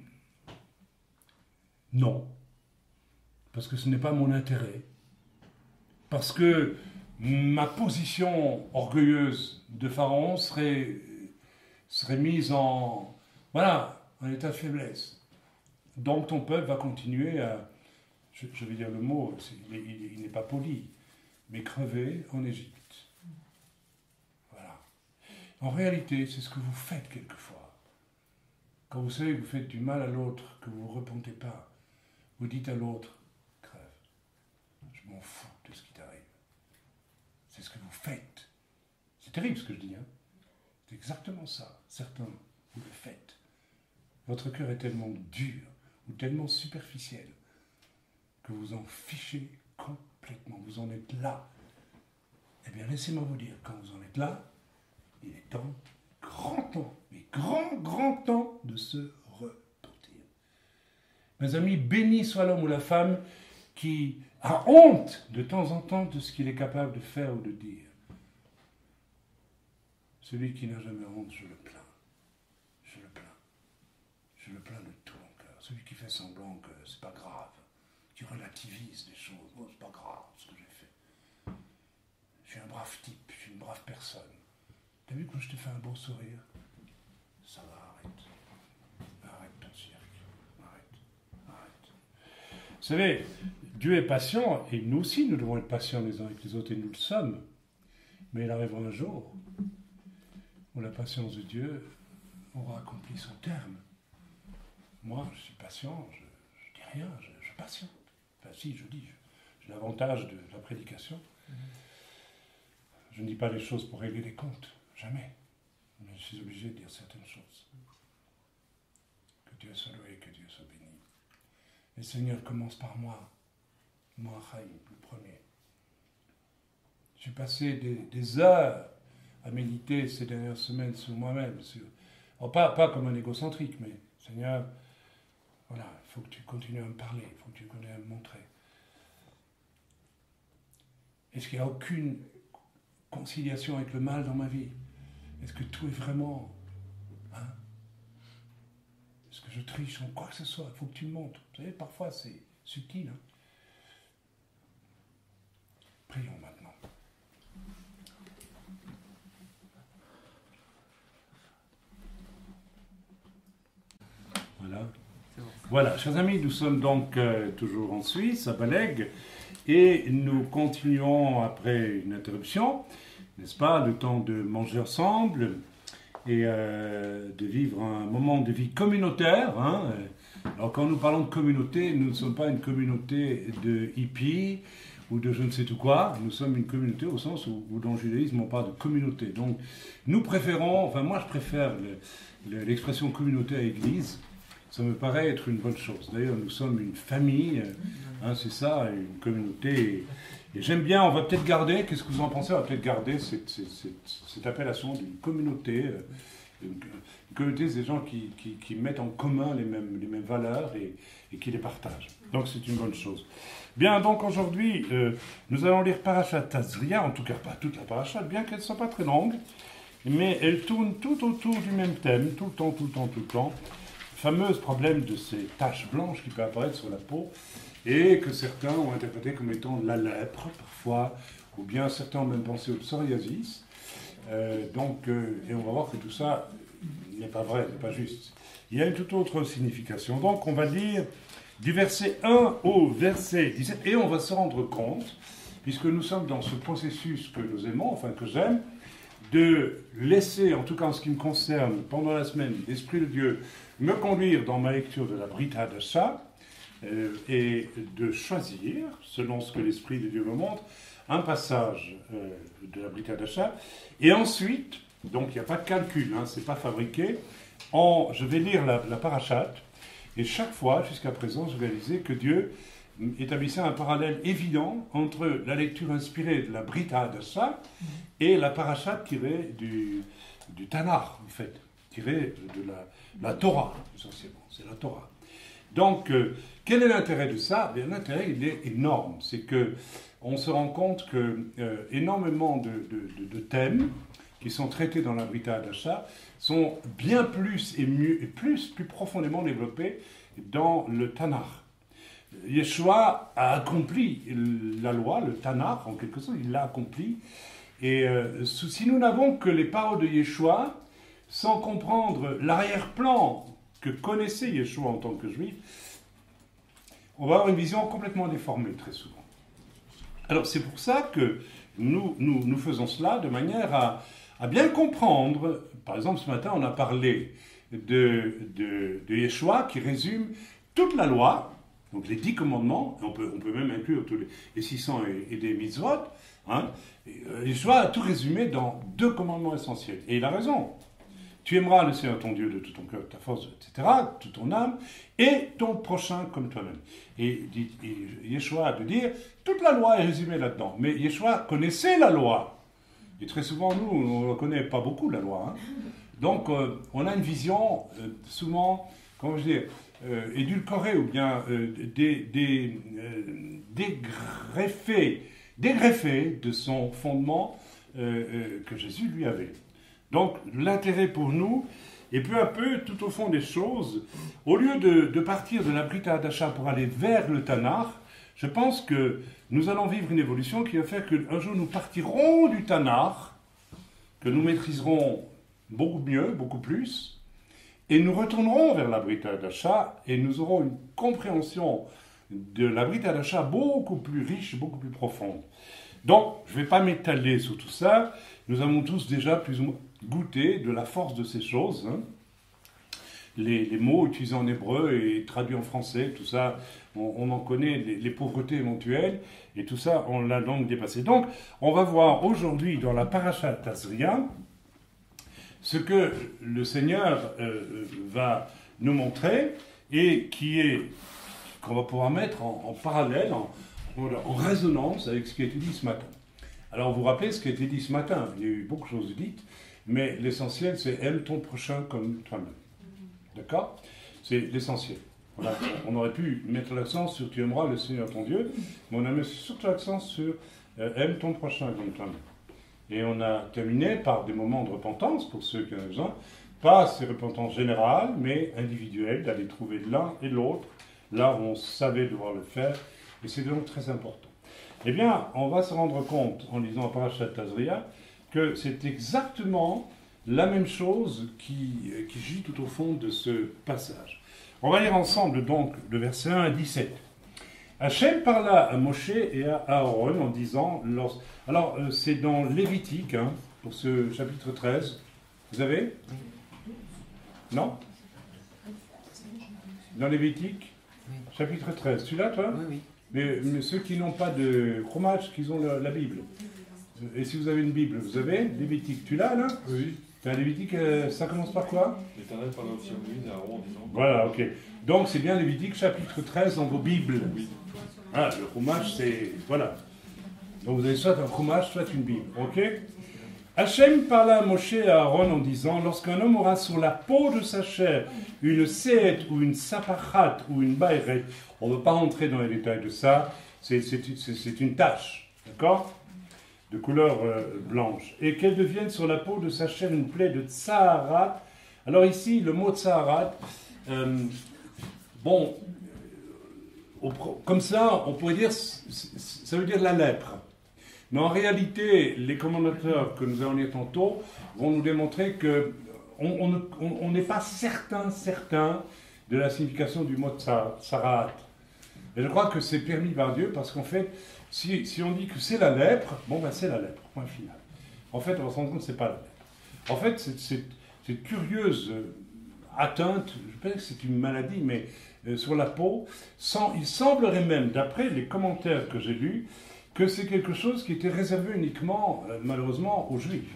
A: non, parce que ce n'est pas mon intérêt, parce que ma position orgueilleuse de Pharaon serait, serait mise en, voilà, en état de faiblesse. Donc ton peuple va continuer à, je, je vais dire le mot, il, il, il n'est pas poli, mais crever en Égypte. Voilà. En réalité, c'est ce que vous faites quelquefois. Quand vous savez que vous faites du mal à l'autre, que vous ne vous repentez pas, vous dites à l'autre, crève, je m'en fous de ce qui t'arrive. C'est ce que vous faites. C'est terrible ce que je dis, hein. C'est exactement ça. Certains, vous le faites. Votre cœur est tellement dur ou tellement superficiel que vous en fichez complètement. Vous en êtes là. Eh bien, laissez-moi vous dire, quand vous en êtes là, il est temps, grand temps, mais grand, grand temps de se repentir. Mes amis, béni soit l'homme ou la femme qui a honte de temps en temps de ce qu'il est capable de faire ou de dire. Celui qui n'a jamais honte, je le plains. Je le plains. Je le plains de tout mon cœur. Celui qui fait semblant que c'est pas grave, qui relativise les choses. Oh, c'est pas grave ce que j'ai fait. Je suis un brave type, je suis une brave personne. T'as vu quand je te fais un beau sourire? Ça va, arrête. Arrête ton cirque. Arrête. Arrête. Vous savez, Dieu est patient, et nous aussi, nous devons être patients les uns avec les autres, et nous le sommes. Mais il arrivera un jour où la patience de Dieu aura accompli son terme. Moi, je suis patient, je ne dis rien, je, je patiente. Enfin, si, je dis, j'ai l'avantage de la prédication. Mmh. Je ne dis pas les choses pour régler les comptes, jamais. Mais je suis obligé de dire certaines choses. Que Dieu soit loué, que Dieu soit béni. Et Seigneur, commence par moi. Moi, Chaim, le premier. J'ai passé des, des heures à méditer ces dernières semaines sur moi-même. Sur, alors pas, pas comme un égocentrique, mais Seigneur, voilà, il faut que tu continues à me parler, il faut que tu continues à me montrer. Est-ce qu'il n'y a aucune conciliation avec le mal dans ma vie? Est-ce que tout est vraiment... Hein? Est-ce que je triche en quoi que ce soit? Il faut que tu me montres. Vous savez, parfois c'est subtil. Hein? Prions maintenant. Voilà. Voilà, chers amis, nous sommes donc euh, toujours en Suisse, à Balègue, et nous continuons après une interruption, n'est-ce pas, le temps de manger ensemble et euh, de vivre un moment de vie communautaire. Hein. Alors quand nous parlons de communauté, nous ne sommes pas une communauté de hippies ou de je ne sais tout quoi, nous sommes une communauté au sens où, où dans le judaïsme on parle de communauté. Donc nous préférons, enfin moi je préfère le, le, l'expression communauté à église. Ça me paraît être une bonne chose. D'ailleurs, nous sommes une famille, hein, c'est ça, une communauté. Et, et j'aime bien, on va peut-être garder, qu'est-ce que vous en pensez, on va peut-être garder cette, cette, cette, cette appellation d'une communauté. Une, une communauté, c'est des gens qui, qui, qui mettent en commun les mêmes, les mêmes valeurs et, et qui les partagent. Donc c'est une bonne chose. Bien, donc aujourd'hui, euh, nous allons lire Parashat Tazria, en tout cas pas toute la Parashat, bien qu'elle ne soit pas très longue, mais elle tourne tout autour du même thème, tout le temps, tout le temps, tout le temps. Fameux problème de ces taches blanches qui peuvent apparaître sur la peau et que certains ont interprété comme étant la lèpre parfois, ou bien certains ont même pensé au psoriasis. Euh, donc, euh, et on va voir que tout ça n'est pas vrai, n'est pas juste. Il y a une toute autre signification. Donc on va lire du verset un au verset dix-sept et on va se rendre compte, puisque nous sommes dans ce processus que nous aimons, enfin que j'aime, de laisser, en tout cas en ce qui me concerne, pendant la semaine, l'Esprit de Dieu me conduire dans ma lecture de la Brit Hadasha euh, et de choisir, selon ce que l'Esprit de Dieu me montre, un passage euh, de la Brit Hadasha. Et ensuite, donc il n'y a pas de calcul, hein, c'est pas fabriqué, en, je vais lire la, la Parashat, et chaque fois, jusqu'à présent, je réalisais que Dieu établissait un parallèle évident entre la lecture inspirée de la Brit Hadasha et la Parashat tirée du, du Tanakh, en fait, tirée de la La Torah, essentiellement, c'est la Torah. Donc, euh, quel est l'intérêt de ça? Bien, l'intérêt, il est énorme. C'est que on se rend compte que euh, énormément de, de, de, de thèmes qui sont traités dans la Brit Hadasha sont bien plus et mieux et plus, plus profondément développés dans le Tanakh. Yeshua a accompli la loi, le Tanakh, en quelque sorte, il l'a accompli. Et euh, si nous n'avons que les paroles de Yeshua, sans comprendre l'arrière-plan que connaissait Yeshua en tant que juif, on va avoir une vision complètement déformée très souvent. Alors c'est pour ça que nous, nous, nous faisons cela de manière à, à bien comprendre. Par exemple, ce matin, on a parlé de, de, de Yeshua qui résume toute la loi, donc les dix commandements, on peut, on peut même inclure tous les, les six cents et, et des mitzvot. Hein. Yeshua a tout résumé dans deux commandements essentiels. Et il a raison. Tu aimeras le Seigneur ton Dieu de tout ton cœur, de ta force, et cetera, de ton âme, et ton prochain comme toi-même. Et, et Yeshua a de dire, toute la loi est résumée là-dedans. Mais Yeshua connaissait la loi. Et très souvent, nous, on ne connaît pas beaucoup la loi. Hein. Donc, euh, on a une vision euh, souvent, comment je dis, euh, édulcorée, ou bien euh, des, des, euh, dégreffée, dégreffée de son fondement euh, euh, que Jésus lui avait. Donc, l'intérêt pour nous, et peu à peu, tout au fond des choses, au lieu de, de partir de la Brit Hadasha pour aller vers le Tanakh, je pense que nous allons vivre une évolution qui va faire qu'un jour nous partirons du Tanakh, que nous maîtriserons beaucoup mieux, beaucoup plus, et nous retournerons vers la Brit Hadasha, et nous aurons une compréhension de la Brit Hadasha beaucoup plus riche, beaucoup plus profonde. Donc, je ne vais pas m'étaler sur tout ça. Nous avons tous déjà plus ou moins goûté de la force de ces choses. Hein. Les, les mots utilisés en hébreu et traduits en français, tout ça, on, on en connaît les, les pauvretés éventuelles, et tout ça, on l'a donc dépassé. Donc, on va voir aujourd'hui dans la Parashat Tazria ce que le Seigneur euh, va nous montrer, et qui est, qu'on va pouvoir mettre en, en parallèle, en, en résonance avec ce qui a été dit ce matin. Alors, vous vous rappelez ce qui a été dit ce matin, il y a eu beaucoup de choses dites, mais l'essentiel, c'est « aime ton prochain comme toi-même ». D'accord ? C'est l'essentiel. Voilà. On aurait pu mettre l'accent sur « tu aimeras le Seigneur ton Dieu », mais on a mis surtout l'accent sur euh, « aime ton prochain comme toi-même ». Et on a terminé par des moments de repentance, pour ceux qui en ont besoin, pas ces repentances générales, mais individuelles, d'aller trouver l'un et l'autre, là où on savait devoir le faire, et c'est donc très important. Eh bien, on va se rendre compte, en lisant la Parashat Tazria, que c'est exactement la même chose qui, qui gît tout au fond de ce passage. On va lire ensemble donc le verset un à dix-sept. Hachem parla à Moshe et à Aaron en disant... Lors... Alors, euh, c'est dans Lévitique, hein, pour ce chapitre treize. Vous avez ? Non ? Dans Lévitique, chapitre treize. Tu l'as, toi ?
D: Oui, oui.
A: Mais, mais ceux qui n'ont pas de chromages, qui ont la, la Bible. Et si vous avez une Bible, vous avez Lévitique. Tu l'as, là ?
C: Oui.
A: Tu as Lévitique, euh, ça commence par quoi ?
C: L'Éternel parla aussi à Moïse et à Aaron en disant...
A: Voilà, ok. Donc, c'est bien Lévitique, chapitre treize, dans vos Bibles.
C: Oui.
A: Ah, le chroumage, c'est... Voilà. Donc, vous avez soit un chroumage, soit une Bible. Ok ? Hachem parla à Moshe et à Aaron en disant, lorsqu'un homme aura sur la peau de sa chair une séette ou une sapachat ou une baïret, on ne veut pas rentrer dans les détails de ça, c'est, c'est, c'est, c'est une tache, d'accord ? De couleur euh, blanche. Et qu'elle devienne sur la peau de sa chair une plaie de tsaharat. Alors ici, le mot tsaharat, euh, bon, au, comme ça, on pourrait dire, ça veut dire la lèpre. Mais en réalité, les commentateurs que nous allons lire tantôt vont nous démontrer que on n'est on, on, pas certain, certain de la signification du mot tsaharat. Et je crois que c'est permis par Dieu parce qu'en fait, si, si on dit que c'est la lèpre, bon ben c'est la lèpre, point final. En fait, on va se rendre compte que c'est pas la lèpre. En fait, c'est, c'est, cette curieuse atteinte, je ne sais pas que c'est une maladie, mais euh, sur la peau, sans, il semblerait même, d'après les commentaires que j'ai lus, que c'est quelque chose qui était réservé uniquement, euh, malheureusement, aux Juifs,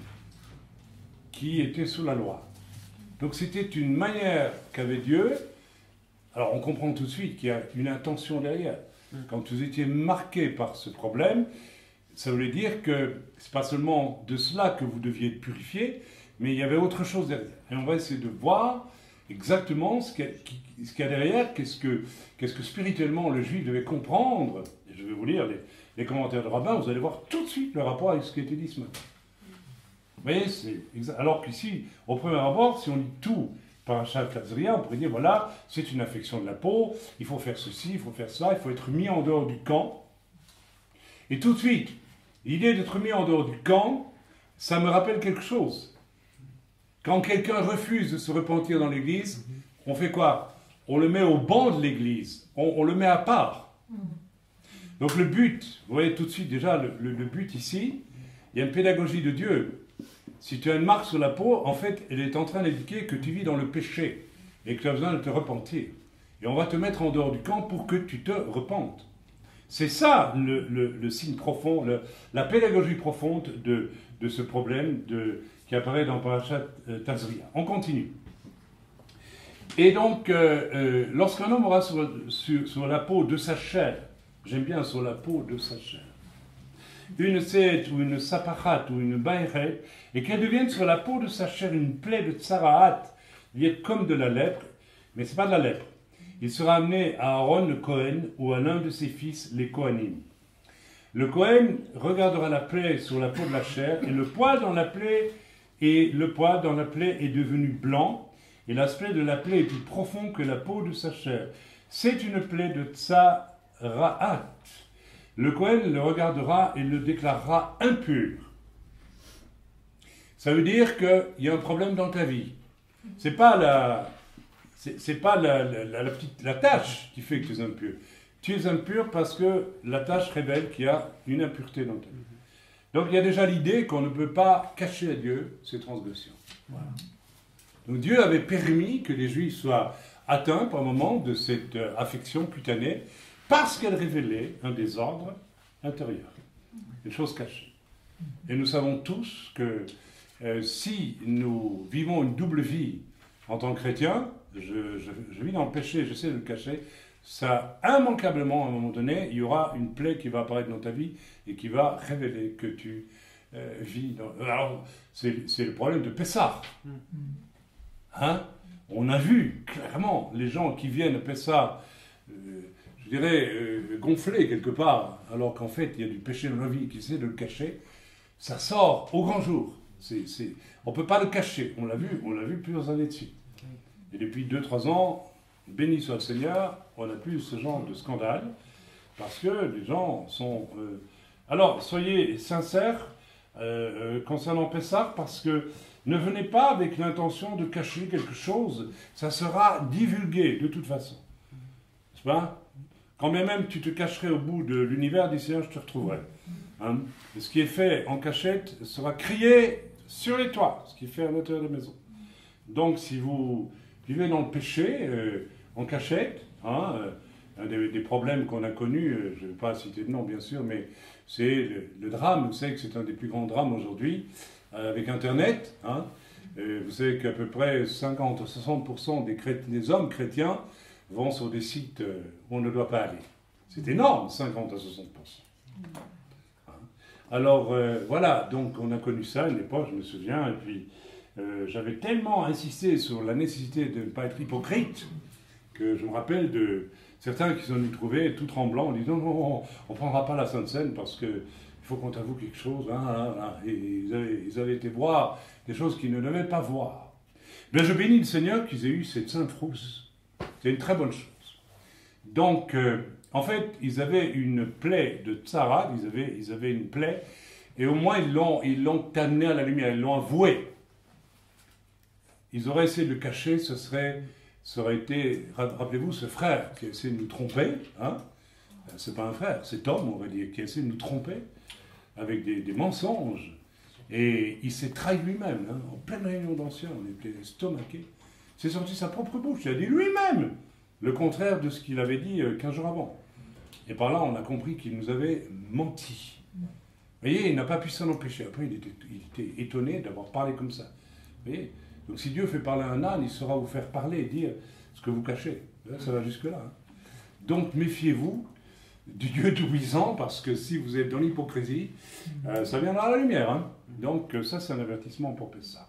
A: qui étaient sous la loi. Donc c'était une manière qu'avait Dieu. Alors on comprend tout de suite qu'il y a une intention derrière. Quand vous étiez marqué par ce problème, ça voulait dire que c'est pas seulement de cela que vous deviez être purifié, mais il y avait autre chose derrière. Et on va essayer de voir exactement ce qu'il y a, ce qu'il y a derrière, qu'est-ce que, qu'est-ce que spirituellement le Juif devait comprendre. Et je vais vous lire les, les commentaires de Rabbin, vous allez voir tout de suite le rapport avec ce qui a été dit ce matin. Vous voyez, c'est exa- alors qu'ici, au premier abord, si on lit tout Parashat Tazria, on pourrait dire, voilà, c'est une infection de la peau, il faut faire ceci, il faut faire ça, il faut être mis en dehors du camp. Et tout de suite, l'idée d'être mis en dehors du camp, ça me rappelle quelque chose. Quand quelqu'un refuse de se repentir dans l'église, on fait quoi ? On le met au banc de l'église, on, on le met à part. Donc le but, vous voyez tout de suite déjà le, le, le but ici, il y a une pédagogie de Dieu. Si tu as une marque sur la peau, en fait, elle est en train d'indiquer que tu vis dans le péché et que tu as besoin de te repentir. Et on va te mettre en dehors du camp pour que tu te repentes. C'est ça le, le, le signe profond, le, la pédagogie profonde de, de ce problème de, qui apparaît dans Parashat euh, Tazria. On continue. Et donc, euh, euh, lorsqu'un homme aura sur, sur, sur la peau de sa chair, j'aime bien sur la peau de sa chair, une séette ou une sapachat ou une baïret, et qu'elle devienne sur la peau de sa chair une plaie de tsarahat, liée comme de la lèpre, mais ce n'est pas de la lèpre. Il sera amené à Aaron le Kohen ou à l'un de ses fils, les Kohanim. Le Kohen regardera la plaie sur la peau de la chair, et le poil dans la plaie, et le poil dans la plaie est devenu blanc, et l'aspect de la plaie est plus profond que la peau de sa chair. C'est une plaie de tsarahat. Le Kohen le regardera et le déclarera impur. Ça veut dire qu'il y a un problème dans ta vie. C'est pas la, c'est, c'est pas la, la, la, la petite la tâche qui fait que tu es impur. Tu es impur parce que la tâche révèle qu'il y a une impureté dans ta vie. Donc il y a déjà l'idée qu'on ne peut pas cacher à Dieu ses transgressions. Voilà. Donc Dieu avait permis que les Juifs soient atteints par moment de cette euh, affection cutanée parce qu'elle révélait un désordre intérieur, une chose cachée. Et nous savons tous que euh, si nous vivons une double vie en tant que chrétien, je, je, je vis dans le péché, j'essaie de le cacher, ça, immanquablement, à un moment donné, il y aura une plaie qui va apparaître dans ta vie et qui va révéler que tu euh, vis dans... Alors, c'est, c'est le problème de Pessah. Hein? On a vu, clairement, les gens qui viennent à Pessah, euh, je dirais, euh, gonflés quelque part, alors qu'en fait, il y a du péché dans la vie qui essaie de le cacher, ça sort au grand jour. C'est, c'est... On ne peut pas le cacher, on l'a vu, on l'a vu plusieurs années de suite. Et depuis deux trois ans, béni soit le Seigneur, on n'a plus ce genre de scandale, parce que les gens sont... Euh... Alors, soyez sincères euh, euh, concernant Pessah, parce que ne venez pas avec l'intention de cacher quelque chose, ça sera divulgué de toute façon. N'est-ce pas? Quand bien même tu te cacherais au bout de l'univers, dit Seigneur, je te retrouverai. Hein? Et ce qui est fait en cachette sera crié sur les toits, ce qui est fait à l'intérieur de la maison. Donc, si vous vivez dans le péché, euh, en cachette, hein, euh, un des, des problèmes qu'on a connus, euh, je ne vais pas citer de nom bien sûr, mais c'est le, le drame, vous savez que c'est un des plus grands drames aujourd'hui, euh, avec Internet. Hein, euh, vous savez qu'à peu près cinquante à soixante pour cent des, crét- des hommes chrétiens vont sur des sites euh, où on ne doit pas aller. C'est énorme, cinquante à soixante pour cent. Hein. Alors euh, voilà, donc on a connu ça à une époque, je me souviens, et puis euh, j'avais tellement insisté sur la nécessité de ne pas être hypocrite, que je me rappelle de certains qui sont venus trouver tout tremblants en disant non, on ne prendra pas la Sainte Seine parce qu'il faut qu'on t'avoue quelque chose. Hein, hein, hein. Et ils avaient, ils avaient été voir des choses qu'ils ne devaient pas voir. Mais je bénis le Seigneur qu'ils aient eu cette sainte rousse. C'est une très bonne chose. Donc, euh, en fait, ils avaient une plaie de tsarade, ils avaient, ils avaient une plaie, et au moins ils l'ont, ils l'ont amené à la lumière, ils l'ont avoué. Ils auraient essayé de le cacher, ce serait... Ça aurait été, rappelez-vous, ce frère qui a essayé de nous tromper, hein, c'est pas un frère, cet homme, on va dire, qui a essayé de nous tromper avec des, des mensonges. Et il s'est trahi lui-même, hein, en pleine réunion d'anciens, on était estomaqués. C'est sorti sa propre bouche, il a dit lui-même le contraire de ce qu'il avait dit euh, quinze jours avant. Et par là, on a compris qu'il nous avait menti. Vous voyez, il n'a pas pu s'en empêcher. Après, il était, il était étonné d'avoir parlé comme ça. Vous voyez ? Donc si Dieu fait parler à un âne, il saura vous faire parler et dire ce que vous cachez. Là, ça va jusque-là. Hein. Donc méfiez-vous du Dieu tout-puissant, parce que si vous êtes dans l'hypocrisie, euh, ça viendra à la lumière. Hein. Donc ça, c'est un avertissement pour Pessah.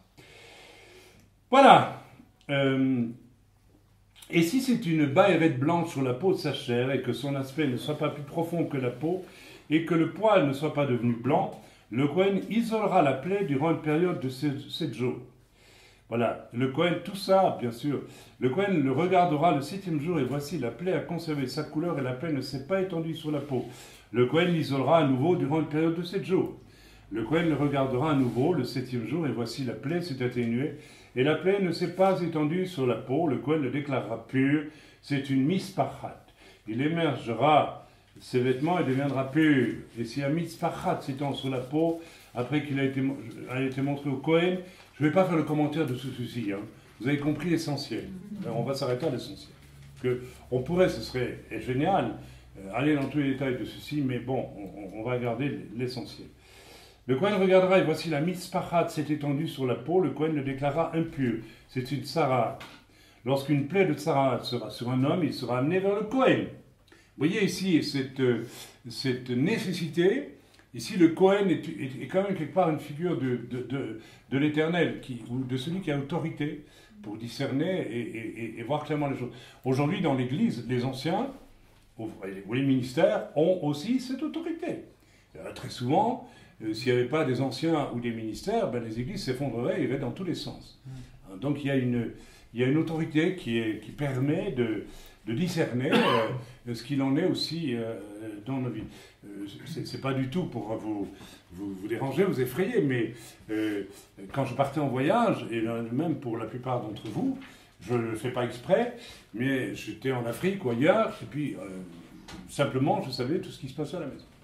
A: Voilà. Euh, et si c'est une baillerette blanche sur la peau de sa chair, et que son aspect ne soit pas plus profond que la peau, et que le poil ne soit pas devenu blanc, le Kohen isolera la plaie durant une période de sept jours. Voilà, le Kohen, tout ça, bien sûr, le Kohen le regardera le septième jour, et voici, la plaie a conservé sa couleur, et la plaie ne s'est pas étendue sur la peau. Le Kohen l'isolera à nouveau durant une période de sept jours. Le Kohen le regardera à nouveau le septième jour, et voici, la plaie s'est atténuée, et la plaie ne s'est pas étendue sur la peau. Le Kohen le déclarera pur, c'est une mispachat. Il émergera ses vêtements et deviendra pur. Et si un mispachat s'étend sur la peau, après qu'il a été, a été montré au Kohen, je ne vais pas faire le commentaire de ce souci. Hein. Vous avez compris l'essentiel. Alors, on va s'arrêter à l'essentiel. Que on pourrait, ce serait génial, euh, aller dans tous les détails de ceci, mais bon, on, on va garder l'essentiel. Le Kohen regardera, et voici la mispachat s'est étendue sur la peau, le Kohen le déclarera impur. C'est une tsarade. Lorsqu'une plaie de tsarade sera sur un homme, il sera amené vers le Kohen. Vous voyez ici cette, cette nécessité. Ici, le Kohen est, est, est quand même quelque part une figure de, de, de, de l'Éternel, qui, ou de celui qui a autorité pour discerner et, et, et voir clairement les choses. Aujourd'hui, dans l'Église, les anciens, ou les ministères, ont aussi cette autorité. Très souvent, euh, s'il n'y avait pas des anciens ou des ministères, ben, les églises s'effondreraient et iraient dans tous les sens. Mm. Donc il y a une, il y a une autorité qui, est, qui permet de, de discerner euh, ce qu'il en est aussi euh, dans nos vies. Euh, c'est pas du tout pour vous, vous, vous déranger, vous effrayer, mais euh, quand je partais en voyage, et même pour la plupart d'entre vous, je ne le fais pas exprès, mais j'étais en Afrique ou ailleurs, et puis euh, simplement je savais tout ce qui se passait à la maison.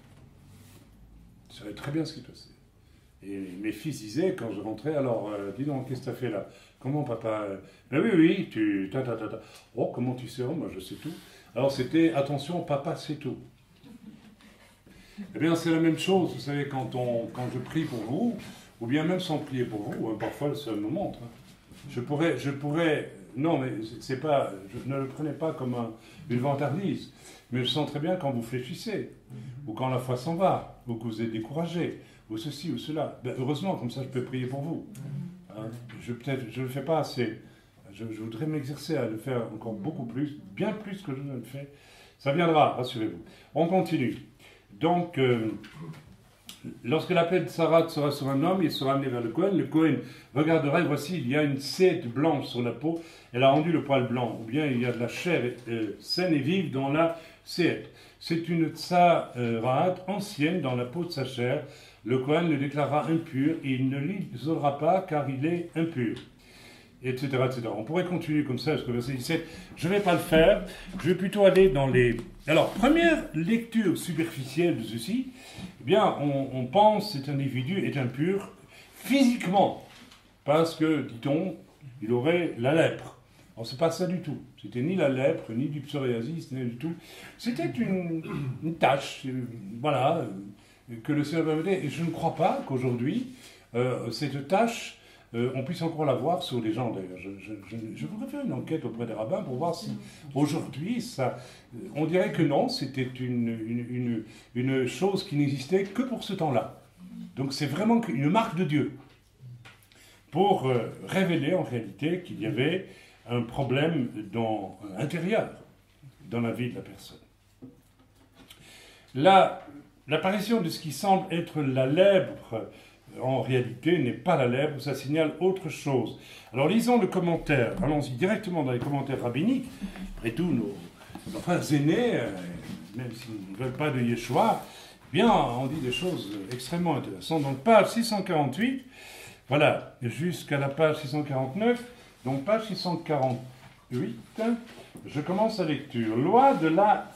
A: Je savais très bien ce qui se passait. Et mes fils disaient, quand je rentrais, alors, euh, dis donc, qu'est-ce que tu as fait là? Comment, papa? Ben oui, oui, tu... Ta, ta, ta, ta. Oh, comment tu sais? Oh, moi, je sais tout. Alors c'était, attention, papa, c'est tout. Eh bien, c'est la même chose, vous savez, quand, on, quand je prie pour vous, ou bien même sans prier pour vous, hein, parfois ça me montre. Hein. Je pourrais, je pourrais, non, mais c'est pas, je ne le prenez pas comme un, une vantardise, mais je sens très bien quand vous fléchissez, ou quand la foi s'en va, ou que vous êtes découragé, ou ceci ou cela. Ben, heureusement, comme ça, je peux prier pour vous. Hein. Je peut-être, je ne le fais pas assez. Je, je voudrais m'exercer à le faire encore beaucoup plus, bien plus que je ne le fais. Ça viendra, rassurez-vous. On continue. Donc, euh, lorsque la plaie de Sarat sera sur un homme, il sera amené vers le Kohen. Le Kohen regardera, et voici, il y a une sette blanche sur la peau. Elle a rendu le poil blanc. Ou bien il y a de la chair euh, saine et vive dans la sette. C'est une tsarat ancienne dans la peau de sa chair. Le Kohen le déclarera impur et il ne l'isolera pas car il est impur. Etc, et cetera. On pourrait continuer comme ça jusqu'au verset dix-sept. Je ne vais pas le faire. Je vais plutôt aller dans les... Alors, première lecture superficielle de ceci. Eh bien, on, on pense que cet individu est impur physiquement. Parce que, dit-on, il aurait la lèpre. Alors, ce n'est pas ça du tout. C'était ni la lèpre, ni du psoriasis, ni du tout. C'était une, une tâche, euh, voilà, euh, que le Seigneur permettait. Et je ne crois pas qu'aujourd'hui, euh, cette tâche... Euh, on puisse encore la voir sur les gens d'ailleurs. Je, je, je, je voudrais faire une enquête auprès des rabbins pour voir si aujourd'hui, ça, on dirait que non, c'était une, une, une, une chose qui n'existait que pour ce temps-là. Donc c'est vraiment une marque de Dieu pour euh, révéler en réalité qu'il y avait un problème dans, euh, intérieur dans la vie de la personne. Là, l'apparition de ce qui semble être la lèpre en réalité, n'est pas la lèpre, ça signale autre chose. Alors, lisons le commentaire. Allons-y directement dans les commentaires rabbiniques. Après tout, nos, nos frères aînés, euh, même s'ils ne veulent pas de Yeshua, bien, on dit des choses extrêmement intéressantes. Donc, page six cent quarante-huit, voilà, jusqu'à la page six cent quarante-neuf. Donc, page six cent quarante-huit, je commence la lecture. Loi de la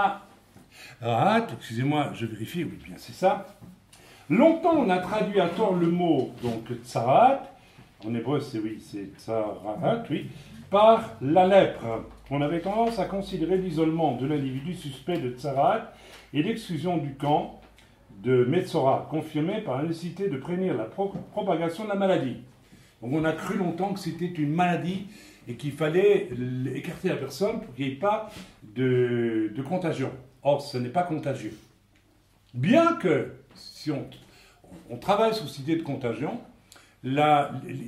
A: Sarat, excusez-moi, je vérifie, oui, bien, c'est ça. Longtemps, on a traduit à tort le mot, donc, tsarat, en hébreu, c'est oui, c'est tsarat, oui, par la lèpre. On avait tendance à considérer l'isolement de l'individu suspect de tsarat et l'exclusion du camp de Metzora, confirmée par la nécessité de prévenir la pro- propagation de la maladie. Donc, on a cru longtemps que c'était une maladie et qu'il fallait écarter la personne pour qu'il n'y ait pas de, de contagion. Or, ce n'est pas contagieux. Bien que, si on, on travaille sur cette idée de contagion, la,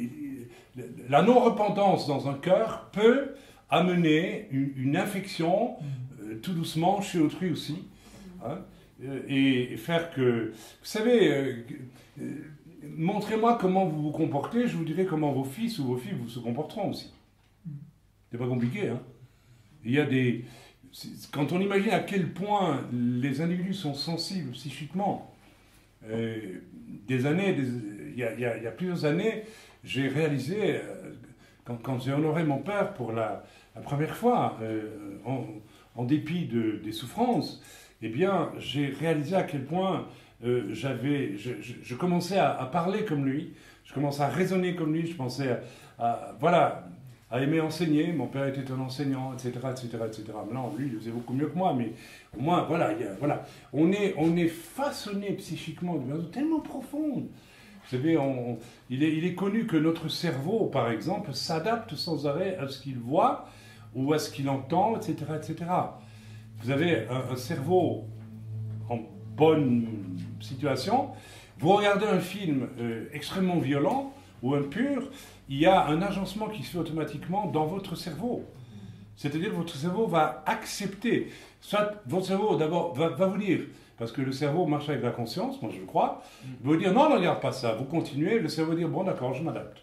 A: la non-repentance dans un cœur peut amener une, une infection euh, tout doucement chez autrui aussi, hein, et, et faire que... Vous savez, euh, euh, montrez-moi comment vous vous comportez, je vous dirai comment vos fils ou vos filles vous se comporteront aussi. C'est pas compliqué, hein. Il y a des... Quand on imagine à quel point les individus sont sensibles psychiquement, euh, des années, des, il, y a, il, y a, il y a plusieurs années, j'ai réalisé, euh, quand, quand j'ai honoré mon père pour la, la première fois, euh, en, en dépit de, des souffrances, eh bien, j'ai réalisé à quel point euh, j'avais, je, je, je commençais à, à parler comme lui, je commençais à raisonner comme lui, je pensais à, à voilà... à aimer enseigner, mon père était un enseignant, et cetera, et cetera, et cetera. Maintenant, lui, il le faisait beaucoup mieux que moi, mais au moins, voilà, il y a, voilà. On est, on est façonné psychiquement de manière tellement profonde. Vous savez, on, on, il, est, il est connu que notre cerveau, par exemple, s'adapte sans arrêt à ce qu'il voit ou à ce qu'il entend, et cetera, et cetera. Vous avez un, un cerveau en bonne situation, vous regardez un film euh, extrêmement violent ou impur, il y a un agencement qui se fait automatiquement dans votre cerveau. C'est-à-dire que votre cerveau va accepter. Soit votre cerveau, d'abord, va, va vous dire, parce que le cerveau marche avec la conscience, moi je le crois, il va vous dire, non, ne regarde pas ça, vous continuez, le cerveau va dire, bon d'accord, je m'adapte.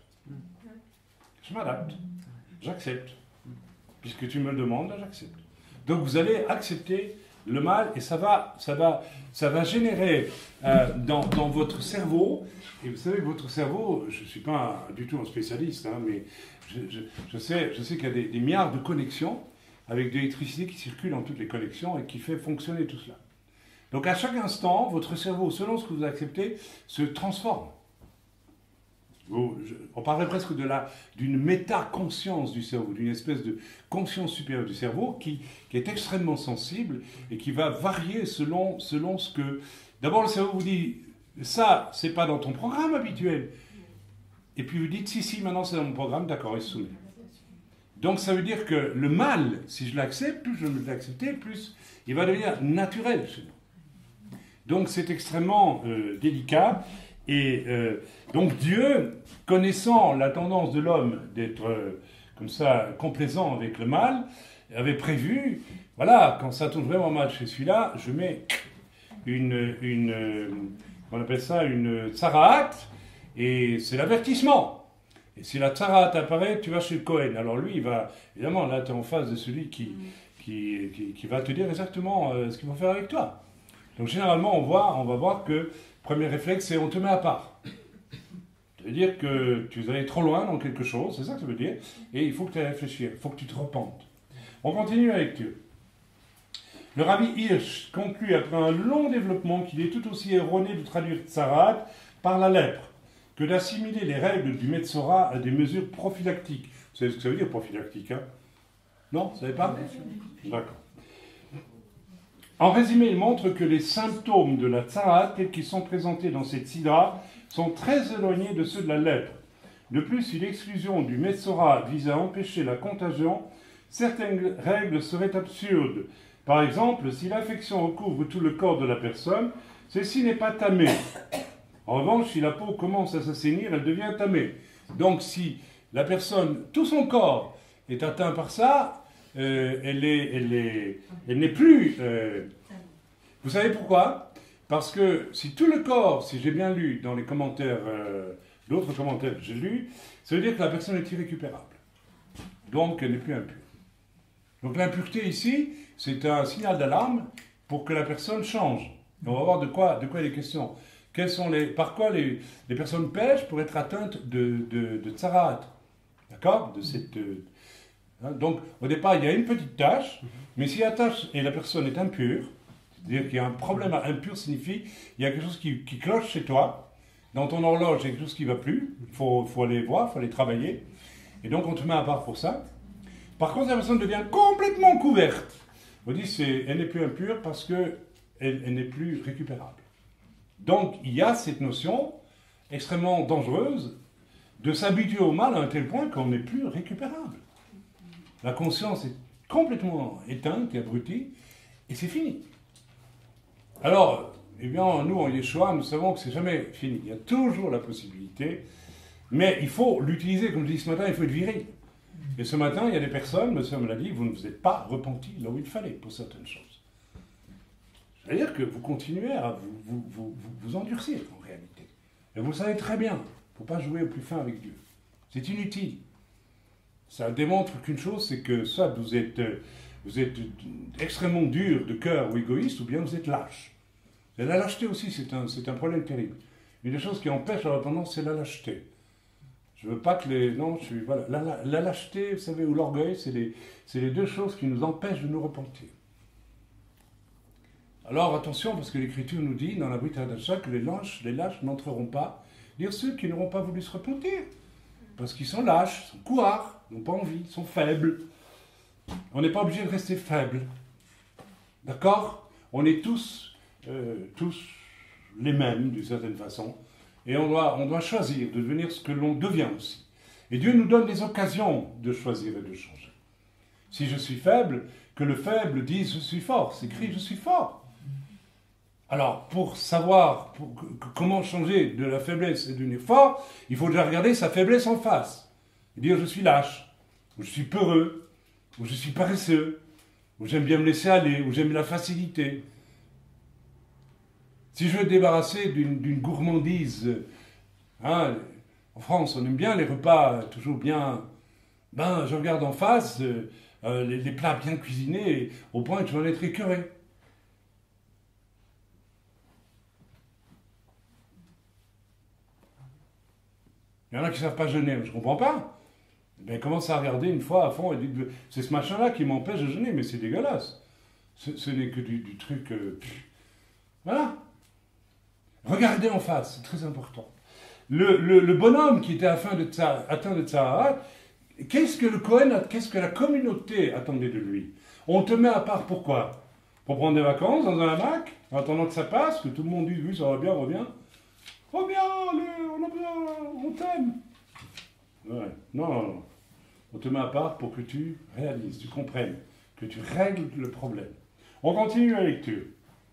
A: Je m'adapte. J'accepte. Puisque tu me le demandes, j'accepte. Donc vous allez accepter le mal et ça va, ça va, ça va générer euh, dans, dans votre cerveau. Et vous savez que votre cerveau, je ne suis pas du tout un spécialiste, hein, mais je, je, je sais, je sais qu'il y a des, des milliards de connexions avec de l'électricité qui circule dans toutes les connexions et qui fait fonctionner tout cela. Donc à chaque instant, votre cerveau, selon ce que vous acceptez, se transforme. On parlerait presque de la, d'une méta-conscience du cerveau, d'une espèce de conscience supérieure du cerveau qui, qui est extrêmement sensible et qui va varier selon, selon ce que... D'abord, le cerveau vous dit, ça, c'est pas dans ton programme habituel. Et puis vous dites, si, si, maintenant c'est dans mon programme, d'accord, il se soumet. Donc ça veut dire que le mal, si je l'accepte, plus je vais l'accepter, plus il va devenir naturel chez nous. Donc c'est extrêmement euh, délicat. Et euh, donc Dieu, connaissant la tendance de l'homme d'être euh, comme ça complaisant avec le mal, avait prévu, voilà, quand ça tourne vraiment mal chez celui-là, je mets une, une euh, on appelle ça une tsaraat, et c'est l'avertissement. Et si la tsaraat apparaît, tu vas chez le Cohen. Alors lui, il va, évidemment, là tu es en face de celui qui, qui, qui, qui va te dire exactement euh, ce qu'il va faire avec toi. Donc généralement, on, voit, on va voir que premier réflexe, c'est on te met à part. Ça veut dire que tu es allé trop loin dans quelque chose, c'est ça que ça veut dire, et il faut que tu ailles réfléchir, il faut que tu te repentes. On continue avec Dieu. Le Rabbi Hirsch conclut après un long développement qu'il est tout aussi erroné de traduire Tsarat par la lèpre que d'assimiler les règles du Metzora à des mesures prophylactiques. Vous savez ce que ça veut dire prophylactique, hein? Non, vous ne savez pas? D'accord. En résumé, il montre que les symptômes de la tsarat, tels qu'ils sont présentés dans cette sidra, sont très éloignés de ceux de la lèpre. De plus, si l'exclusion du Metzora vise à empêcher la contagion, certaines règles seraient absurdes. Par exemple, si l'infection recouvre tout le corps de la personne, ceci n'est pas tamé. En revanche, si la peau commence à s'assainir, elle devient tamée. Donc si la personne, tout son corps est atteint par ça, Euh, elle est, elle est, elle n'est plus... Euh... Vous savez pourquoi? Parce que si tout le corps, si j'ai bien lu dans les commentaires, euh, d'autres commentaires que j'ai lus, ça veut dire que la personne est irrécupérable. Donc elle n'est plus impure. Donc l'impureté ici, c'est un signal d'alarme pour que la personne change. Et on va voir de quoi, de quoi il est question. Quels sont les, par quoi les, les personnes pêchent pour être atteintes de, de, de tsarat. D'accord? De cette... Euh, Donc, au départ, il y a une petite tache, mais si la tache et la personne est impure, c'est-à-dire qu'il y a un problème impur, signifie qu'il y a quelque chose qui, qui cloche chez toi, dans ton horloge, il y a quelque chose qui ne va plus, il faut, faut aller voir, il faut aller travailler, et donc on te met à part pour ça. Par contre, la personne devient complètement couverte. On dit qu'elle n'est plus impure parce qu'elle elle n'est plus récupérable. Donc, il y a cette notion extrêmement dangereuse de s'habituer au mal à un tel point qu'on n'est plus récupérable. La conscience est complètement éteinte et abrutie, et c'est fini. Alors, eh bien, nous, en Yeshua, nous savons que c'est jamais fini. Il y a toujours la possibilité, mais il faut l'utiliser, comme je dis ce matin, il faut être viril. Et ce matin, il y a des personnes, monsieur me l'a dit, vous ne vous êtes pas repentis là où il fallait pour certaines choses. C'est-à-dire que vous continuez à vous, vous, vous, vous, vous endurcir, en réalité. Et vous le savez très bien, il ne faut pas jouer au plus fin avec Dieu. C'est inutile. Ça démontre qu'une chose, c'est que soit vous êtes, vous êtes extrêmement dur de cœur ou égoïste, ou bien vous êtes lâche. Et la lâcheté aussi, c'est un, c'est un problème terrible. Une des choses qui empêche la repentance, c'est la lâcheté. Je veux pas que les... Non, je suis... Voilà. La, la, la lâcheté, vous savez, ou l'orgueil, c'est les, c'est les deux choses qui nous empêchent de nous repentir. Alors, attention, parce que l'Écriture nous dit, dans la Brit Hadasha, que les lâches, les lâches n'entreront pas, dire ceux qui n'auront pas voulu se repentir. Parce qu'ils sont lâches, sont couards, n'ont pas envie, sont faibles. On n'est pas obligé de rester faible. D'accord? On est tous, euh, tous les mêmes, d'une certaine façon. Et on doit, on doit choisir de devenir ce que l'on devient aussi. Et Dieu nous donne des occasions de choisir et de changer. Si je suis faible, que le faible dise « je suis fort », c'est écrit « je suis fort ». Alors, pour savoir pour, comment changer de la faiblesse et devenir fort, il faut déjà regarder sa faiblesse en face. Et dire je suis lâche, ou je suis peureux, ou je suis paresseux, ou j'aime bien me laisser aller, ou j'aime la facilité. Si je veux me débarrasser d'une, d'une gourmandise, hein, en France on aime bien les repas toujours bien, ben je regarde en face euh, les, les plats bien cuisinés, au point que je vais en être écœuré. Il y en a qui ne savent pas jeûner, je ne comprends pas. Ben, commence à regarder une fois à fond et dit c'est ce machin-là qui m'empêche de jeûner, mais c'est dégueulasse. Ce, ce n'est que du, du truc... Euh, voilà. Regardez en face, c'est très important. le, le, le bonhomme qui était atteint de, tsar, atteint de Tsarat, qu'est-ce que le Kohen, qu'est-ce que la communauté attendait de lui? On te met à part pourquoi? Pour prendre des vacances dans un hamac, en attendant que ça passe, que tout le monde dise oui, ça va bien, reviens. Reviens, allez, on a bien, on t'aime. Ouais. Non, non, non. On te met à part pour que tu réalises, tu comprennes, que tu règles le problème. On continue la lecture.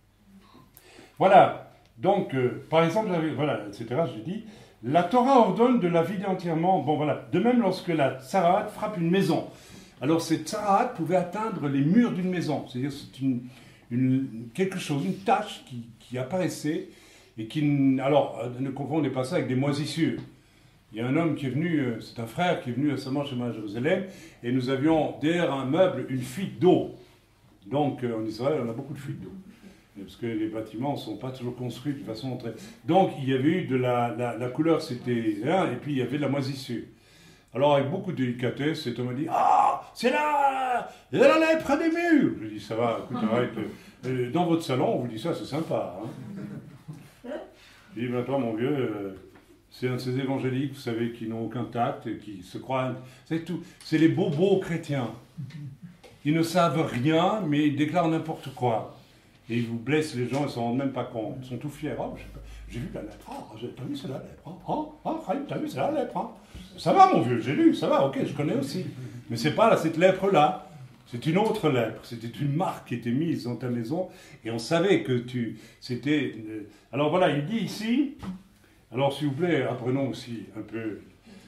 A: Voilà. Donc, euh, par exemple, voilà, et cetera, j'ai dit, la Torah ordonne de la vider entièrement. Bon, voilà. De même, lorsque la tsarat frappe une maison. Alors, cette tsarat pouvait atteindre les murs d'une maison. C'est-à-dire, c'est une, une, quelque chose, une tache qui, qui apparaissait et qui... Alors, ne confondez pas ça avec des moisissures. Il y a un homme qui est venu, c'est un frère qui est venu récemment chez moi à Jérusalem, et nous avions derrière un meuble une fuite d'eau. Donc, en Israël, on a beaucoup de fuites d'eau. Parce que les bâtiments ne sont pas toujours construits de façon très... Donc, il y avait eu de la... La, la couleur, c'était... Hein, et puis, il y avait de la moisissure. Alors, avec beaucoup de délicatesse, cet homme a dit « Ah, c'est là, il y a la lèpre des murs !» Je dis « Ça va, écoute, arrête. Euh, dans votre salon, on vous dit ça, c'est sympa. Hein. » Je dis « Maintenant, mon vieux... Euh, c'est un de ces évangéliques, vous savez, qui n'ont aucun tact, et qui se croient... C'est tout. C'est les bobos chrétiens. Ils ne savent rien, mais ils déclarent n'importe quoi. Et ils vous blessent les gens, ils ne s'en rendent même pas compte. Ils sont tout fiers. Oh, j'ai vu la lèpre. Ah, t'as vu, c'est la lèpre. Hein. Oh, oh, t'as vu, c'est la lèpre. Hein. Ça va, mon vieux, j'ai lu, ça va, ok, je connais aussi. Mais c'est pas là, cette lèpre-là. C'est une autre lèpre. C'était une marque qui était mise dans ta maison. Et on savait que tu... C'était... Alors voilà, il dit ici... Alors, s'il vous plaît, apprenons aussi un peu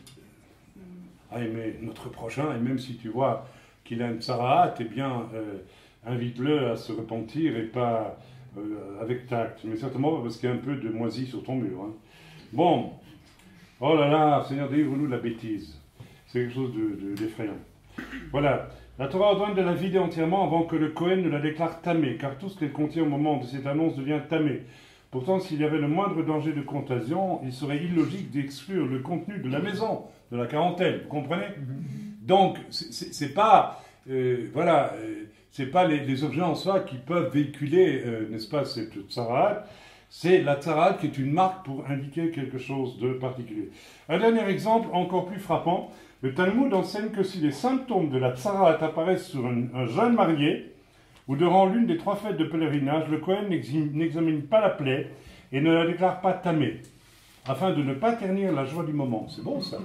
A: à aimer notre prochain, et même si tu vois qu'il a une tsaraat, eh bien, euh, invite-le à se repentir et pas euh, avec tact, mais certainement pas parce qu'il y a un peu de moisi sur ton mur. Hein. Bon, oh là là, Seigneur, délivre-nous de la bêtise. C'est quelque chose de, de, d'effrayant. Voilà, la Torah ordonne de la vider entièrement avant que le Kohen ne la déclare tamée, car tout ce qu'elle contient au moment de cette annonce devient tamé. Pourtant, s'il y avait le moindre danger de contagion, il serait illogique d'exclure le contenu de la maison, de la quarantaine. Vous comprenez? Donc, c'est, c'est pas, euh, voilà, euh, c'est pas les, les objets en soi qui peuvent véhiculer, euh, n'est-ce pas, cette tsarat. C'est la tsarat qui est une marque pour indiquer quelque chose de particulier. Un dernier exemple, encore plus frappant. Le Talmud enseigne que si les symptômes de la tsarat apparaissent sur un, un jeune marié, ou durant l'une des trois fêtes de pèlerinage, le Kohen n'examine pas la plaie et ne la déclare pas tamée, afin de ne pas ternir la joie du moment. C'est bon, ça.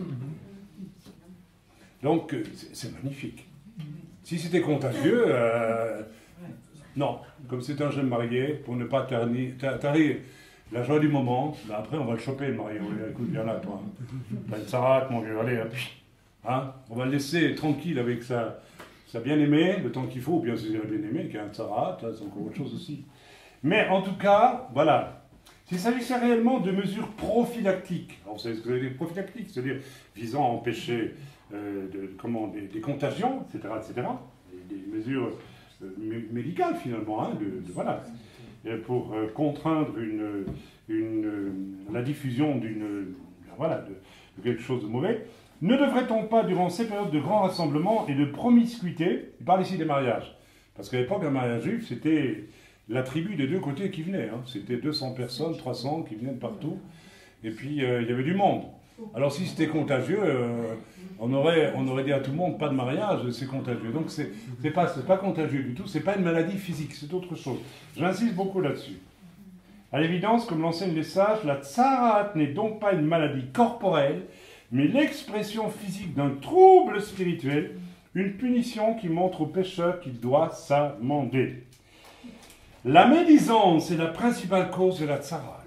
A: Donc, c'est, c'est magnifique. Si c'était contagieux, euh, non. Comme c'est un jeune marié, pour ne pas ternir, tarir la joie du moment, ben après, on va le choper, le marié. On lui dit, écoute, viens là, toi. T'as une tsarate, mon vieux, allez, hein, on va le laisser tranquille avec sa... Ça a bien aimé, le temps qu'il faut, ou bien si c'est bien aimé, qu'il y a un tsarat, c'est encore autre chose aussi. Mais en tout cas, voilà. S'il s'agissait réellement de mesures prophylactiques, alors vous savez ce que c'est prophylactique, c'est-à-dire visant à empêcher euh, de, comment, des, des contagions, et cetera, et cetera, des, des mesures euh, médicales finalement, hein, de, de, voilà, pour euh, contraindre une, une, euh, la diffusion d'une, voilà, de, de quelque chose de mauvais. Ne devrait-on pas, durant ces périodes de grands rassemblements et de promiscuité, il parle ici des mariages, parce qu'à l'époque, un mariage juif, c'était la tribu des deux côtés qui venait. Hein. C'était deux cents personnes, trois cents qui venaient de partout, et puis euh, il y avait du monde. Alors si c'était contagieux, euh, on, aurait, on aurait dit à tout le monde, pas de mariage, c'est contagieux. Donc c'est, c'est pas, c'est pas contagieux du tout, c'est pas une maladie physique, c'est autre chose. J'insiste beaucoup là-dessus. À l'évidence, comme l'enseignent les sages, la tsarat n'est donc pas une maladie corporelle, mais l'expression physique d'un trouble spirituel, une punition qui montre au pécheur qu'il doit s'amender. La médisance est la principale cause de la tsarat.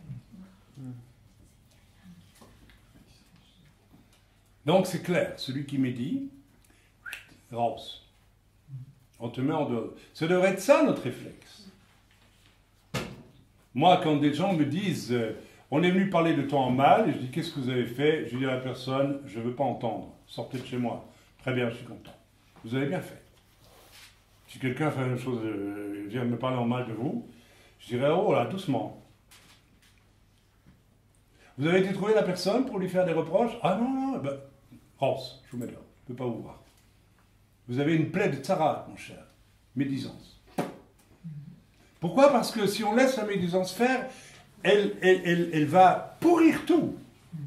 A: Donc c'est clair, celui qui médit, rose. On te met en dehors. Ça devrait être ça notre réflexe. Moi, quand des gens me disent... Euh, on est venu parler de toi en mal, et je dis, qu'est-ce que vous avez fait? Je dis à la personne, je ne veux pas entendre, sortez de chez moi. Très bien, je suis content. Vous avez bien fait. Si quelqu'un fait la même chose, euh, vient me parler en mal de vous, je dirais, oh là, doucement. Vous avez été trouver la personne pour lui faire des reproches? Ah non, non, ben, Ross, je vous mets là, je ne peux pas vous voir. Vous avez une plaie de tsarat, mon cher. Médisance. Pourquoi? Parce que si on laisse la médisance faire, Elle, elle, elle, elle va pourrir tout.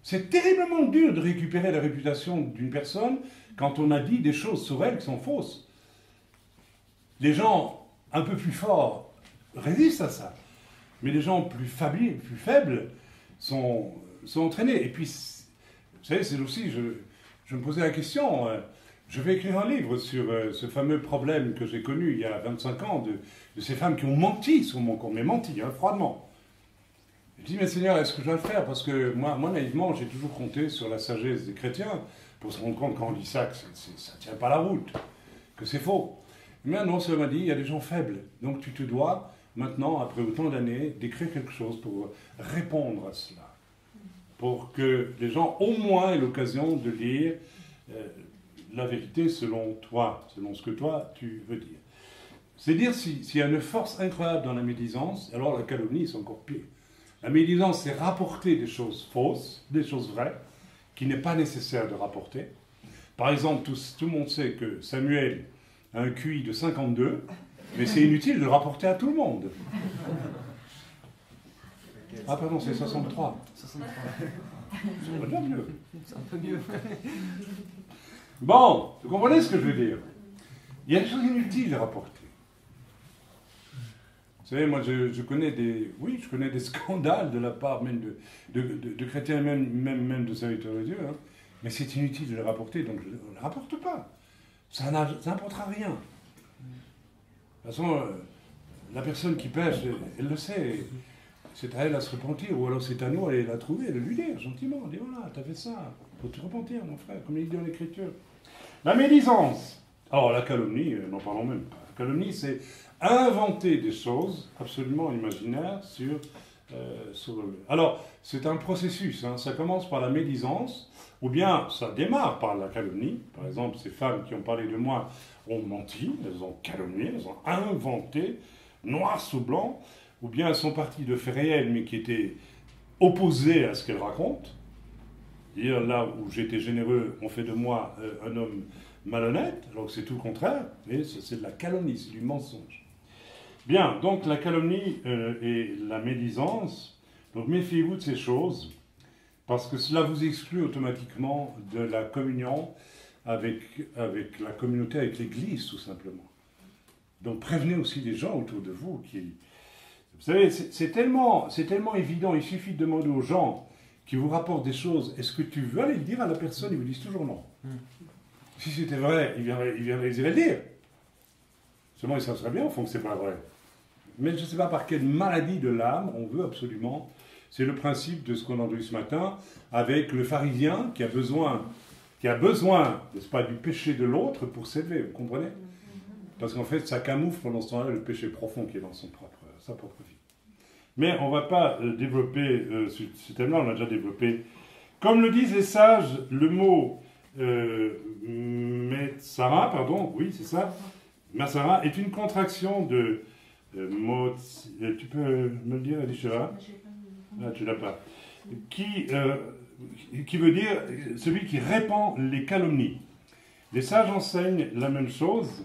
A: C'est terriblement dur de récupérer la réputation d'une personne quand on a dit des choses sur elle qui sont fausses. Les gens un peu plus forts résistent à ça. Mais les gens plus, fabli, plus faibles sont, sont entraînés. Et puis, vous savez, c'est aussi, je, je me posais la question, euh, je vais écrire un livre sur euh, ce fameux problème que j'ai connu il y a vingt-cinq ans, de, de ces femmes qui ont menti sur mon compte, mais menti, hein, froidement. Je dis, mais Seigneur, est-ce que je dois le faire? Parce que moi, moi naïvement, j'ai toujours compté sur la sagesse des chrétiens pour se rendre compte quand on dit ça, que c'est, c'est, ça ne tient pas la route, que c'est faux. Mais non, ça m'a dit, il y a des gens faibles. Donc tu te dois, maintenant, après autant d'années, d'écrire quelque chose pour répondre à cela. Pour que les gens, au moins, aient l'occasion de lire euh, la vérité selon toi, selon ce que toi, tu veux dire. C'est dire si, s'il y a une force incroyable dans la médisance, alors la calomnie, c'est encore pire. La médisance, c'est rapporter des choses fausses, des choses vraies, qu'il n'est pas nécessaire de rapporter. Par exemple, tout, tout le monde sait que Samuel a un Q I de cinquante-deux, mais c'est inutile de le rapporter à tout le monde. Ah pardon, c'est soixante-trois. soixante-trois. C'est déjà mieux.
D: C'est un peu mieux.
A: Bon, vous comprenez ce que je veux dire? Il y a des choses inutiles à rapporter. Vous savez, moi, je, je connais des, oui, je connais des scandales de la part même de, de, de, de chrétiens, même, même, même de serviteurs de Dieu, hein, mais c'est inutile de les rapporter, donc je ne les rapporte pas. Ça n'apportera rien. De toute façon, euh, la personne qui pêche, elle, elle le sait. C'est à elle à se repentir, ou alors c'est à nous, elle la trouver, de lui dire gentiment, dire voilà, t'as fait ça, faut te repentir, mon frère, comme il dit dans l'Écriture. La médisance. Alors, la calomnie, euh, n'en parlons même pas. La calomnie, c'est inventer des choses absolument imaginaires sur, euh, sur le... Alors, c'est un processus, hein. Ça commence par la médisance, ou bien ça démarre par la calomnie. Par exemple, ces femmes qui ont parlé de moi ont menti, elles ont calomnié, elles ont inventé, noir sous blanc, ou bien elles sont parties de faits réels, mais qui étaient opposés à ce qu'elles racontent. Dire là où j'étais généreux, on fait de moi euh, un homme malhonnête, alors que c'est tout le contraire, mais c'est de la calomnie, c'est du mensonge. Bien, donc la calomnie euh, et la médisance, donc méfiez-vous de ces choses, parce que cela vous exclut automatiquement de la communion avec, avec la communauté, avec l'Église, tout simplement. Donc prévenez aussi les gens autour de vous qui... Vous savez, c'est tellement, c'est tellement évident, il suffit de demander aux gens qui vous rapportent des choses, est-ce que tu veux aller le dire à la personne? Ils vous disent toujours non. Mm. Si c'était vrai, ils viendraient, ils viendraient, ils iraient le dire. Seulement, ils savent très bien au fond que c'est pas vrai. Mais je ne sais pas par quelle maladie de l'âme on veut absolument. C'est le principe de ce qu'on a entendu ce matin avec le pharisien qui a besoin, qui a besoin, n'est-ce pas, du péché de l'autre pour s'élever. Vous comprenez? Parce qu'en fait, ça camoufle pendant ce temps-là le péché profond qui est dans son propre, sa propre vie. Mais on ne va pas euh, développer euh, ce, ce thème-là, on l'a déjà développé. Comme le disent les sages, le mot euh, Metsara, pardon, oui, c'est ça, Metsara est une contraction de euh, mot, euh, tu peux me le dire, Adishara? Ah, tu l'as pas. Qui, euh, qui veut dire celui qui répand les calomnies. Les sages enseignent la même chose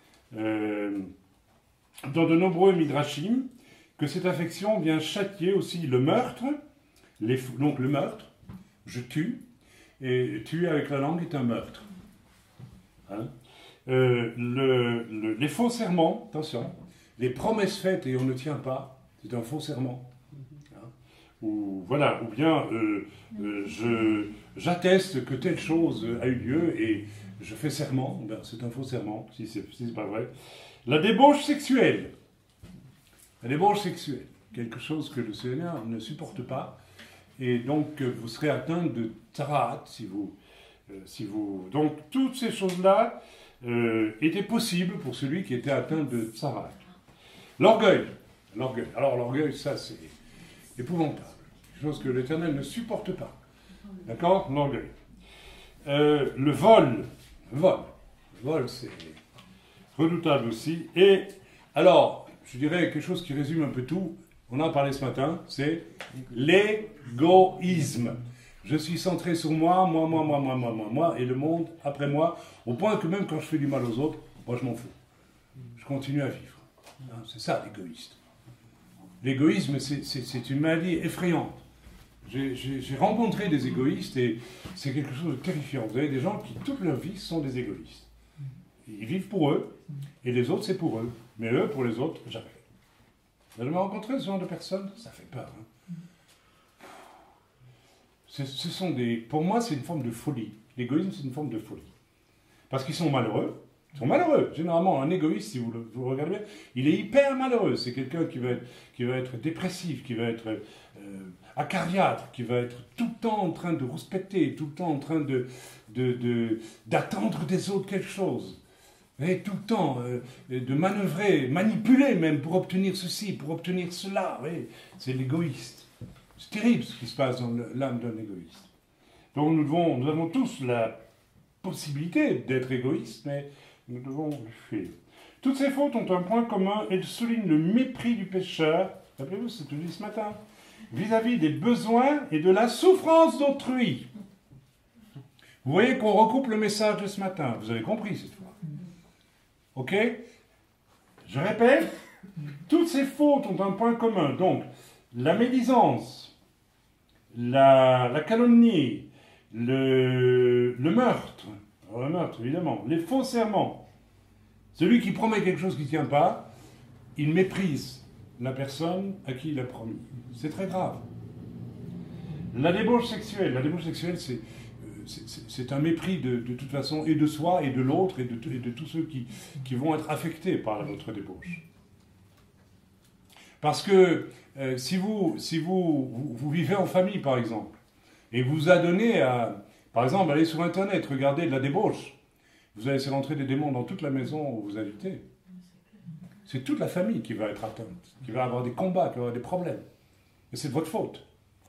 A: euh, dans de nombreux midrashim, que cette affection vient châtier aussi le meurtre, les, donc le meurtre, je tue, et tuer avec la langue est un meurtre. Hein? Euh, le, le, les faux serments, attention, les promesses faites et on ne tient pas, c'est un faux serment. Hein? Ou, voilà, ou bien euh, euh, je, j'atteste que telle chose a eu lieu et je fais serment, ben, c'est un faux serment, si c'est si pas vrai. La débauche sexuelle. La débauche sexuelle, quelque chose que le Seigneur ne supporte pas, et donc vous serez atteint de tsarat si vous, euh, si vous... Donc toutes ces choses-là euh, étaient possibles pour celui qui était atteint de tsarat. L'orgueil, l'orgueil. Alors l'orgueil, ça c'est épouvantable, quelque chose que l'Éternel ne supporte pas. D'accord? L'orgueil. Euh, le vol, le vol, le vol c'est redoutable aussi. Et alors... je dirais quelque chose qui résume un peu tout, on en a parlé ce matin, c'est l'égoïsme. Je suis centré sur moi, moi, moi, moi, moi, moi, moi, moi, et le monde après moi, au point que même quand je fais du mal aux autres, moi je m'en fous. Je continue à vivre. Hein, c'est ça l'égoïsme. L'égoïsme, c'est une maladie effrayante. j'ai rencontré des égoïstes et c'est quelque chose de terrifiant. Vous avez des gens qui, toute leur vie, sont des égoïstes. Ils vivent pour eux, et les autres, c'est pour eux. Mais eux, pour les autres, jamais. Vous avez jamais rencontré ce genre de personnes? Ça fait peur. Hein. Ce, ce sont des, pour moi, c'est une forme de folie. L'égoïsme, c'est une forme de folie. Parce qu'ils sont malheureux. Ils sont malheureux. Généralement, un égoïste, si vous le, vous le regardez bien, il est hyper malheureux. C'est quelqu'un qui va être, qui va être dépressif, qui va être euh, acariâtre, qui va être tout le temps en train de rouspéter, tout le temps en train de, de, de, d'attendre des autres quelque chose. Et tout le temps, euh, de manœuvrer, manipuler même pour obtenir ceci, pour obtenir cela. Oui, c'est l'égoïste. C'est terrible ce qui se passe dans l'âme d'un égoïste. Donc nous, devons, nous avons tous la possibilité d'être égoïstes, mais nous devons le fuir. Toutes ces fautes ont un point commun, elles soulignent le mépris du pécheur, rappelez-vous, c'est tout dit ce matin, vis-à-vis des besoins et de la souffrance d'autrui. Vous voyez qu'on recoupe le message de ce matin, vous avez compris cette fois. Ok? Je répète, toutes ces fautes ont un point commun. Donc, la médisance, la, la calomnie, le, le meurtre, alors le meurtre évidemment, les faux serments. Celui qui promet quelque chose qui ne tient pas, il méprise la personne à qui il a promis. C'est très grave. La débauche sexuelle, la débauche sexuelle, c'est... C'est un mépris de, de toute façon et de soi et de l'autre et de, et de tous ceux qui, qui vont être affectés par votre débauche. Parce que euh, si, vous, si vous, vous, vous vivez en famille, par exemple, et vous adonnez à, par exemple, aller sur Internet, regarder de la débauche, vous allez laisser rentrer des démons dans toute la maison où vous habitez. C'est toute la famille qui va être atteinte, qui va avoir des combats, qui va avoir des problèmes. Et c'est de votre faute.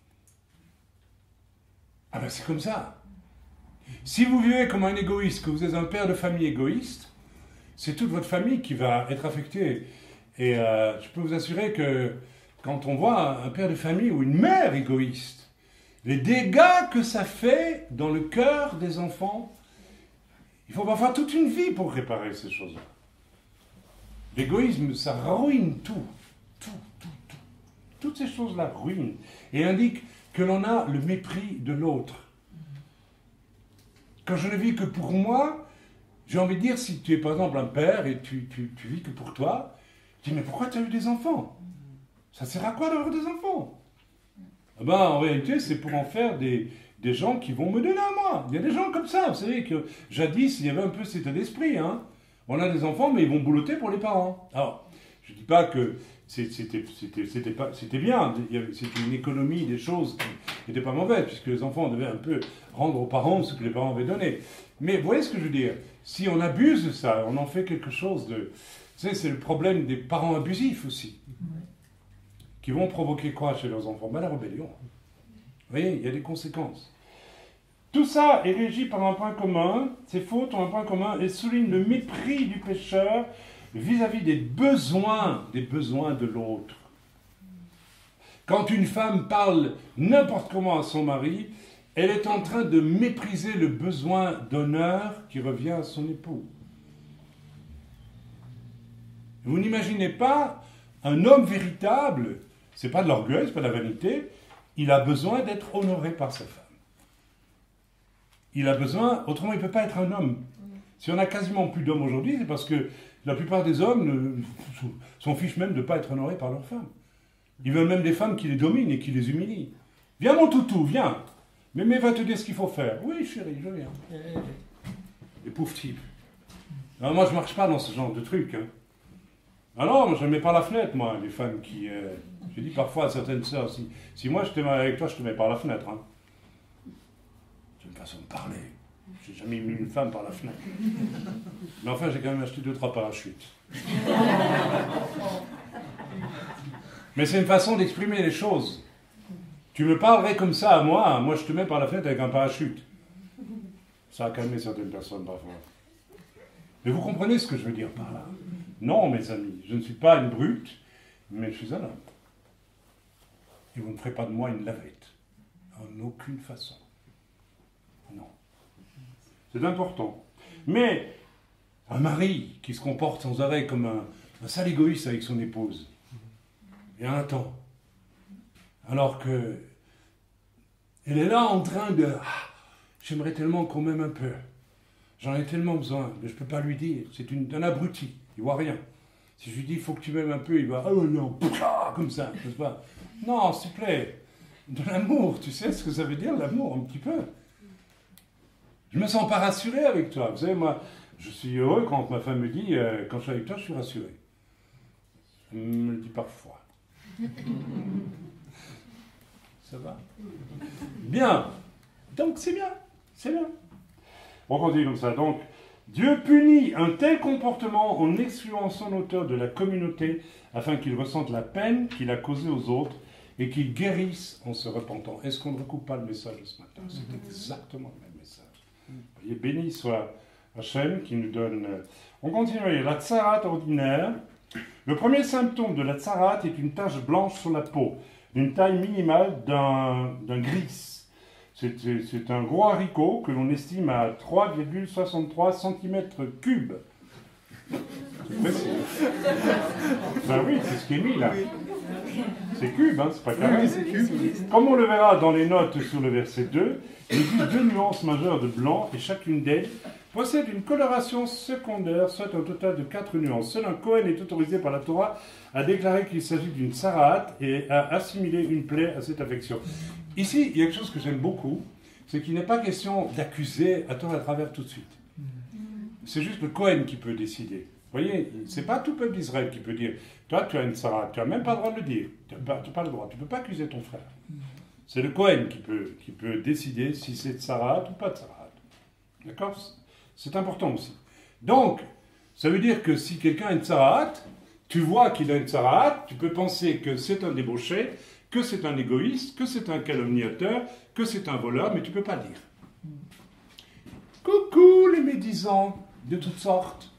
A: Ah ben c'est comme ça. Si vous vivez comme un égoïste, que vous êtes un père de famille égoïste, c'est toute votre famille qui va être affectée. Et euh, je peux vous assurer que quand on voit un père de famille ou une mère égoïste, les dégâts que ça fait dans le cœur des enfants, il faut parfois toute une vie pour réparer ces choses-là. L'égoïsme, ça ruine tout. Tout, tout, tout. Toutes ces choses-là ruinent et indiquent que l'on a le mépris de l'autre. Quand je ne vis que pour moi, j'ai envie de dire, si tu es par exemple un père et tu, tu, tu vis que pour toi, tu dis, mais pourquoi tu as eu des enfants? Ça sert à quoi d'avoir des enfants? Eh ben, en réalité, c'est pour en faire des, des gens qui vont me donner à moi. Il y a des gens comme ça, vous savez, que jadis, il y avait un peu cet état d'esprit. Hein. On a des enfants, mais ils vont boulotter pour les parents. Alors, je ne dis pas que c'était bien, c'était une économie des choses qui n'était pas mauvaise, puisque les enfants devaient un peu rendre aux parents ce que les parents avaient donné. Mais vous voyez ce que je veux dire? Si on abuse de ça, on en fait quelque chose de... Vous savez, c'est le problème des parents abusifs aussi, qui vont provoquer quoi chez leurs enfants? Ben, la rébellion. Vous voyez, il y a des conséquences. Tout ça est régi par un point commun, ces fautes ont un point commun, elles soulignent le mépris du pécheur vis-à-vis des besoins, des besoins de l'autre. Quand une femme parle n'importe comment à son mari, elle est en train de mépriser le besoin d'honneur qui revient à son époux. Vous n'imaginez pas un homme véritable, c'est pas de l'orgueil, c'est pas de la vanité, il a besoin d'être honoré par sa femme. Il a besoin, autrement il ne peut pas être un homme. Si on a quasiment plus d'hommes aujourd'hui, c'est parce que la plupart des hommes s'en fichent même de ne pas être honorés par leur femme. Ils veulent même des femmes qui les dominent et qui les humilient. Viens mon toutou, viens. Mémé va te dire ce qu'il faut faire. Oui chérie, je viens. Et pauvre type. Alors, moi je ne marche pas dans ce genre de truc. Hein. Alors, moi je ne mets pas la fenêtre, moi, les femmes qui... Euh, je dis parfois à certaines sœurs, si, si moi je te mets avec toi, je te mets par la fenêtre. Hein. C'est une façon de parler. J'ai jamais mis une femme par la fenêtre. Mais enfin, j'ai quand même acheté deux, trois parachutes. Mais c'est une façon d'exprimer les choses. Tu me parlerais comme ça à moi, moi je te mets par la fenêtre avec un parachute. Ça a calmé certaines personnes parfois. Mais vous comprenez ce que je veux dire par là? Non, mes amis, je ne suis pas une brute, mais je suis un homme. Et vous ne ferez pas de moi une lavette. En aucune façon. Non. C'est important. Mais un mari qui se comporte sans arrêt comme un, un sale égoïste avec son épouse, et un temps, alors que Elle est là en train de... Ah, j'aimerais tellement qu'on m'aime un peu. J'en ai tellement besoin, mais je ne peux pas lui dire. C'est une, un abruti, il ne voit rien. Si je lui dis, il faut que tu m'aimes un peu, il va... Ah oh non, comme ça, n'est-ce pas? Non, s'il te plaît, de l'amour, tu sais ce que ça veut dire, l'amour, un petit peu. Je me sens pas rassuré avec toi. Vous savez, moi, je suis heureux quand ma femme me dit, euh, quand je suis avec toi, je suis rassuré. Elle me le dit parfois. Ça va? Bien. Donc c'est bien, c'est bien. On continue comme ça. Donc, Dieu punit un tel comportement en excluant son auteur de la communauté afin qu'il ressente la peine qu'il a causée aux autres et qu'il guérisse en se repentant. Est-ce qu'on ne recoupe pas le message de ce matin? C'est exactement le même message. Voyez, béni soit Hachem qui nous donne... On continue. La tsarat ordinaire. Le premier symptôme de la tsarat est une tache blanche sur la peau, d'une taille minimale d'un d'un gris. C'est un gros haricot que l'on estime à trois virgule soixante-trois centimètres cubes. C'est précis. Ben oui, c'est ce qui est mis là. C'est cube, hein, c'est pas carré. Comme on le verra dans les notes sur le verset deux, il existe deux nuances majeures de blanc et chacune d'elles possède une coloration secondaire, soit un total de quatre nuances. Seul un Kohen est autorisé par la Torah à déclarer qu'il s'agit d'une tsaraat et à assimiler une plaie à cette affection. Ici, il y a quelque chose que j'aime beaucoup, c'est qu'il n'est pas question d'accuser à tort et à travers tout de suite. C'est juste le Kohen qui peut décider. Vous voyez, c'est pas tout le peuple d'Israël qui peut dire, toi tu as une tsaraat, tu n'as même pas le droit de le dire, tu n'as pas, pas le droit, tu ne peux pas accuser ton frère. C'est le Kohen qui peut, qui peut décider si c'est tsaraat ou pas tsaraat. D'accord? C'est important aussi. Donc, ça veut dire que si quelqu'un a une tsaraat, tu vois qu'il a une tsaraat, tu peux penser que c'est un débauché, que c'est un égoïste, que c'est un calomniateur, que c'est un voleur, mais tu ne peux pas le dire. Coucou les médisants de toutes sortes.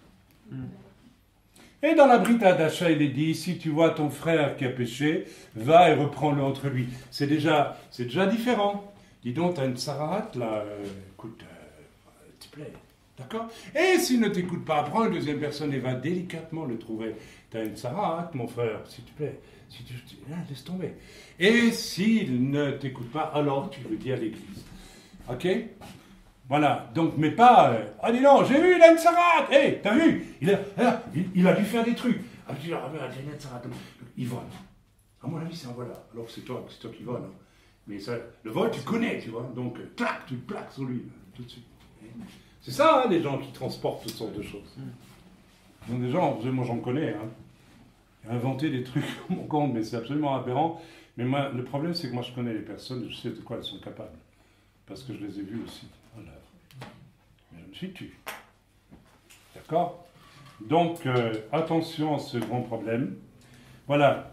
A: Et dans la Brit Hadasha, il est dit, si tu vois ton frère qui a péché, va et reprends-le entre lui. C'est déjà, c'est déjà différent. Dis donc, tu as une tsaraat, là, euh, écoute, euh, s'il te plaît, d'accord? Et s'il ne t'écoute pas, prends une deuxième personne et va délicatement le trouver. Tu as une tsaraat, mon frère, s'il te plaît. Si tu, ah, laisse tomber. Et s'il ne t'écoute pas, alors tu le dis à l'église. Ok? Voilà. Donc, mais pas... Euh, ah, dis non, j'ai vu, il a une tsaraat. Hé, hey, t'as vu? Il a, ah, il, il a dû faire des trucs. Ah, tu dis, ah, il a une tsaraat. Il vole. À mon avis, c'est un voleur. Alors, c'est toi, c'est toi qui vole. Hein. Mais ça, le vol, tu connais, tu vois. Donc, euh, clac, tu plaques sur lui, tout de suite. C'est ça, hein, les gens qui transportent toutes sortes de choses. Donc, des gens, moi, j'en connais, hein. Inventer des trucs à mon compte, mais c'est absolument aberrant. Mais moi, le problème, c'est que moi, je connais les personnes, je sais de quoi elles sont capables. Parce que je les ai vues aussi en œuvre. Mais je me suis tué. D'accord? Donc, euh, attention à ce grand problème. Voilà.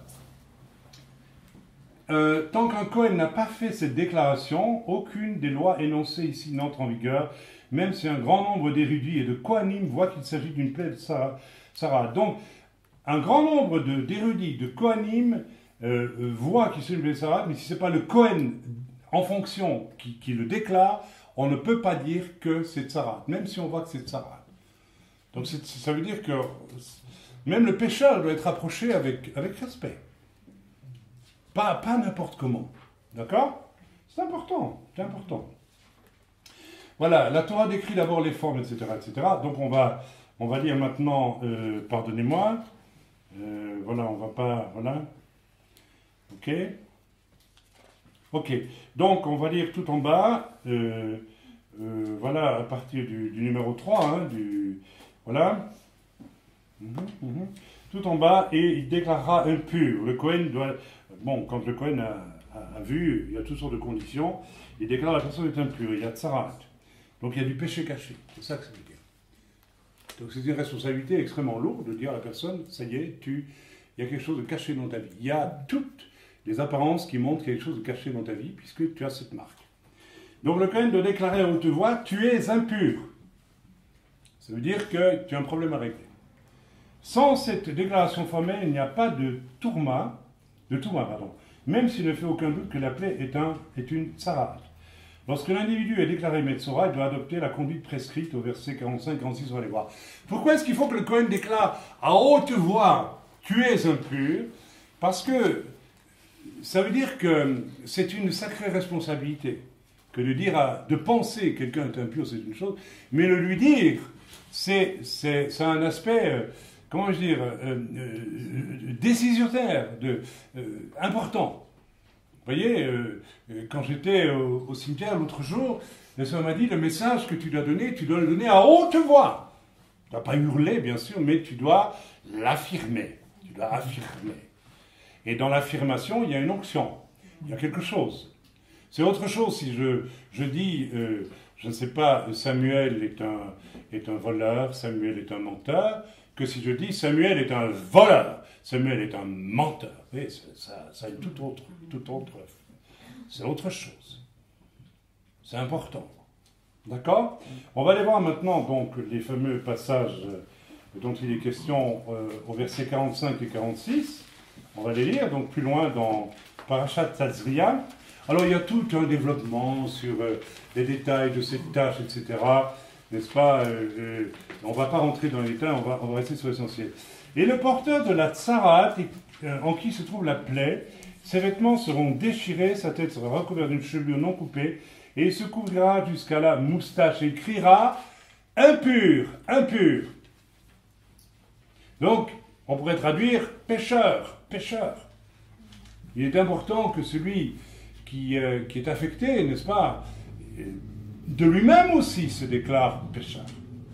A: Euh, tant qu'un Kohen n'a pas fait cette déclaration, aucune des lois énoncées ici n'entre en vigueur, même si un grand nombre d'érudits et de Kohanim voient qu'il s'agit d'une plaie de Sarah. Sarah. Donc, un grand nombre d'érudits, de, de Kohanim, euh, euh, voient qu'il s'agit d'une plaie de Sarah, mais si ce n'est pas le Kohen en fonction qui, qui le déclare, on ne peut pas dire que c'est Sarah, même si on voit que c'est Sarah. Donc, ça veut dire que même le pécheur doit être approché avec, avec respect. Pas, pas n'importe comment. D'accord? C'est important, c'est important. Voilà, la Torah décrit d'abord les formes, et cetera, et cetera. Donc on va, on va lire maintenant, euh, pardonnez-moi. Euh, voilà, on va pas, voilà. Ok. Ok. Donc on va lire tout en bas. Euh, euh, voilà, à partir du, du numéro trois, hein, du, voilà. Mmh, mmh. Tout en bas, et il déclarera impur. Le Kohen doit... Bon, quand le Kohen a, a, a vu, il y a toutes sortes de conditions, il déclare la personne est impure, il y a tsarat. Donc il y a du péché caché, c'est ça que ça veut dire. Donc c'est une responsabilité extrêmement lourde de dire à la personne, ça y est, tu, il y a quelque chose de caché dans ta vie. Il y a toutes les apparences qui montrent qu'il y a quelque chose de caché dans ta vie, puisque tu as cette marque. Donc le Kohen doit déclarer à haute voix, tu es impur. Ça veut dire que tu as un problème à régler. Sans cette déclaration formelle, il n'y a pas de tourma, de tourma, pardon, même s'il ne fait aucun doute que la plaie est, un, est une tsaraat. Lorsque l'individu est déclaré Metzora, il doit adopter la conduite prescrite au verset quarante-cinq quarante-six, on va les voir. Pourquoi est-ce qu'il faut que le Kohen déclare à haute voix, tu es impur? Parce que ça veut dire que c'est une sacrée responsabilité que de dire à, de penser que quelqu'un est impur, c'est une chose, mais le lui dire, c'est, c'est, c'est un aspect, euh, comment je dire, euh, euh, décisionnaire, de, euh, important. Vous voyez, euh, quand j'étais au, au cimetière l'autre jour, le Seigneur m'a dit, le message que tu dois donner, tu dois le donner à haute voix. Tu ne dois pas hurler, bien sûr, mais tu dois l'affirmer. Tu dois affirmer. Et dans l'affirmation, il y a une onction. Il y a quelque chose. C'est autre chose si je, je dis, euh, je ne sais pas, Samuel est un, est un voleur, Samuel est un menteur, que si je dis Samuel est un voleur, Samuel est un menteur. Vous voyez, ça, ça a une toute autre, toute autre, c'est autre chose. C'est important. D'accord? On va aller voir maintenant donc les fameux passages dont il est question euh, au verset quarante-cinq et quarante-six. On va les lire, donc plus loin dans Parashat Tazria. Alors il y a tout un développement sur euh, les détails de cette tâche, et cetera. N'est-ce pas? euh, euh, On ne va pas rentrer dans les détails, on va, on va rester sur l'essentiel. Et le porteur de la tsarat, euh, en qui se trouve la plaie, ses vêtements seront déchirés, sa tête sera recouverte d'une chevelure non coupée, et il se couvrira jusqu'à la moustache et il criera « impur, impur ». Donc, on pourrait traduire « pécheur, pécheur ». Il est important que celui qui, euh, qui est affecté, n'est-ce pas, de lui-même aussi se déclare pécheur.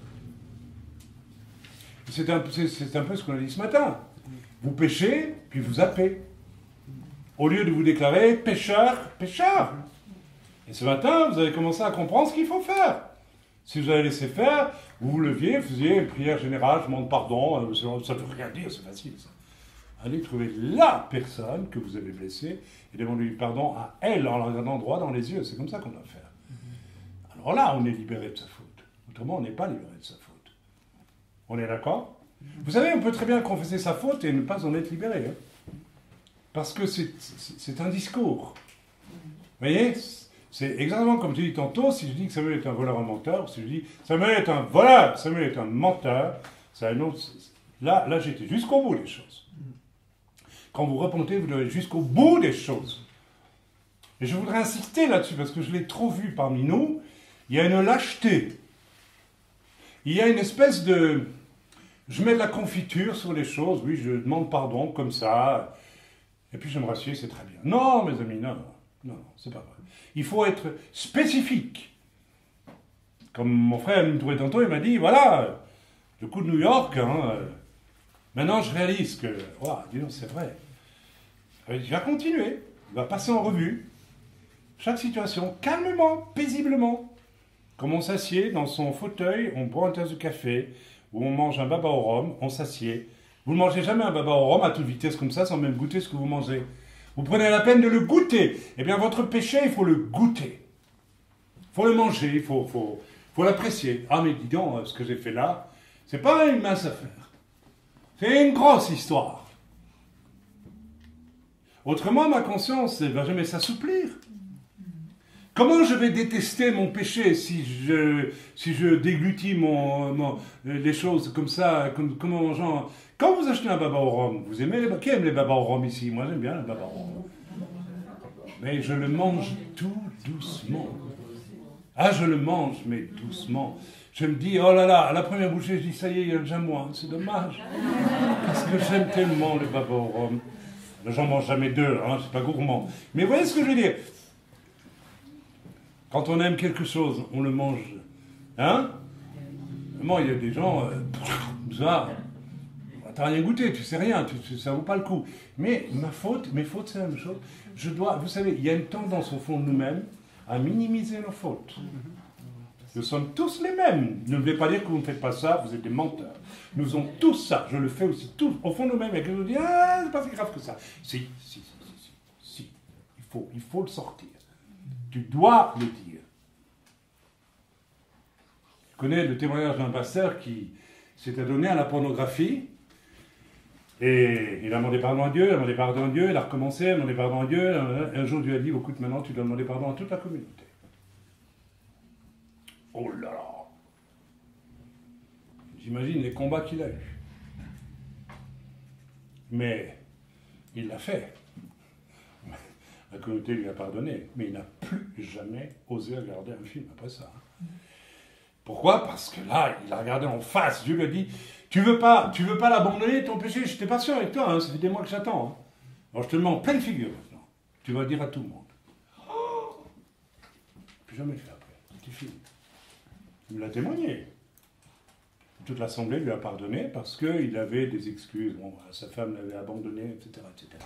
A: C'est un, c'est, c'est un peu ce qu'on a dit ce matin. Vous péchez, puis vous zappez. Au lieu de vous déclarer pécheur, pécheur. Et ce matin, vous avez commencé à comprendre ce qu'il faut faire. Si vous avez laissé faire, vous vous leviez, vous faisiez une prière générale, je demande pardon, ça ne veut rien dire, c'est facile ça. Allez trouver la personne que vous avez blessée et demandez-lui pardon à elle en la regardant droit dans les yeux. C'est comme ça qu'on doit faire. Alors là, on est libéré de sa faute. Autrement, on n'est pas libéré de sa faute. On est d'accord? Vous savez, on peut très bien confesser sa faute et ne pas en être libéré. Hein, parce que c'est, c'est, c'est un discours. Vous voyez? C'est exactement comme je dis tantôt, si je dis que Samuel est un voleur, un menteur, si je dis Samuel est un voleur, Samuel est un menteur, c'est un autre... Là, là j'étais jusqu'au bout des choses. Quand vous repentez, vous devez aller jusqu'au bout des choses. Et je voudrais insister là-dessus, parce que je l'ai trop vu parmi nous, il y a une lâcheté. Il y a une espèce de... Je mets de la confiture sur les choses, oui, je demande pardon, comme ça, et puis je me rassieds, c'est très bien. Non, mes amis, non, non, non, c'est pas vrai. Il faut être spécifique. Comme mon frère me trouvait tantôt, il m'a dit, voilà, le coup de New York, hein, euh, maintenant je réalise que, wow, dis donc, c'est vrai. Il va continuer, il va passer en revue chaque situation, calmement, paisiblement. Comme on s'assied dans son fauteuil, on boit un tasse de café, ou on mange un baba au rhum, on s'assied. Vous ne mangez jamais un baba au rhum à toute vitesse comme ça, sans même goûter ce que vous mangez. Vous prenez la peine de le goûter. Eh bien, votre péché, il faut le goûter. Il faut le manger, il faut, faut, faut l'apprécier. Ah, mais dis donc, ce que j'ai fait là, c'est pas une mince affaire. C'est une grosse histoire. Autrement, ma conscience, elle ne va jamais s'assouplir. Comment je vais détester mon péché si je, si je déglutis mon, mon, les choses comme ça, comme, comme en mangeant... Quand vous achetez un baba au rhum, vous aimez les... Qui aime les babas au rhum ici? Moi, j'aime bien les babas au rhum. Mais je le mange tout doucement. Ah, je le mange, mais doucement. Je me dis, oh là là, à la première bouchée, je dis, ça y est, il y a déjà moins. C'est dommage. Parce que j'aime tellement les babas au rhum. J'en mange jamais deux, hein, c'est pas gourmand. Mais vous voyez ce que je veux dire? Quand on aime quelque chose, on le mange. Hein? Vraiment, il y a des gens, euh, ça, t'as rien goûté, tu sais rien, tu, tu, ça vaut pas le coup. Mais ma faute, mes fautes, c'est la même chose. Je dois, vous savez, il y a une tendance au fond de nous-mêmes à minimiser nos fautes. Nous sommes tous les mêmes. Ne voulez pas dire que vous ne faites pas ça, vous êtes des menteurs. Nous faisons tous ça, je le fais aussi, tous. Au fond de nous-mêmes, il y a quelqu'un qui dit, ah, c'est pas si grave que ça. Si, si, si, si, si, si. Il faut, il faut le sortir. Tu dois le dire. Je connais le témoignage d'un pasteur qui s'était donné à la pornographie et il a demandé pardon à Dieu, il a demandé pardon à Dieu, il a recommencé, il a demandé pardon à Dieu. Un jour, Dieu a dit, écoute, maintenant, tu dois demander pardon à toute la communauté. Oh là là! J'imagine les combats qu'il a eus. Mais il l'a fait. La communauté lui a pardonné, mais il n'a plus jamais osé regarder un film après ça. Pourquoi? Parce que là, il a regardé en face. Dieu lui a dit, tu veux pas, tu veux pas l'abandonner, ton péché? Je n'étais pas sûr avec toi, hein, ça fait des mois que j'attends. Hein. Alors je te le mets en pleine figure maintenant. Tu vas dire à tout le monde. Oh, plus jamais le fait après. C'est fini. Il me l'a témoigné. Toute l'assemblée lui a pardonné parce qu'il avait des excuses. Bon, sa femme l'avait abandonné, et cetera, et cetera.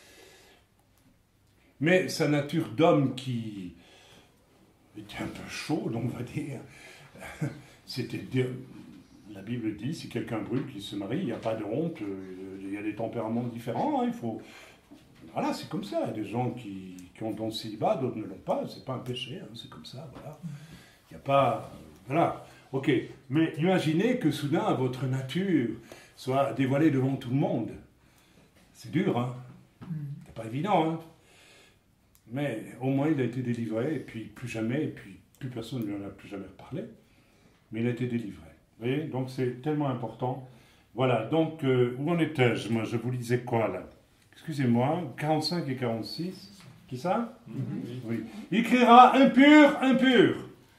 A: Mais sa nature d'homme qui était un peu chaude, on va dire, c'était dire, la Bible dit, si quelqu'un brûle, qu'il se marie, il n'y a pas de honte, il y a des tempéraments différents, hein, il faut... Voilà, c'est comme ça, il y a des gens qui, qui ont don de célibat, d'autres ne l'ont pas, c'est pas un péché, hein, c'est comme ça, voilà. Il n'y a pas... Voilà, ok, mais imaginez que soudain, votre nature soit dévoilée devant tout le monde. C'est dur, hein. C'est pas évident, hein. Mais au moins, il a été délivré, et puis plus jamais, et puis plus personne ne lui en a plus jamais reparlé. Mais il a été délivré. Vous voyez? Donc c'est tellement important. Voilà, donc euh, où en étais-je? Moi, je vous lisais quoi, là? Excusez-moi, quarante-cinq et quarante-six. Qui ça? Mm-hmm. Oui. Il criera impur, impur.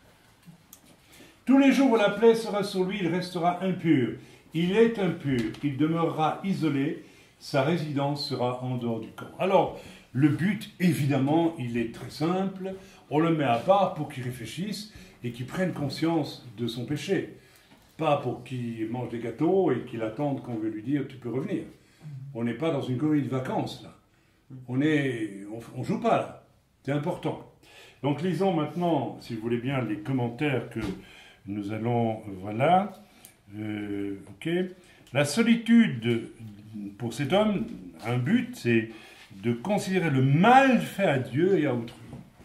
A: Tous les jours où la plaie sera sur lui, il restera impur. Il est impur, il demeurera isolé, sa résidence sera en dehors du camp. Alors, le but, évidemment, il est très simple. On le met à part pour qu'il réfléchisse et qu'il prenne conscience de son péché. Pas pour qu'il mange des gâteaux et qu'il attende qu'on veut lui dire « tu peux revenir ». On n'est pas dans une colonie de vacances, là. On est, on, on joue pas, là. C'est important. Donc, lisons maintenant, si vous voulez bien, les commentaires que nous allons... Voilà. Euh, ok. La solitude, pour cet homme, un but, c'est de considérer le mal fait à Dieu et à autrui.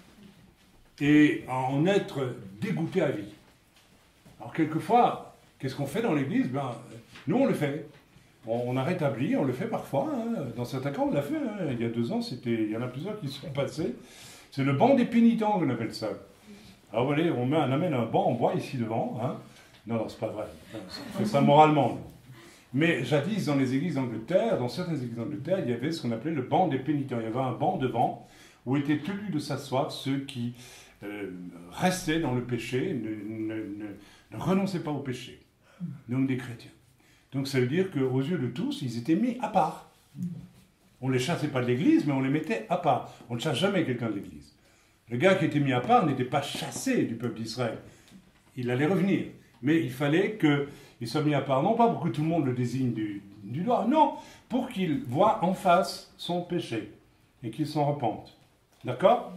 A: Et en être dégoûté à vie. Alors, quelquefois, qu'est-ce qu'on fait dans l'Église? Ben, nous, on le fait. On, on a rétabli, on le fait parfois. Hein. Dans certains cas, on l'a fait. Hein. Il y a deux ans, c'était, il y en a plusieurs qui sont passés. C'est le banc des pénitents qu'on appelle ça. Alors, vous voyez, on, met, on amène un banc en bois ici devant. Hein. Non, non, c'est pas vrai. On fait ça moralement. Mais jadis, dans les églises d'Angleterre, dans certaines églises d'Angleterre, il y avait ce qu'on appelait le banc des pénitents. Il y avait un banc devant où étaient tenus de s'asseoir ceux qui euh, restaient dans le péché, ne, ne, ne, ne renonçaient pas au péché. Donc des chrétiens. Donc ça veut dire qu'aux yeux de tous, ils étaient mis à part. On ne les chassait pas de l'église, mais on les mettait à part. On ne chasse jamais quelqu'un de l'église. Le gars qui était mis à part n'était pas chassé du peuple d'Israël. Il allait revenir. Mais il fallait qu'il soit mis à part, non pas pour que tout le monde le désigne du, du doigt, non, pour qu'il voie en face son péché et qu'il s'en repente. D'accord?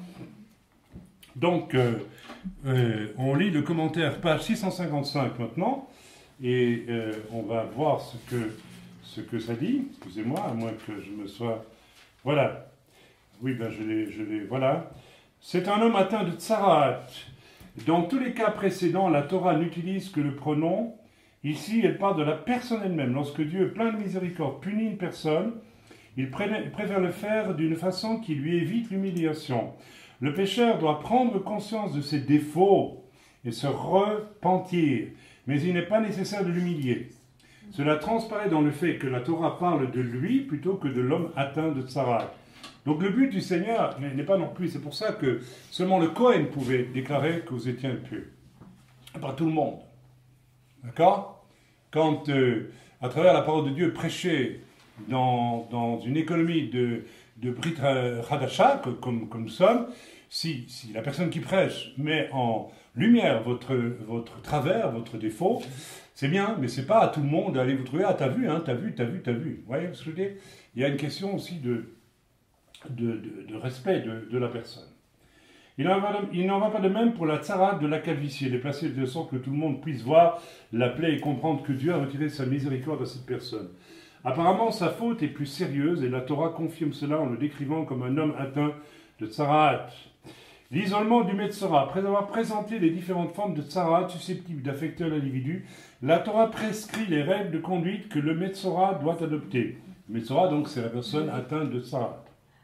A: Donc, euh, euh, on lit le commentaire, page six cent cinquante-cinq maintenant, et euh, on va voir ce que, ce que ça dit. Excusez-moi, à moins que je me sois... Voilà. Oui, ben je l'ai... Je l'ai voilà. C'est un homme atteint de tsarat. Dans tous les cas précédents, la Torah n'utilise que le pronom. Ici, elle parle de la personne elle-même. Lorsque Dieu, plein de miséricorde, punit une personne, il préfère le faire d'une façon qui lui évite l'humiliation. Le pécheur doit prendre conscience de ses défauts et se repentir, mais il n'est pas nécessaire de l'humilier. Cela transparaît dans le fait que la Torah parle de lui plutôt que de l'homme atteint de tsarat. Donc le but du Seigneur n'est pas non plus, c'est pour ça que seulement le Cohen pouvait déclarer que vous étiez impur. Pas tout le monde. D'accord? Quand, euh, à travers la parole de Dieu prêchée dans, dans une économie de, de Brit Hadasha, comme, comme nous sommes, si, si la personne qui prêche met en lumière votre, votre travers, votre défaut, c'est bien, mais c'est pas à tout le monde d'aller vous trouver, ah t'as vu, hein, t'as vu, t'as vu, t'as vu. Vous voyez ce que je veux dire? Il y a une question aussi de... De, de, de respect de, de la personne. Il n'en va, va pas de même pour la tsarat de la calvitie. Elle est placée de sorte que tout le monde puisse voir la plaie et comprendre que Dieu a retiré sa miséricorde à cette personne. Apparemment, sa faute est plus sérieuse et la Torah confirme cela en le décrivant comme un homme atteint de tsarat. L'isolement du Metzora. Après avoir présenté les différentes formes de tsarat susceptibles d'affecter l'individu, la Torah prescrit les règles de conduite que le Metzora doit adopter. Le Metzora, donc, c'est la personne atteinte de tsarat.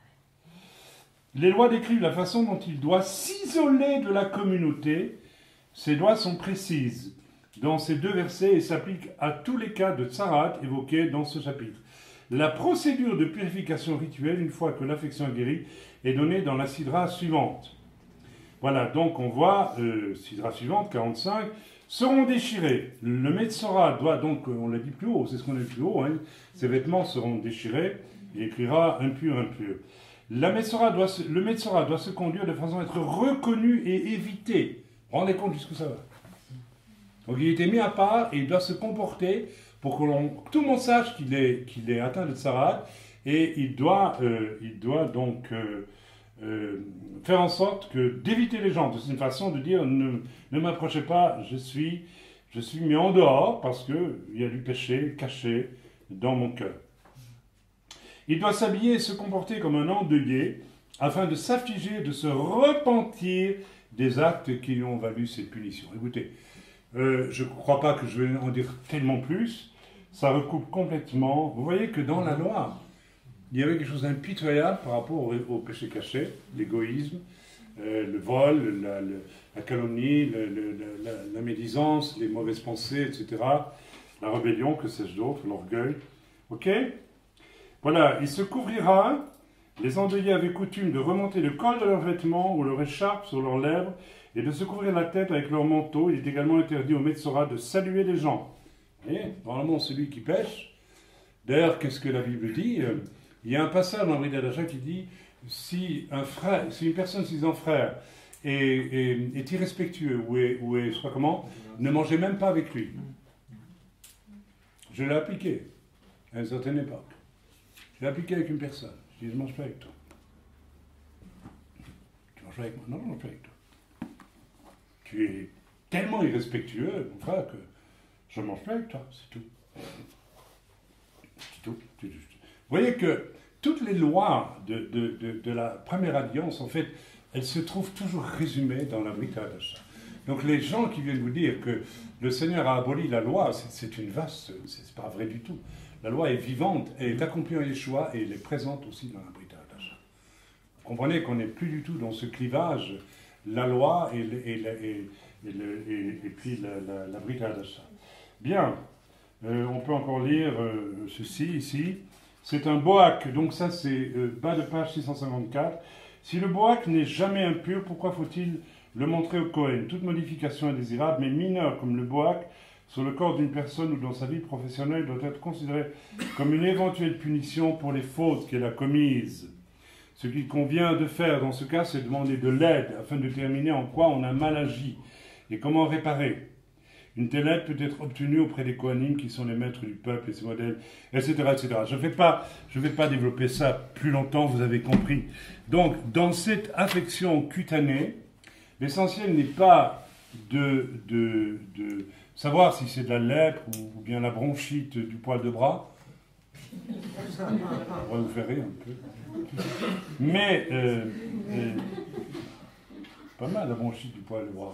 A: Les lois décrivent la façon dont il doit s'isoler de la communauté. Ces lois sont précises dans ces deux versets et s'appliquent à tous les cas de tsarat évoqués dans ce chapitre. La procédure de purification rituelle, une fois que l'affection est guérie, est donné dans la sidra suivante. Voilà, donc on voit, euh, sidra suivante, quarante-cinq, seront déchirés. Le Metzora doit donc, on l'a dit plus haut, c'est ce qu'on a dit plus haut, hein, ses vêtements seront déchirés, il écrira impur, impur. La Metzora doit se, le Metzora doit se conduire de façon à être reconnu et évité. Vous vous rendez compte jusqu'où ça va? Donc il était mis à part et il doit se comporter pour que, l'on, que tout le monde sache qu'il est, qu'il est atteint de tsarad, et il doit, euh, il doit donc euh, euh, faire en sorte que d'éviter les gens. C'est une façon de dire ne, ne m'approchez pas, je suis, je suis mis en dehors parce qu'il y a du péché caché dans mon cœur. Il doit s'habiller et se comporter comme un endeuillé afin de s'affliger, de se repentir des actes qui lui ont valu cette punition. Écoutez, euh, je ne crois pas que je vais en dire tellement plus, ça recoupe complètement. Vous voyez que dans la loi, il y avait quelque chose d'impitoyable par rapport au, au péché caché, l'égoïsme, euh, le vol, la, la, la calomnie, le, le, la, la médisance, les mauvaises pensées, et cetera. La rébellion, que sais-je d'autre, l'orgueil. Ok ? Voilà, il se couvrira. Les endeuillés avaient coutume de remonter le col de leurs vêtements ou leur écharpe sur leurs lèvres et de se couvrir la tête avec leur manteau. Il est également interdit au Metzora de saluer les gens. Et normalement, celui qui pêche. D'ailleurs, qu'est-ce que la Bible dit ? Il y a un passage dans le Brit Hadasha qui dit si un frère, si une personne, si un frère est, est, est irrespectueux ou est, ou est, je sais pas comment, ne mangez même pas avec lui. Je l'ai appliqué à une certaine époque. Je l'ai appliqué avec une personne. Je dis, je ne mange pas avec toi. Tu manges pas avec moi? Non, je ne mange pas avec toi. Tu es tellement irrespectueux, mon frère, que je ne mange pas avec toi, c'est tout. C'est tout. Vous voyez que toutes les lois de, de, de, de la première alliance, en fait, elles se trouvent toujours résumées dans la Brit Hadasha. Donc les gens qui viennent vous dire que le Seigneur a aboli la loi, c'est, c'est une vaste, c'est pas vrai du tout. La loi est vivante, elle est accomplie en Yeshua et elle est présente aussi dans la Brit Hadasha. Vous comprenez qu'on n'est plus du tout dans ce clivage, la loi et, le, et, le, et, et, le, et, et puis la, la, la Brit Hadasha. Bien, euh, on peut encore lire euh, ceci ici. C'est un boak, donc ça c'est euh, bas de page six cent cinquante-quatre. Si le boak n'est jamais impur, pourquoi faut-il le montrer au Kohen? Toute modification indésirable, mais mineure comme le boak, sur le corps d'une personne ou dans sa vie professionnelle doit être considérée comme une éventuelle punition pour les fautes qu'elle a commises. Ce qu'il convient de faire dans ce cas, c'est demander de l'aide afin de déterminer en quoi on a mal agi et comment réparer. Une telle aide peut être obtenue auprès des Kohanim qui sont les maîtres du peuple et ses modèles, et cetera et cetera. Je ne vais pas, je vais pas développer ça plus longtemps, vous avez compris. Donc, dans cette affection cutanée, l'essentiel n'est pas de, de, de savoir si c'est de la lèpre ou, ou bien la bronchite du poil de bras. Ça va vous faire rire un peu. Mais, euh, euh, pas mal la bronchite du poil de bras.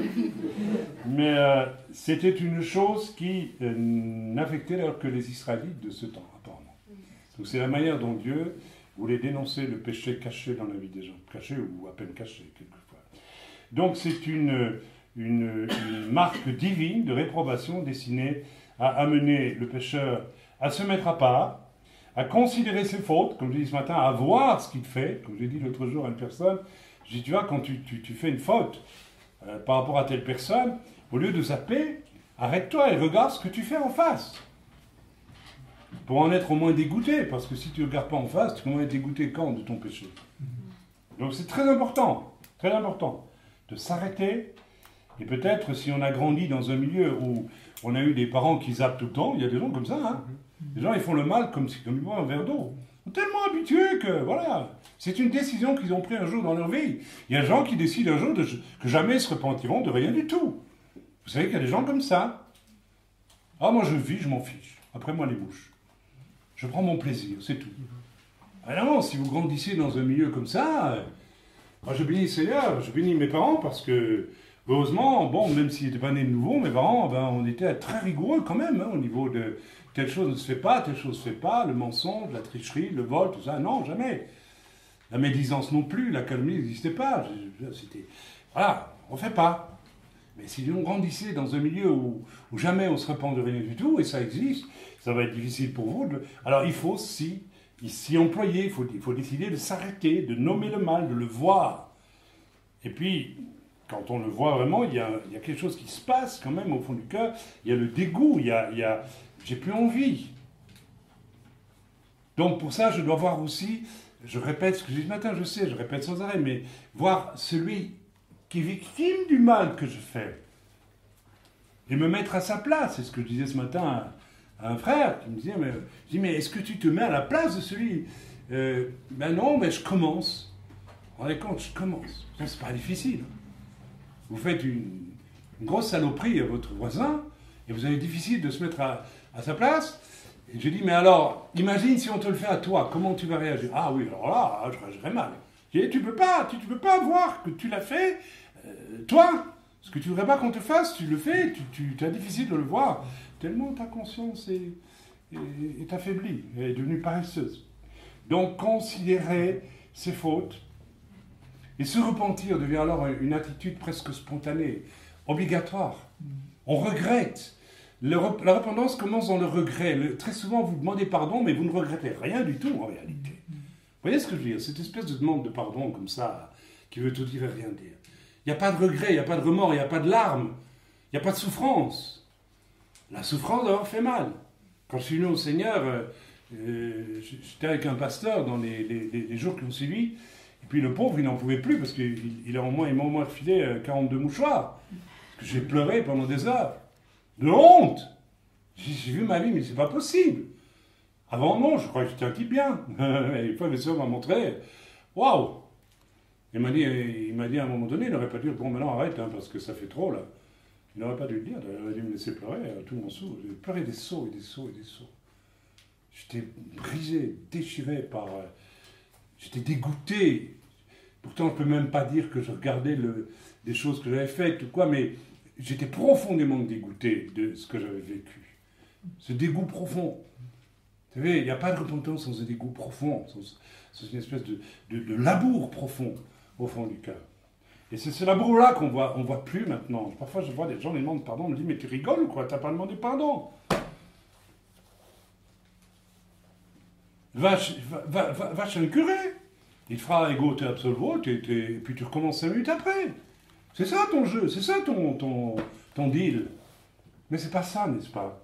A: Mais euh, c'était une chose qui euh, n'affectait alors que les Israélites de ce temps, apparemment. Donc c'est la manière dont Dieu voulait dénoncer le péché caché dans la vie des gens. Caché ou à peine caché, quelquefois. Donc c'est une... Une, une marque divine de réprobation destinée à amener le pécheur à se mettre à part, à considérer ses fautes, comme je dis ce matin, à voir ce qu'il fait. Comme j'ai dit l'autre jour à une personne, je dis, tu vois, quand tu, tu, tu fais une faute euh, par rapport à telle personne, au lieu de zapper, arrête-toi et regarde ce que tu fais en face. Pour en être au moins dégoûté, parce que si tu ne regardes pas en face, tu vas être dégoûté quand de ton péché. Donc c'est très important, très important, de s'arrêter. Et peut-être, si on a grandi dans un milieu où on a eu des parents qui zappent tout le temps, il y a des gens comme ça, hein. Les gens, ils font le mal comme si comme ils boivent un verre d'eau. Ils sont tellement habitués que, voilà, c'est une décision qu'ils ont prise un jour dans leur vie. Il y a des gens qui décident un jour de, que jamais ils se repentiront de rien du tout. Vous savez qu'il y a des gens comme ça. Ah, moi je vis, je m'en fiche. Après moi les bouches. Je prends mon plaisir, c'est tout. Alors non, si vous grandissez dans un milieu comme ça, moi je bénis le Seigneur, je bénis mes parents parce que heureusement, bon, même s'ils n'étaient pas nés de nouveau, mes parents, ben, on était très rigoureux quand même, hein, au niveau de telle chose ne se fait pas, telle chose ne se fait pas, le mensonge, la tricherie, le vol, tout ça, non, jamais. La médisance non plus, la calomnie n'existait pas. C'était, voilà, on ne fait pas. Mais si on grandissait dans un milieu où, où jamais on se repent de rien du tout, et ça existe, ça va être difficile pour vous. De... Alors il faut, si, il s'y employer, il faut, il faut décider de s'arrêter, de nommer le mal, de le voir. Et puis, quand on le voit vraiment, il y a, il y a quelque chose qui se passe quand même au fond du cœur. Il y a le dégoût, il y a, il y a j'ai plus envie. Donc pour ça, je dois voir aussi, je répète ce que j'ai dit ce matin, je sais, je répète sans arrêt, mais voir celui qui est victime du mal que je fais et me mettre à sa place. C'est ce que je disais ce matin à, à un frère qui me disait, mais, je dis, mais est-ce que tu te mets à la place de celui euh, ben non, mais je commence. Vous vous rendez compte, je commence. C'est pas difficile. Vous faites une, une grosse saloperie à votre voisin et vous avez difficile de se mettre à, à sa place. Et je dis, mais alors, imagine si on te le fait à toi, comment tu vas réagir? Ah oui, alors là, je réagirais mal. Je dis, tu peux pas, tu, tu peux pas voir que tu l'as fait, euh, toi. Ce que tu ne voudrais pas qu'on te fasse, tu le fais, tu, tu, tu as difficile de le voir. Tellement ta conscience est, est, est affaiblie, elle est devenue paresseuse. Donc, considérer ses fautes et se repentir devient alors une attitude presque spontanée, obligatoire. On regrette. Le, la repentance commence dans le regret. Le, très souvent, vous demandez pardon, mais vous ne regrettez rien du tout en réalité. Vous voyez ce que je veux dire? Cette espèce de demande de pardon comme ça, qui veut tout dire et rien dire. Il n'y a pas de regret, il n'y a pas de remords, il n'y a pas de larmes, il n'y a pas de souffrance. La souffrance d'avoir fait mal. Quand je suis venu au Seigneur, euh, euh, j'étais avec un pasteur dans les, les, les jours qui ont suivi, et puis le pauvre, il n'en pouvait plus, parce qu'il il a au moins, il m'a au moins refilé quarante-deux mouchoirs. Parce que j'ai pleuré pendant des heures. De honte. J'ai vu ma vie, mais c'est pas possible. Avant, non, je crois que j'étais un type bien. Et une fois, mes soeurs m'ont montré, waouh. Il m'a dit, il m'a dit à un moment donné, il n'aurait pas dû, bon, maintenant arrête, hein, parce que ça fait trop, là. Il n'aurait pas dû le dire, il aurait dû me laisser pleurer, tout mon sou. J'ai pleuré des sauts et des sauts et des sauts. J'étais brisé, déchiré par... Euh, j'étais dégoûté. Pourtant, je ne peux même pas dire que je regardais le, des choses que j'avais faites ou quoi, mais j'étais profondément dégoûté de ce que j'avais vécu. Ce dégoût profond. Vous savez, il n'y a pas de repentance sans un dégoût profond, sans une espèce de, de, de labour profond au fond du cœur. Et c'est ce labour-là qu'on voit, on voit plus maintenant. Parfois, je vois des gens, ils demandent pardon, on me dit, mais tu rigoles ou quoi? Tu n'as pas demandé pardon. Va, va, va, va chez un curé. Il te fera ego te absolvo, et puis tu recommences cinq minutes après. C'est ça ton jeu, c'est ça ton, ton, ton deal. Mais c'est pas ça, n'est-ce pas?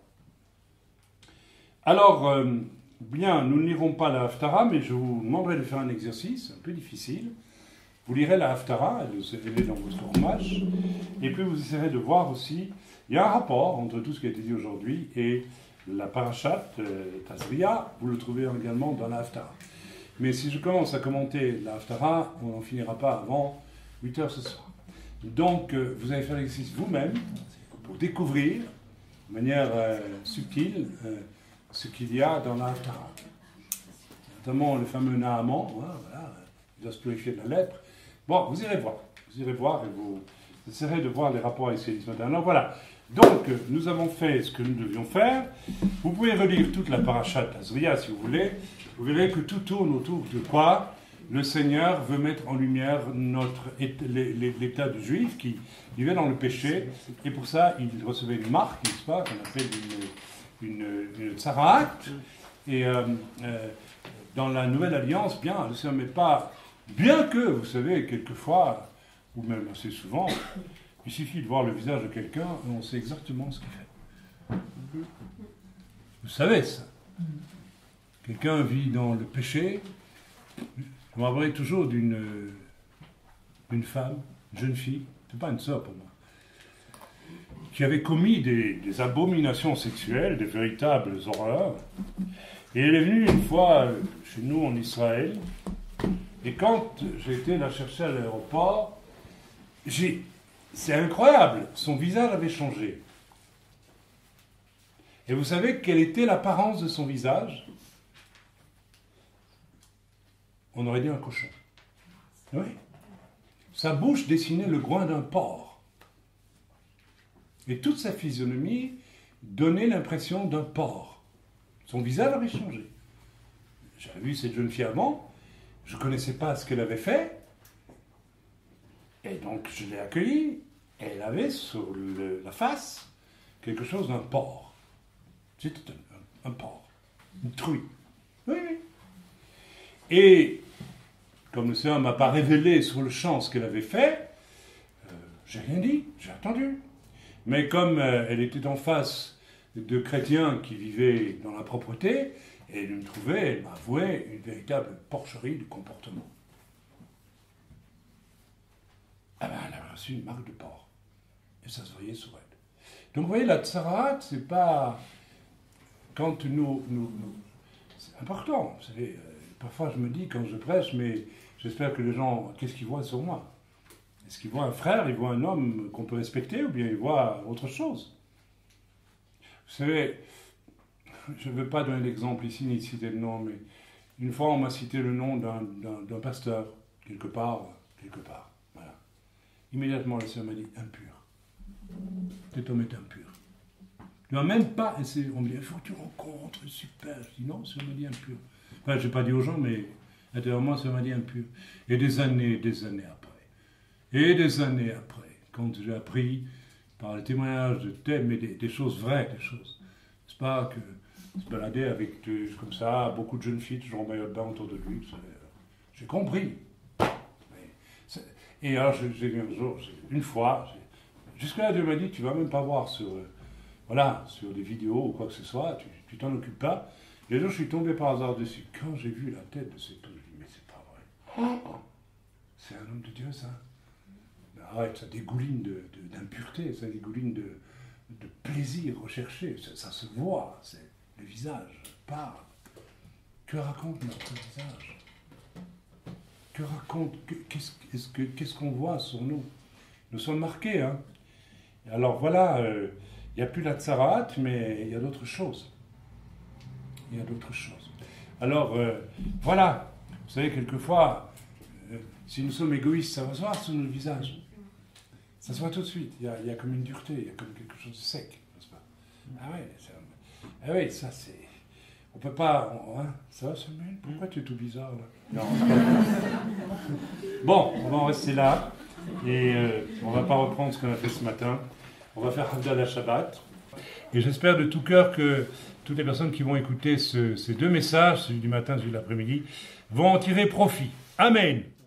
A: Alors, euh, bien, nous ne lirons pas la Haftara, mais je vous demanderai de faire un exercice un peu difficile. Vous lirez la Haftara, elle est dans votre hommage, et puis vous essaierez de voir aussi, il y a un rapport entre tout ce qui a été dit aujourd'hui et la Parashat euh, Tazria, vous le trouvez également dans la Haftara. Mais si je commence à commenter la Haftara, on n'en finira pas avant huit heures ce soir. Donc, euh, vous allez faire l'exercice vous-même pour découvrir de manière euh, subtile euh, ce qu'il y a dans la Haftara. Notamment le fameux Naaman, hein, voilà, il doit se purifier de la lèpre. Bon, vous irez voir, vous irez voir et vous essaierez de voir les rapports avec ce matin. Alors voilà, donc nous avons fait ce que nous devions faire. Vous pouvez relire toute la Parashat Tazria si vous voulez. Vous verrez que tout tourne autour de quoi le Seigneur veut mettre en lumière notre l'état de juif qui vivait dans le péché. Et pour ça, il recevait une marque, n'est-ce pas, qu'on appelle une, une, une tsaraat. Et euh, euh, dans la Nouvelle Alliance, bien, le Seigneur ne met pas... Bien que, vous savez, quelquefois, ou même assez souvent, il suffit de voir le visage de quelqu'un et on sait exactement ce qu'il fait. Vous savez ça. Quelqu'un vit dans le péché. Je me rappellerai toujours d'une une femme, une jeune fille, c'est pas une sœur pour moi, qui avait commis des, des abominations sexuelles, des véritables horreurs. Et elle est venue une fois chez nous en Israël. Et quand j'ai été la chercher à l'aéroport, j'ai... c'est incroyable, son visage avait changé. Et vous savez quelle était l'apparence de son visage? On aurait dit un cochon. Oui. Sa bouche dessinait le groin d'un porc. Et toute sa physionomie donnait l'impression d'un porc. Son visage avait changé. J'avais vu cette jeune fille avant. Je ne connaissais pas ce qu'elle avait fait, et donc je l'ai accueillie, et elle avait sur le, la face quelque chose d'un porc. C'était un, un, un porc, une truie. Oui, oui. Et comme le Seigneur ne m'a pas révélé sur le champ ce qu'elle avait fait, euh, j'ai rien dit, j'ai attendu. Mais comme euh, elle était en face de chrétiens qui vivaient dans la propreté, elle me trouvait, elle m'avouait une véritable porcherie de comportement. Ah ben, elle avait reçu une marque de porc. Et ça se voyait sur elle. Donc vous voyez, la tsaraat, c'est pas... Quand nous... nous, nous c'est important. Vous savez, euh, parfois je me dis, quand je prêche, mais j'espère que les gens... Qu'est-ce qu'ils voient sur moi? Est-ce qu'ils voient un frère, ils voient un homme qu'on peut respecter, ou bien ils voient autre chose? Vous savez, je ne veux pas donner d'exemple ici, ni citer le nom, mais une fois on m'a cité le nom d'un, d'un, d'un pasteur, quelque part, quelque part. Voilà. Immédiatement, le Seigneur m'a dit impur. Cet homme est impur. Il ne m'a même pas essayé. On me dit il faut que tu rencontres, super. Je dis non, le Seigneur m'a dit impur. Enfin, je n'ai pas dit aux gens, mais intérieurement, le Seigneur m'a dit impur. Et des années, des années après. Et des années après, quand j'ai appris par le témoignage de thèmes, mais des, des choses vraies, des choses. C'est pas que se balader avec de, comme ça, beaucoup de jeunes filles, toujours en maillot de bain autour de lui. J'ai compris. Mais, et alors, j'ai vu un jour, une fois, jusque-là, Dieu m'a dit, tu vas même pas voir sur, euh, voilà, sur des vidéos ou quoi que ce soit, tu, tu t'en occupes pas. Et un jour, je suis tombé par hasard dessus. Quand j'ai vu la tête de cet homme, je me dis, mais c'est pas vrai. C'est un homme de Dieu, ça. Arrête, ça dégouline de, de, d'impureté, ça dégouline de, de plaisir recherché, ça, ça se voit, c'est, le visage parle. Que raconte notre visage? Que raconte, que, qu'est-ce, est-ce que, qu'est-ce qu'on voit sur nous? Nous sommes marqués, hein. Alors voilà, il euh, n'y a plus la tsaraat, mais il y a d'autres choses. Il y a d'autres choses. Alors, euh, voilà, vous savez, quelquefois, euh, si nous sommes égoïstes, ça va se voir sur notre visage. Ça se voit tout de suite, il y a, il y a comme une dureté, il y a comme quelque chose de sec, n'est-ce pas? Ah oui, ça, ah oui, ça c'est... On peut pas... On, hein, ça va, Samuel? Pourquoi tu es tout bizarre, là? Non, c'est pas... Bon, on va en rester là, et euh, on va pas reprendre ce qu'on a fait ce matin. On va faire Havdalah Shabbat. Et j'espère de tout cœur que toutes les personnes qui vont écouter ce, ces deux messages, celui du matin, celui de l'après-midi, vont en tirer profit. Amen.